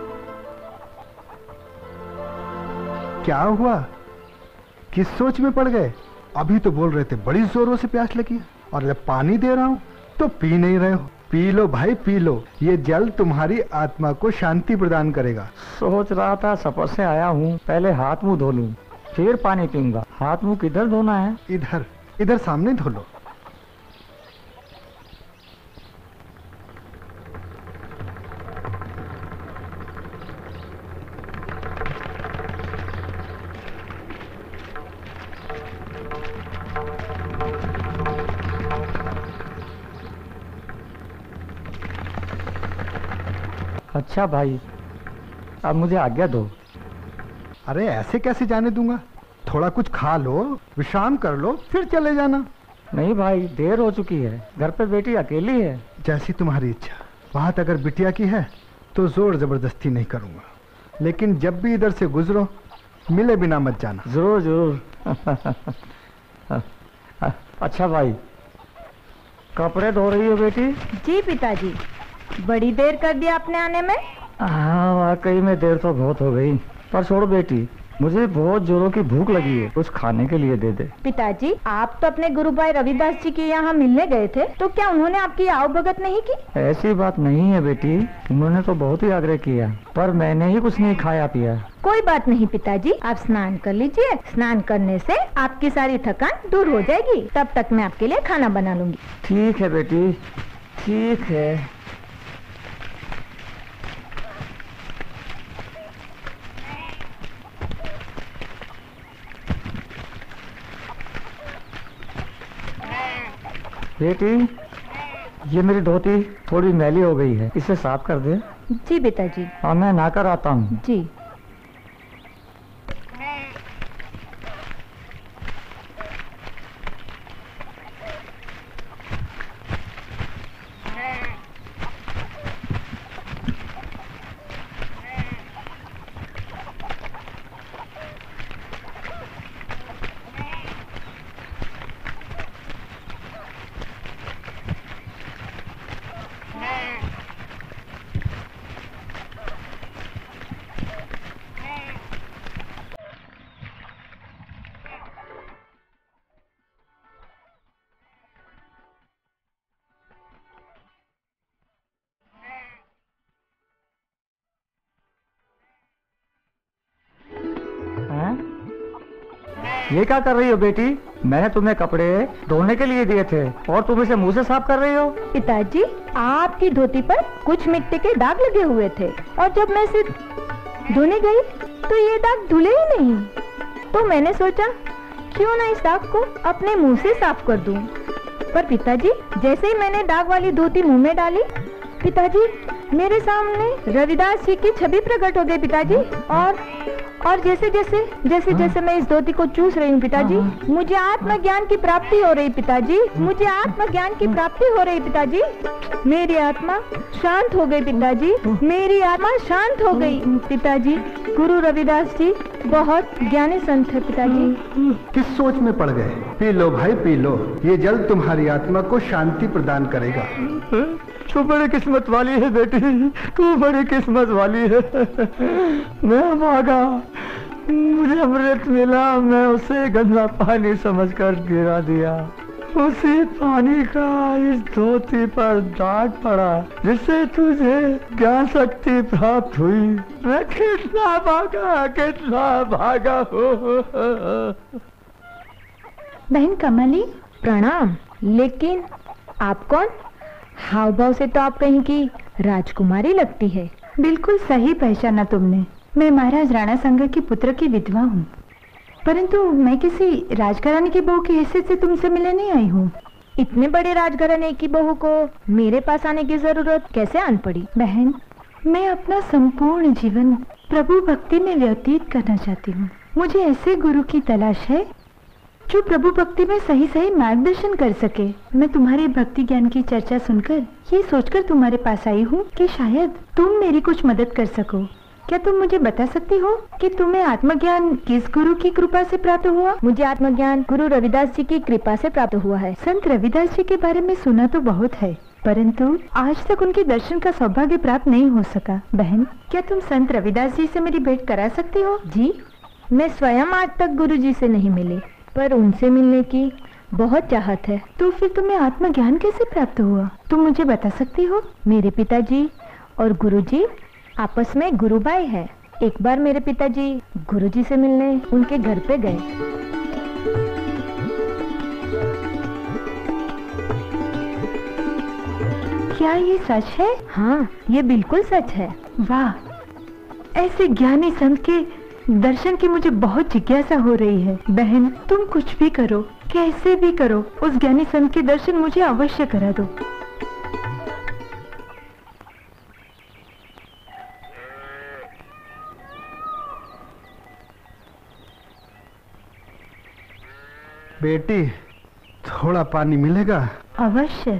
क्या हुआ? किस सोच में पड़ गए? अभी तो बोल रहे थे बड़ी जोरों से प्यास लगी, और जब पानी दे रहा हूं तो पी नहीं रहे हो। पी लो भाई, पी लो, ये जल तुम्हारी आत्मा को शांति प्रदान करेगा। सोच रहा था सफर से आया हूँ, पहले हाथ मुंह धो लूं। फिर पानी पीऊंगा। हाथ मुंह किधर धोना है? इधर इधर सामने धो लो। अच्छा भाई, अब मुझे आज्ञा दो। अरे ऐसे कैसे जाने दूंगा? थोड़ा कुछ खा लो, विश्राम कर लो, फिर चले जाना। नहीं भाई, देर हो चुकी है, घर पे बेटी अकेली है। जैसी तुम्हारी इच्छा। बात अगर बिटिया की है तो जोर जबरदस्ती नहीं करूंगा, लेकिन जब भी इधर से गुजरो मिले बिना मत जाना। जरूर जरूर। अच्छा भाई, कपड़े धो रही हो बेटी? जी पिताजी, बड़ी देर कर दी आपने आने में। हाँ वाकई में देर तो बहुत हो गई, पर छोड़ बेटी, मुझे बहुत जोरों की भूख लगी है, कुछ खाने के लिए दे दे। पिताजी, आप तो अपने गुरु भाई रविदास जी के यहाँ मिलने गए थे, तो क्या उन्होंने आपकी आवभगत नहीं की? ऐसी बात नहीं है बेटी, उन्होंने तो बहुत ही आग्रह किया, पर मैंने ही कुछ नहीं खाया पिया। कोई बात नहीं पिताजी, आप स्नान कर लीजिए। स्नान करने से आपकी सारी थकान दूर हो जाएगी। तब तक मैं आपके लिए खाना बना लूंगी। ठीक है बेटी, ठीक है। बेटी, ये मेरी धोती थोड़ी मैली हो गई है, इसे साफ कर दे। जी पिताजी। हाँ, मैं नहा कर आता हूँ। जी। ये क्या कर रही हो बेटी? मैंने तुम्हें कपड़े धोने के लिए दिए थे और तुम इसे मुंह से साफ कर रही हो। पिताजी, आपकी धोती पर कुछ मिट्टी के दाग लगे हुए थे और जब मैं इसे धोने गई तो ये दाग धुले ही नहीं। तो मैंने सोचा क्यों ना इस दाग को अपने मुंह से साफ कर दूं। पर पिताजी, जैसे ही मैंने दाग वाली धोती मुंह में डाली, पिताजी, मेरे सामने रविदास जी की छवि प्रकट हो गई पिताजी। और जैसे जैसे मैं इस धोती को चूस रही हूँ पिताजी, मुझे आत्मज्ञान की प्राप्ति हो रही पिताजी। मुझे आत्मज्ञान की प्राप्ति हो रही पिताजी। मेरी आत्मा शांत हो गई पिताजी। मेरी आत्मा शांत हो गई पिताजी। गुरु रविदास जी बहुत ज्ञानी संत है पिताजी। किस सोच में पड़ गए? पी लो भाई, पी लो, ये जल तुम्हारी आत्मा को शांति प्रदान करेगा। तू बड़ी किस्मत वाली है बेटी, तू बड़ी किस्मत वाली है। मैं भागा, मुझे अमृत मिला, मैं उसे गंदा पानी समझकर गिरा दिया। उसी पानी का इस धोती पर दाग पड़ा जिससे तुझे ज्ञान शक्ति प्राप्त हुई। मैं कितना भागा हो। बहन कमली, प्रणाम। लेकिन आप कौन? हाव भाव से तो आप कहीं की राजकुमारी लगती है। बिल्कुल सही पहचाना तुमने। मैं महाराज राणा संघ की पुत्र की विधवा हूँ, परंतु मैं किसी राजघराने की बहू की हैसियत से तुमसे मिलने नहीं आई हूँ। इतने बड़े राजघराने की बहू को मेरे पास आने की जरूरत कैसे आन पड़ी? बहन, मैं अपना संपूर्ण जीवन प्रभु भक्ति में व्यतीत करना चाहती हूँ। मुझे ऐसे गुरु की तलाश है जो प्रभु भक्ति में सही सही मार्गदर्शन कर सके। मैं तुम्हारे भक्ति ज्ञान की चर्चा सुनकर ये सोचकर तुम्हारे पास आई हूँ कि शायद तुम मेरी कुछ मदद कर सको। क्या तुम मुझे बता सकती हो कि तुम्हें आत्मज्ञान किस गुरु की कृपा से प्राप्त हुआ? मुझे आत्मज्ञान गुरु रविदास जी की कृपा से प्राप्त हुआ है। संत रविदास जी के बारे में सुना तो बहुत है, परंतु आज तक उनके दर्शन का सौभाग्य प्राप्त नहीं हो सका। बहन, क्या तुम संत रविदास जी से मेरी भेंट करा सकती हो? जी, मैं स्वयं आज तक गुरु जी से नहीं मिली, पर उनसे मिलने की बहुत चाहत है। तो फिर तुम्हें आत्मज्ञान कैसे प्राप्त हुआ? तुम मुझे बता सकती हो? मेरे पिताजी और गुरुजी आपस में गुरु भाई है। एक बार मेरे पिताजी गुरुजी से मिलने उनके घर पे गए। क्या ये सच है? हाँ, ये बिल्कुल सच है। वाह, ऐसे ज्ञानी संत के दर्शन की मुझे बहुत जिज्ञासा हो रही है। बहन, तुम कुछ भी करो, कैसे भी करो, उस ज्ञानी संत के दर्शन मुझे अवश्य करा दो। बेटी, थोड़ा पानी मिलेगा? अवश्य।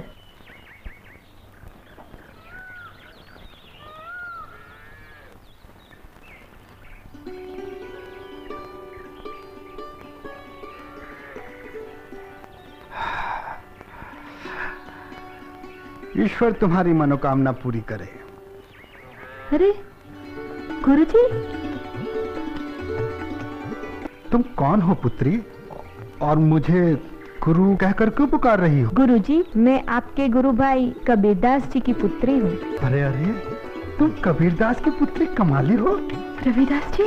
ईश्वर तुम्हारी मनोकामना पूरी करे। अरे गुरुजी, तुम कौन हो पुत्री, और मुझे गुरु कहकर क्यों पुकार रही हो? गुरुजी, मैं आपके गुरु भाई कबीरदास जी की पुत्री हूँ। अरे अरे, तुम कबीरदास की पुत्री कमाली हो। रविदास जी,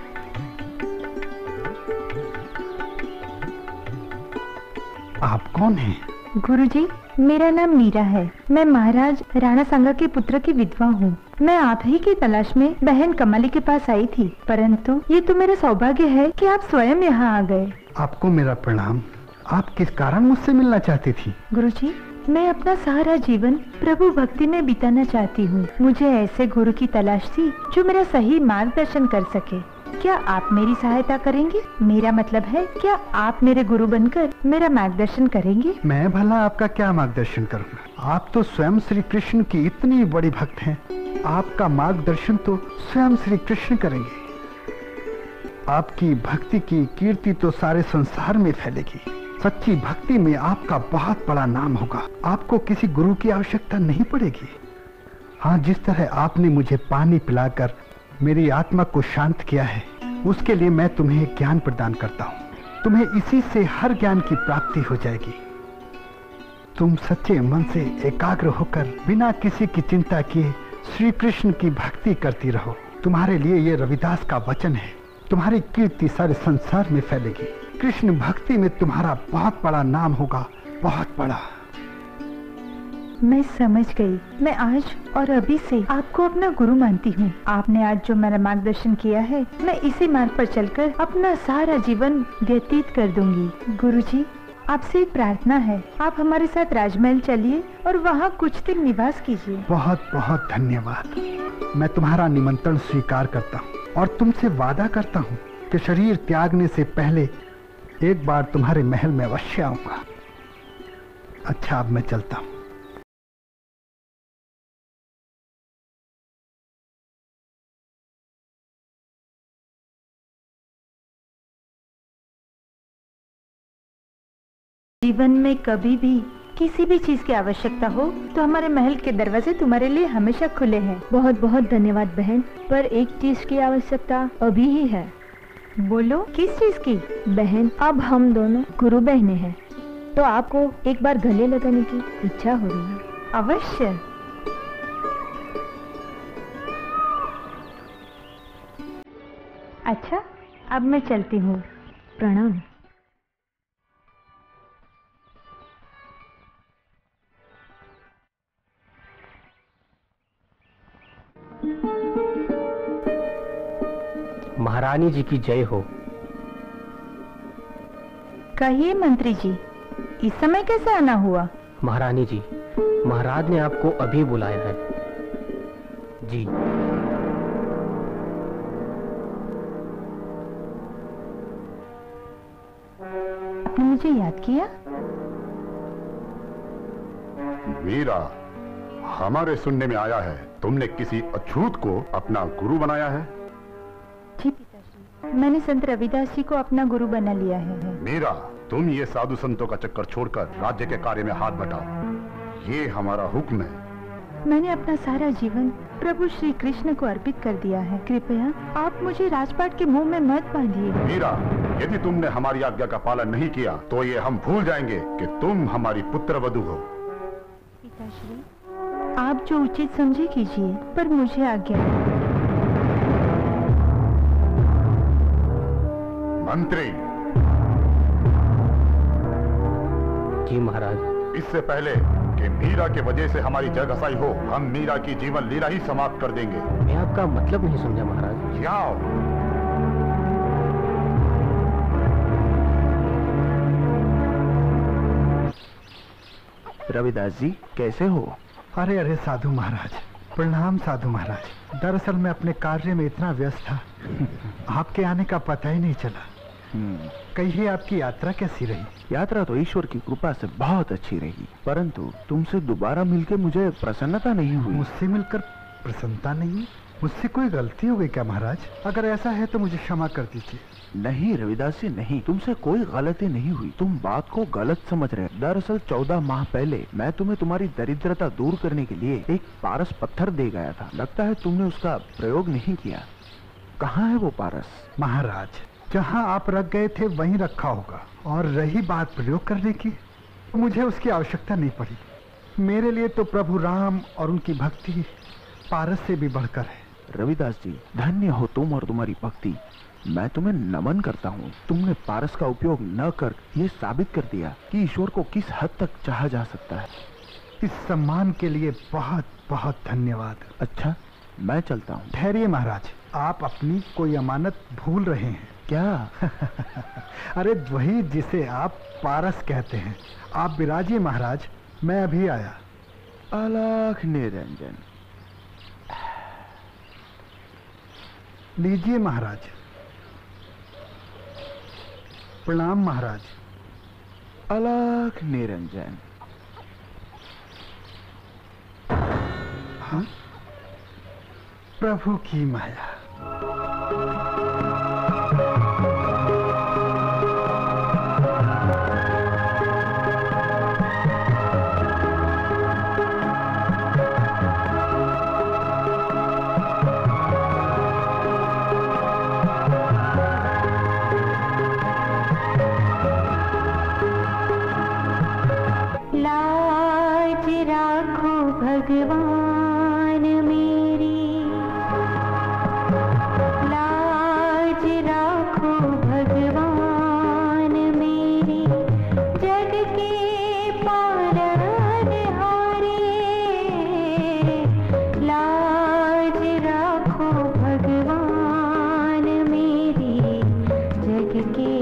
आप कौन हैं? गुरुजी, मेरा नाम मीरा है। मैं महाराज राणा सांगा के पुत्र की विधवा हूँ। मैं आप ही की तलाश में बहन कमाली के पास आई थी, परंतु ये तो मेरा सौभाग्य है कि आप स्वयं यहाँ आ गए। आपको मेरा प्रणाम। आप किस कारण मुझसे मिलना चाहती थी? गुरुजी, मैं अपना सारा जीवन प्रभु भक्ति में बिताना चाहती हूँ। मुझे ऐसे गुरु की तलाश थी जो मेरा सही मार्गदर्शन कर सके। क्या आप मेरी सहायता करेंगे? मेरा मतलब है, क्या आप मेरे गुरु बनकर मेरा मार्गदर्शन करेंगे? मैं भला आपका क्या मार्गदर्शन करूँगा? आप तो स्वयं श्री कृष्ण की इतनी बड़ी भक्त हैं। आपका मार्गदर्शन तो स्वयं श्री कृष्ण करेंगे। आपकी भक्ति की कीर्ति तो सारे संसार में फैलेगी। सच्ची भक्ति में आपका बहुत बड़ा नाम होगा। आपको किसी गुरु की आवश्यकता नहीं पड़ेगी। हाँ, जिस तरह आपने मुझे पानी पिलाकर मेरी आत्मा को शांत किया है, उसके लिए मैं तुम्हें ज्ञान प्रदान करता हूँ। तुम्हें इसी से हर ज्ञान की प्राप्ति हो जाएगी। तुम सच्चे मन से एकाग्र होकर बिना किसी की चिंता किए श्री कृष्ण की भक्ति करती रहो। तुम्हारे लिए ये रविदास का वचन है। तुम्हारी कीर्ति सारे संसार में फैलेगी। कृष्ण भक्ति में तुम्हारा बहुत बड़ा नाम होगा, बहुत बड़ा। मैं समझ गई। मैं आज और अभी से आपको अपना गुरु मानती हूँ। आपने आज जो मेरा मार्गदर्शन किया है, मैं इसी मार्ग पर चलकर अपना सारा जीवन व्यतीत कर दूंगी। गुरुजी, आपसे एक प्रार्थना है, आप हमारे साथ राजमहल चलिए और वहाँ कुछ दिन निवास कीजिए। बहुत बहुत धन्यवाद। मैं तुम्हारा निमंत्रण स्वीकार करता हूँ और तुमसे वादा करता हूँ कि शरीर त्यागने से पहले एक बार तुम्हारे महल में अवश्य आऊंगा। अच्छा, अब मैं चलता हूँ। जीवन में कभी भी किसी भी चीज की आवश्यकता हो तो हमारे महल के दरवाजे तुम्हारे लिए हमेशा खुले हैं। बहुत बहुत धन्यवाद बहन, पर एक चीज की आवश्यकता अभी ही है। बोलो, किस चीज की? बहन, अब हम दोनों गुरु बहने हैं, तो आपको एक बार गले लगाने की इच्छा हो रही है। अवश्य। अच्छा, अब मैं चलती हूँ। प्रणाम। महारानी जी की जय हो। कहिए मंत्री जी, इस समय कैसे आना हुआ? महारानी जी, महाराज ने आपको अभी बुलाया है। जी। आपने मुझे याद किया? मीरा, हमारे सुनने में आया है तुमने किसी अछूत को अपना गुरु बनाया है। जी पिताजी, मैंने संत रविदास जी को अपना गुरु बना लिया है। मीरा, तुम ये साधु संतों का चक्कर छोड़कर राज्य के कार्य में हाथ बटाओ। ये हमारा हुक्म है। मैंने अपना सारा जीवन प्रभु श्री कृष्ण को अर्पित कर दिया है। कृपया आप मुझे राजपाट के मुंह में मत बांधिए। मीरा, यदि तुमने हमारी आज्ञा का पालन नहीं किया तो ये हम भूल जाएंगे कि तुम हमारी पुत्रवधू हो। पिताश्री, आप जो उचित समझे कीजिए, पर मुझे आज्ञा है। मंत्री। जी महाराज। इससे पहले कि मीरा के वजह से हमारी जग घसाई हो, हम मीरा की जीवन लीला ही समाप्त कर देंगे। मैं आपका मतलब नहीं समझा महाराज। क्या? रविदास जी कैसे हो? अरे अरे साधु महाराज, प्रणाम साधु महाराज। दरअसल मैं अपने कार्य में इतना व्यस्त था, आपके आने का पता ही नहीं चला। कहिए आपकी यात्रा कैसी रही? यात्रा तो ईश्वर की कृपा से बहुत अच्छी रही, परंतु तुमसे दोबारा मिलकर मुझे प्रसन्नता नहीं हुई। मुझसे मिलकर प्रसन्नता नहीं? मुझसे कोई गलती हो गई क्या महाराज? अगर ऐसा है तो मुझे क्षमा कर दीजिए। नहीं रविदास जी नहीं, तुमसे कोई गलती नहीं हुई। तुम बात को गलत समझ रहे। दरअसल 14 माह पहले मैं तुम्हें तुम्हारी दरिद्रता दूर करने के लिए एक पारस पत्थर दे गया था। लगता है तुमने उसका प्रयोग नहीं किया। कहाँ है वो पारस? महाराज, जहाँ आप रख गए थे वहीं रखा होगा। और रही बात प्रयोग करने की, मुझे उसकी आवश्यकता नहीं पड़ी। मेरे लिए तो प्रभु राम और उनकी भक्ति पारस से भी बढ़कर है। रविदास जी, धन्य हो तुम और तुम्हारी भक्ति। मैं तुम्हें नमन करता हूँ। तुमने पारस का उपयोग न कर ये साबित कर दिया कि ईश्वर को किस हद तक चाहा जा सकता है। इस सम्मान के लिए बहुत बहुत धन्यवाद। अच्छा, मैं चलता हूँ। ठहरिए महाराज, आप अपनी कोई अमानत भूल रहे हैं। क्या? अरे वही जिसे आप पारस कहते हैं। आप विराजिए महाराज, मैं अभी आया। अलख निरंजन। लीजिए महाराज। प्रणाम महाराज। अलख निरंजन। हाँ? प्रभु की माया। भगवान मेरी लाज राखो, भगवान मेरी जग के पालनहारे। लाज राखो भगवान मेरी जग के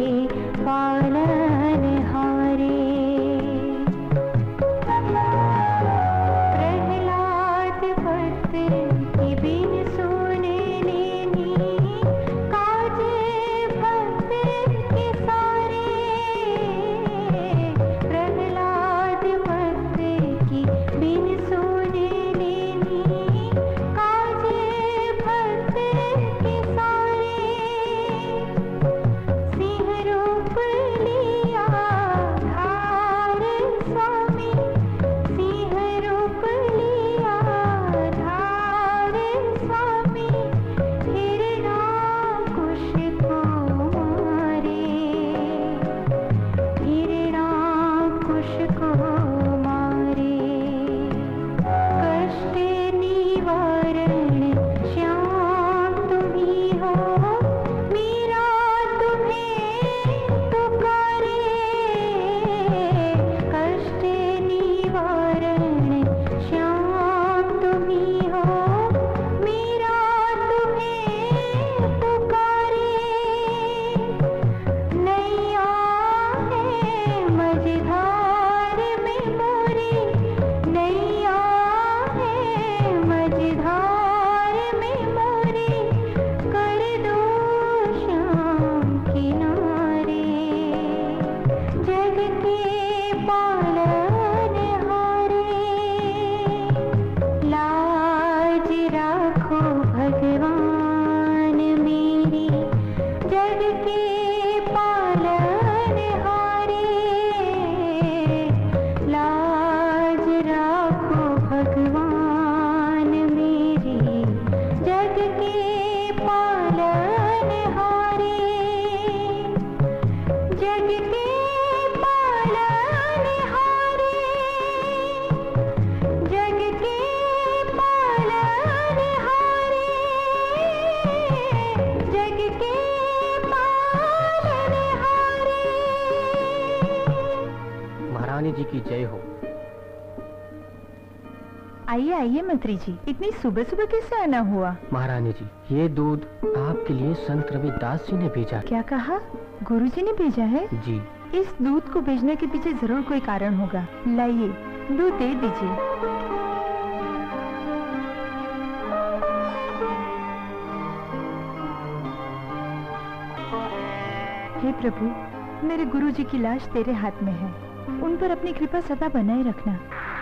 पालनहारे। महारानी जी की जय हो। आइए आइए मंत्री जी, इतनी सुबह सुबह कैसे आना हुआ? महारानी जी, ये दूध आपके लिए संत रविदास जी ने भेजा। क्या कहा? गुरुजी ने भेजा है? जी। इस दूध को भेजने के पीछे जरूर कोई कारण होगा। लाइए, दूध दे दीजिए। हे प्रभु, मेरे गुरुजी की लाश तेरे हाथ में है, उन पर अपनी कृपा सदा बनाए रखना।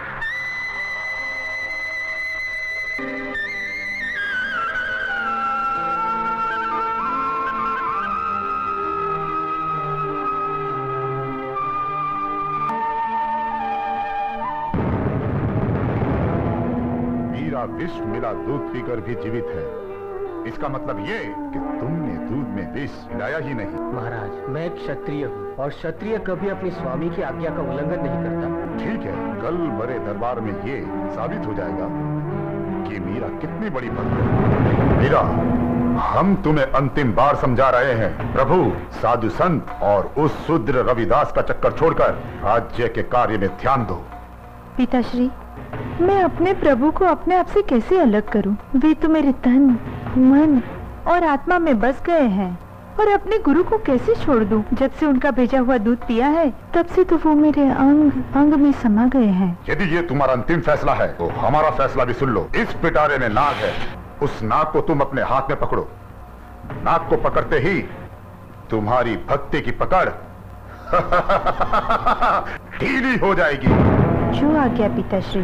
विष मिला दूध पीकर भी जीवित है। इसका मतलब ये कि तुमने दूध में विष मिलाया ही नहीं। महाराज, मैं एक क्षत्रिय हूँ और क्षत्रिय कभी अपने स्वामी की आज्ञा का उल्लंघन नहीं करता। ठीक है, कल बड़े दरबार में ये साबित हो जाएगा कि मीरा कितनी बड़ी भक्त है। मीरा, हम तुम्हें अंतिम बार समझा रहे हैं। प्रभु, साधु संत और उस शूद्र रविदास का चक्कर छोड़कर राज्य के कार्य में ध्यान दो। पिताश्री, मैं अपने प्रभु को अपने आप से कैसे अलग करूं? वे तो मेरे तन, मन और आत्मा में बस गए हैं, और अपने गुरु को कैसे छोड़ दूं? जब से उनका भेजा हुआ दूध पिया है, तब से तो वो मेरे अंग अंग में समा गए हैं। यदि ये तुम्हारा अंतिम फैसला है तो हमारा फैसला भी सुन लो। इस पिटारे में नाग है, उस नाग को तुम अपने हाथ में पकड़ो। नाग को पकड़ते ही तुम्हारी भक्ति की पकड़ ढीली हो जाएगी। जो आज्ञा पिताश्री।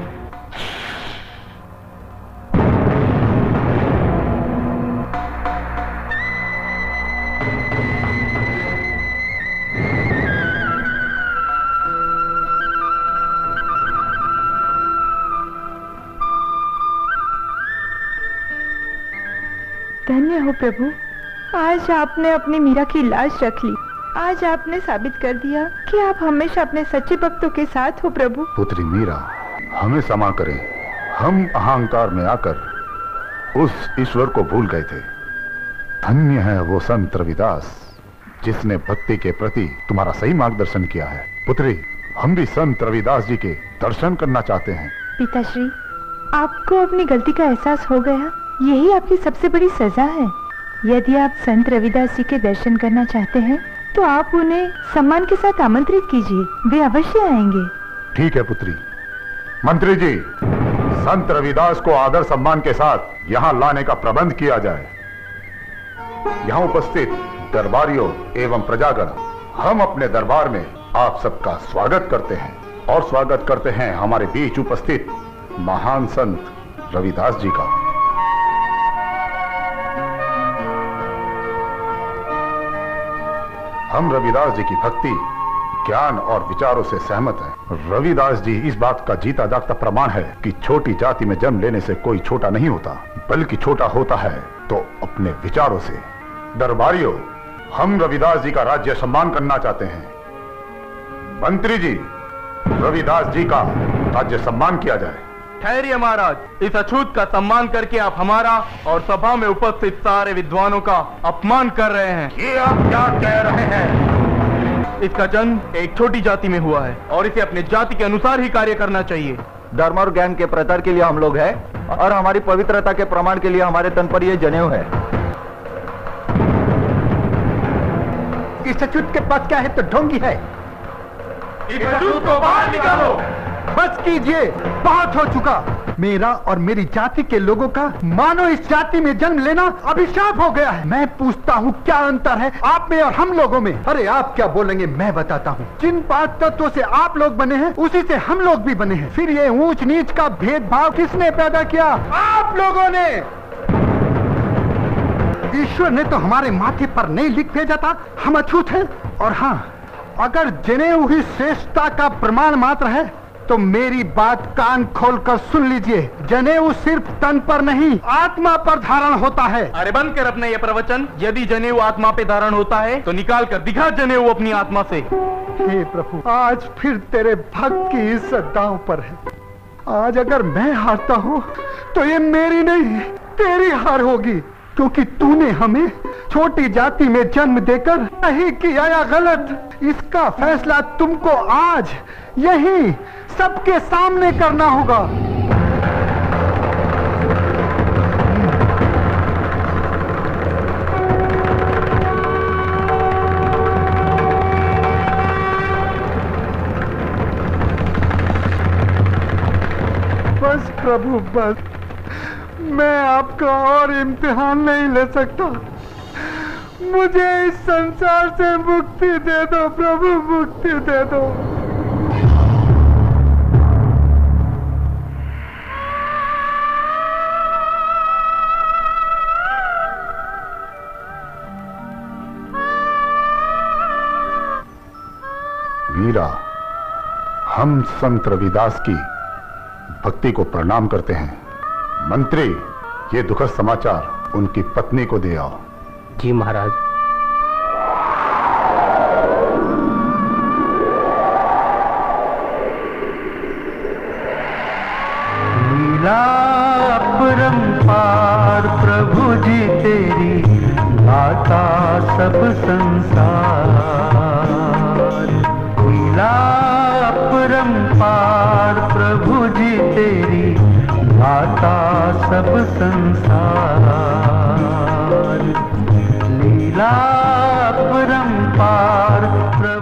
धन्य हो प्रभु, आज आपने अपनी मीरा की लाश रख ली। आज आपने साबित कर दिया कि आप हमेशा अपने सच्चे भक्तों के साथ हो प्रभु। पुत्री मीरा, हमें क्षमा करें, हम अहंकार में आकर उस ईश्वर को भूल गए थे। धन्य है वो संत रविदास जिसने भक्ति के प्रति तुम्हारा सही मार्गदर्शन किया है। पुत्री, हम भी संत रविदास जी के दर्शन करना चाहते हैं। पिताश्री, आपको अपनी गलती का एहसास हो गया, यही आपकी सबसे बड़ी सजा है। यदि आप संत रविदास जी के दर्शन करना चाहते हैं तो आप उन्हें सम्मान के साथ आमंत्रित कीजिए, वे अवश्य आएंगे। ठीक है पुत्री। मंत्री जी, संत रविदास को आदर सम्मान के साथ यहाँ लाने का प्रबंध किया जाए। यहाँ उपस्थित दरबारियों एवं प्रजागण, हम अपने दरबार में आप सबका स्वागत करते हैं और स्वागत करते हैं हमारे बीच उपस्थित महान संत रविदास जी का। हम रविदास जी की भक्ति, ज्ञान और विचारों से सहमत हैं। रविदास जी इस बात का जीता जागता प्रमाण है कि छोटी जाति में जन्म लेने से कोई छोटा नहीं होता, बल्कि छोटा होता है तो अपने विचारों से। दरबारियों, हम रविदास जी का राज्य सम्मान करना चाहते हैं। मंत्री जी, रविदास जी का राज्य सम्मान किया जाए। ठहरिए महाराज, इस अछूत का सम्मान करके आप हमारा और सभा में उपस्थित सारे विद्वानों का अपमान कर रहे हैं। ये आप क्या कह रहे हैं? इसका जन्म एक छोटी जाति में हुआ है और इसे अपने जाति के अनुसार ही कार्य करना चाहिए। धर्म और ज्ञान के प्रचार के लिए हम लोग हैं और हमारी पवित्रता के प्रमाण के लिए हमारे तन पर ये जनेऊ है। इस अछूत के पास क्या है तो ढोंगी है। इस अछूत को बाहर निकालो। बस कीजिए, बहुत हो चुका। मेरा और मेरी जाति के लोगों का मानो इस जाति में जन्म लेना अभिशाप हो गया है। मैं पूछता हूँ, क्या अंतर है आप में और हम लोगों में? अरे आप क्या बोलेंगे, मैं बताता हूँ। जिन 5 तत्वों से आप लोग बने हैं, उसी से हम लोग भी बने हैं। फिर ये ऊंच नीच का भेदभाव किसने पैदा किया? आप लोगों ने। ईश्वर ने तो हमारे माथे पर नहीं लिख भेजा था हम अछूत हैं। और हाँ, अगर जनेऊ ही श्रेष्ठता का प्रमाण मात्र है तो मेरी बात कान खोलकर सुन लीजिए। जनेऊ सिर्फ तन पर नहीं, आत्मा पर धारण होता है। अरे बंद कर अपने ये प्रवचन। यदि जनेऊ आत्मा पे धारण होता है तो निकाल कर दिखा जनेऊ अपनी आत्मा से। हे प्रभु, आज फिर तेरे भक्त की इज्जत दांव पर है। आज अगर मैं हारता हूँ तो ये मेरी नहीं, तेरी हार होगी, क्योंकि तूने हमें छोटी जाति में जन्म देकर सही किया या गलत, इसका फैसला तुमको आज यही सबके सामने करना होगा। बस प्रभु बस, मैं आपका और इम्तिहान नहीं ले सकता। मुझे इस संसार से मुक्ति दे दो प्रभु, मुक्ति दे दो। वीरा, हम संत रविदास की भक्ति को प्रणाम करते हैं। मंत्री, ये दुखद समाचार उनकी पत्नी को दे आओ। जी महाराज। लीला अपरंपार प्रभु जी तेरी, गाता सब संसार। लीला अपरंपार प्रभु जी तेरी, गाता सब संसार। लीला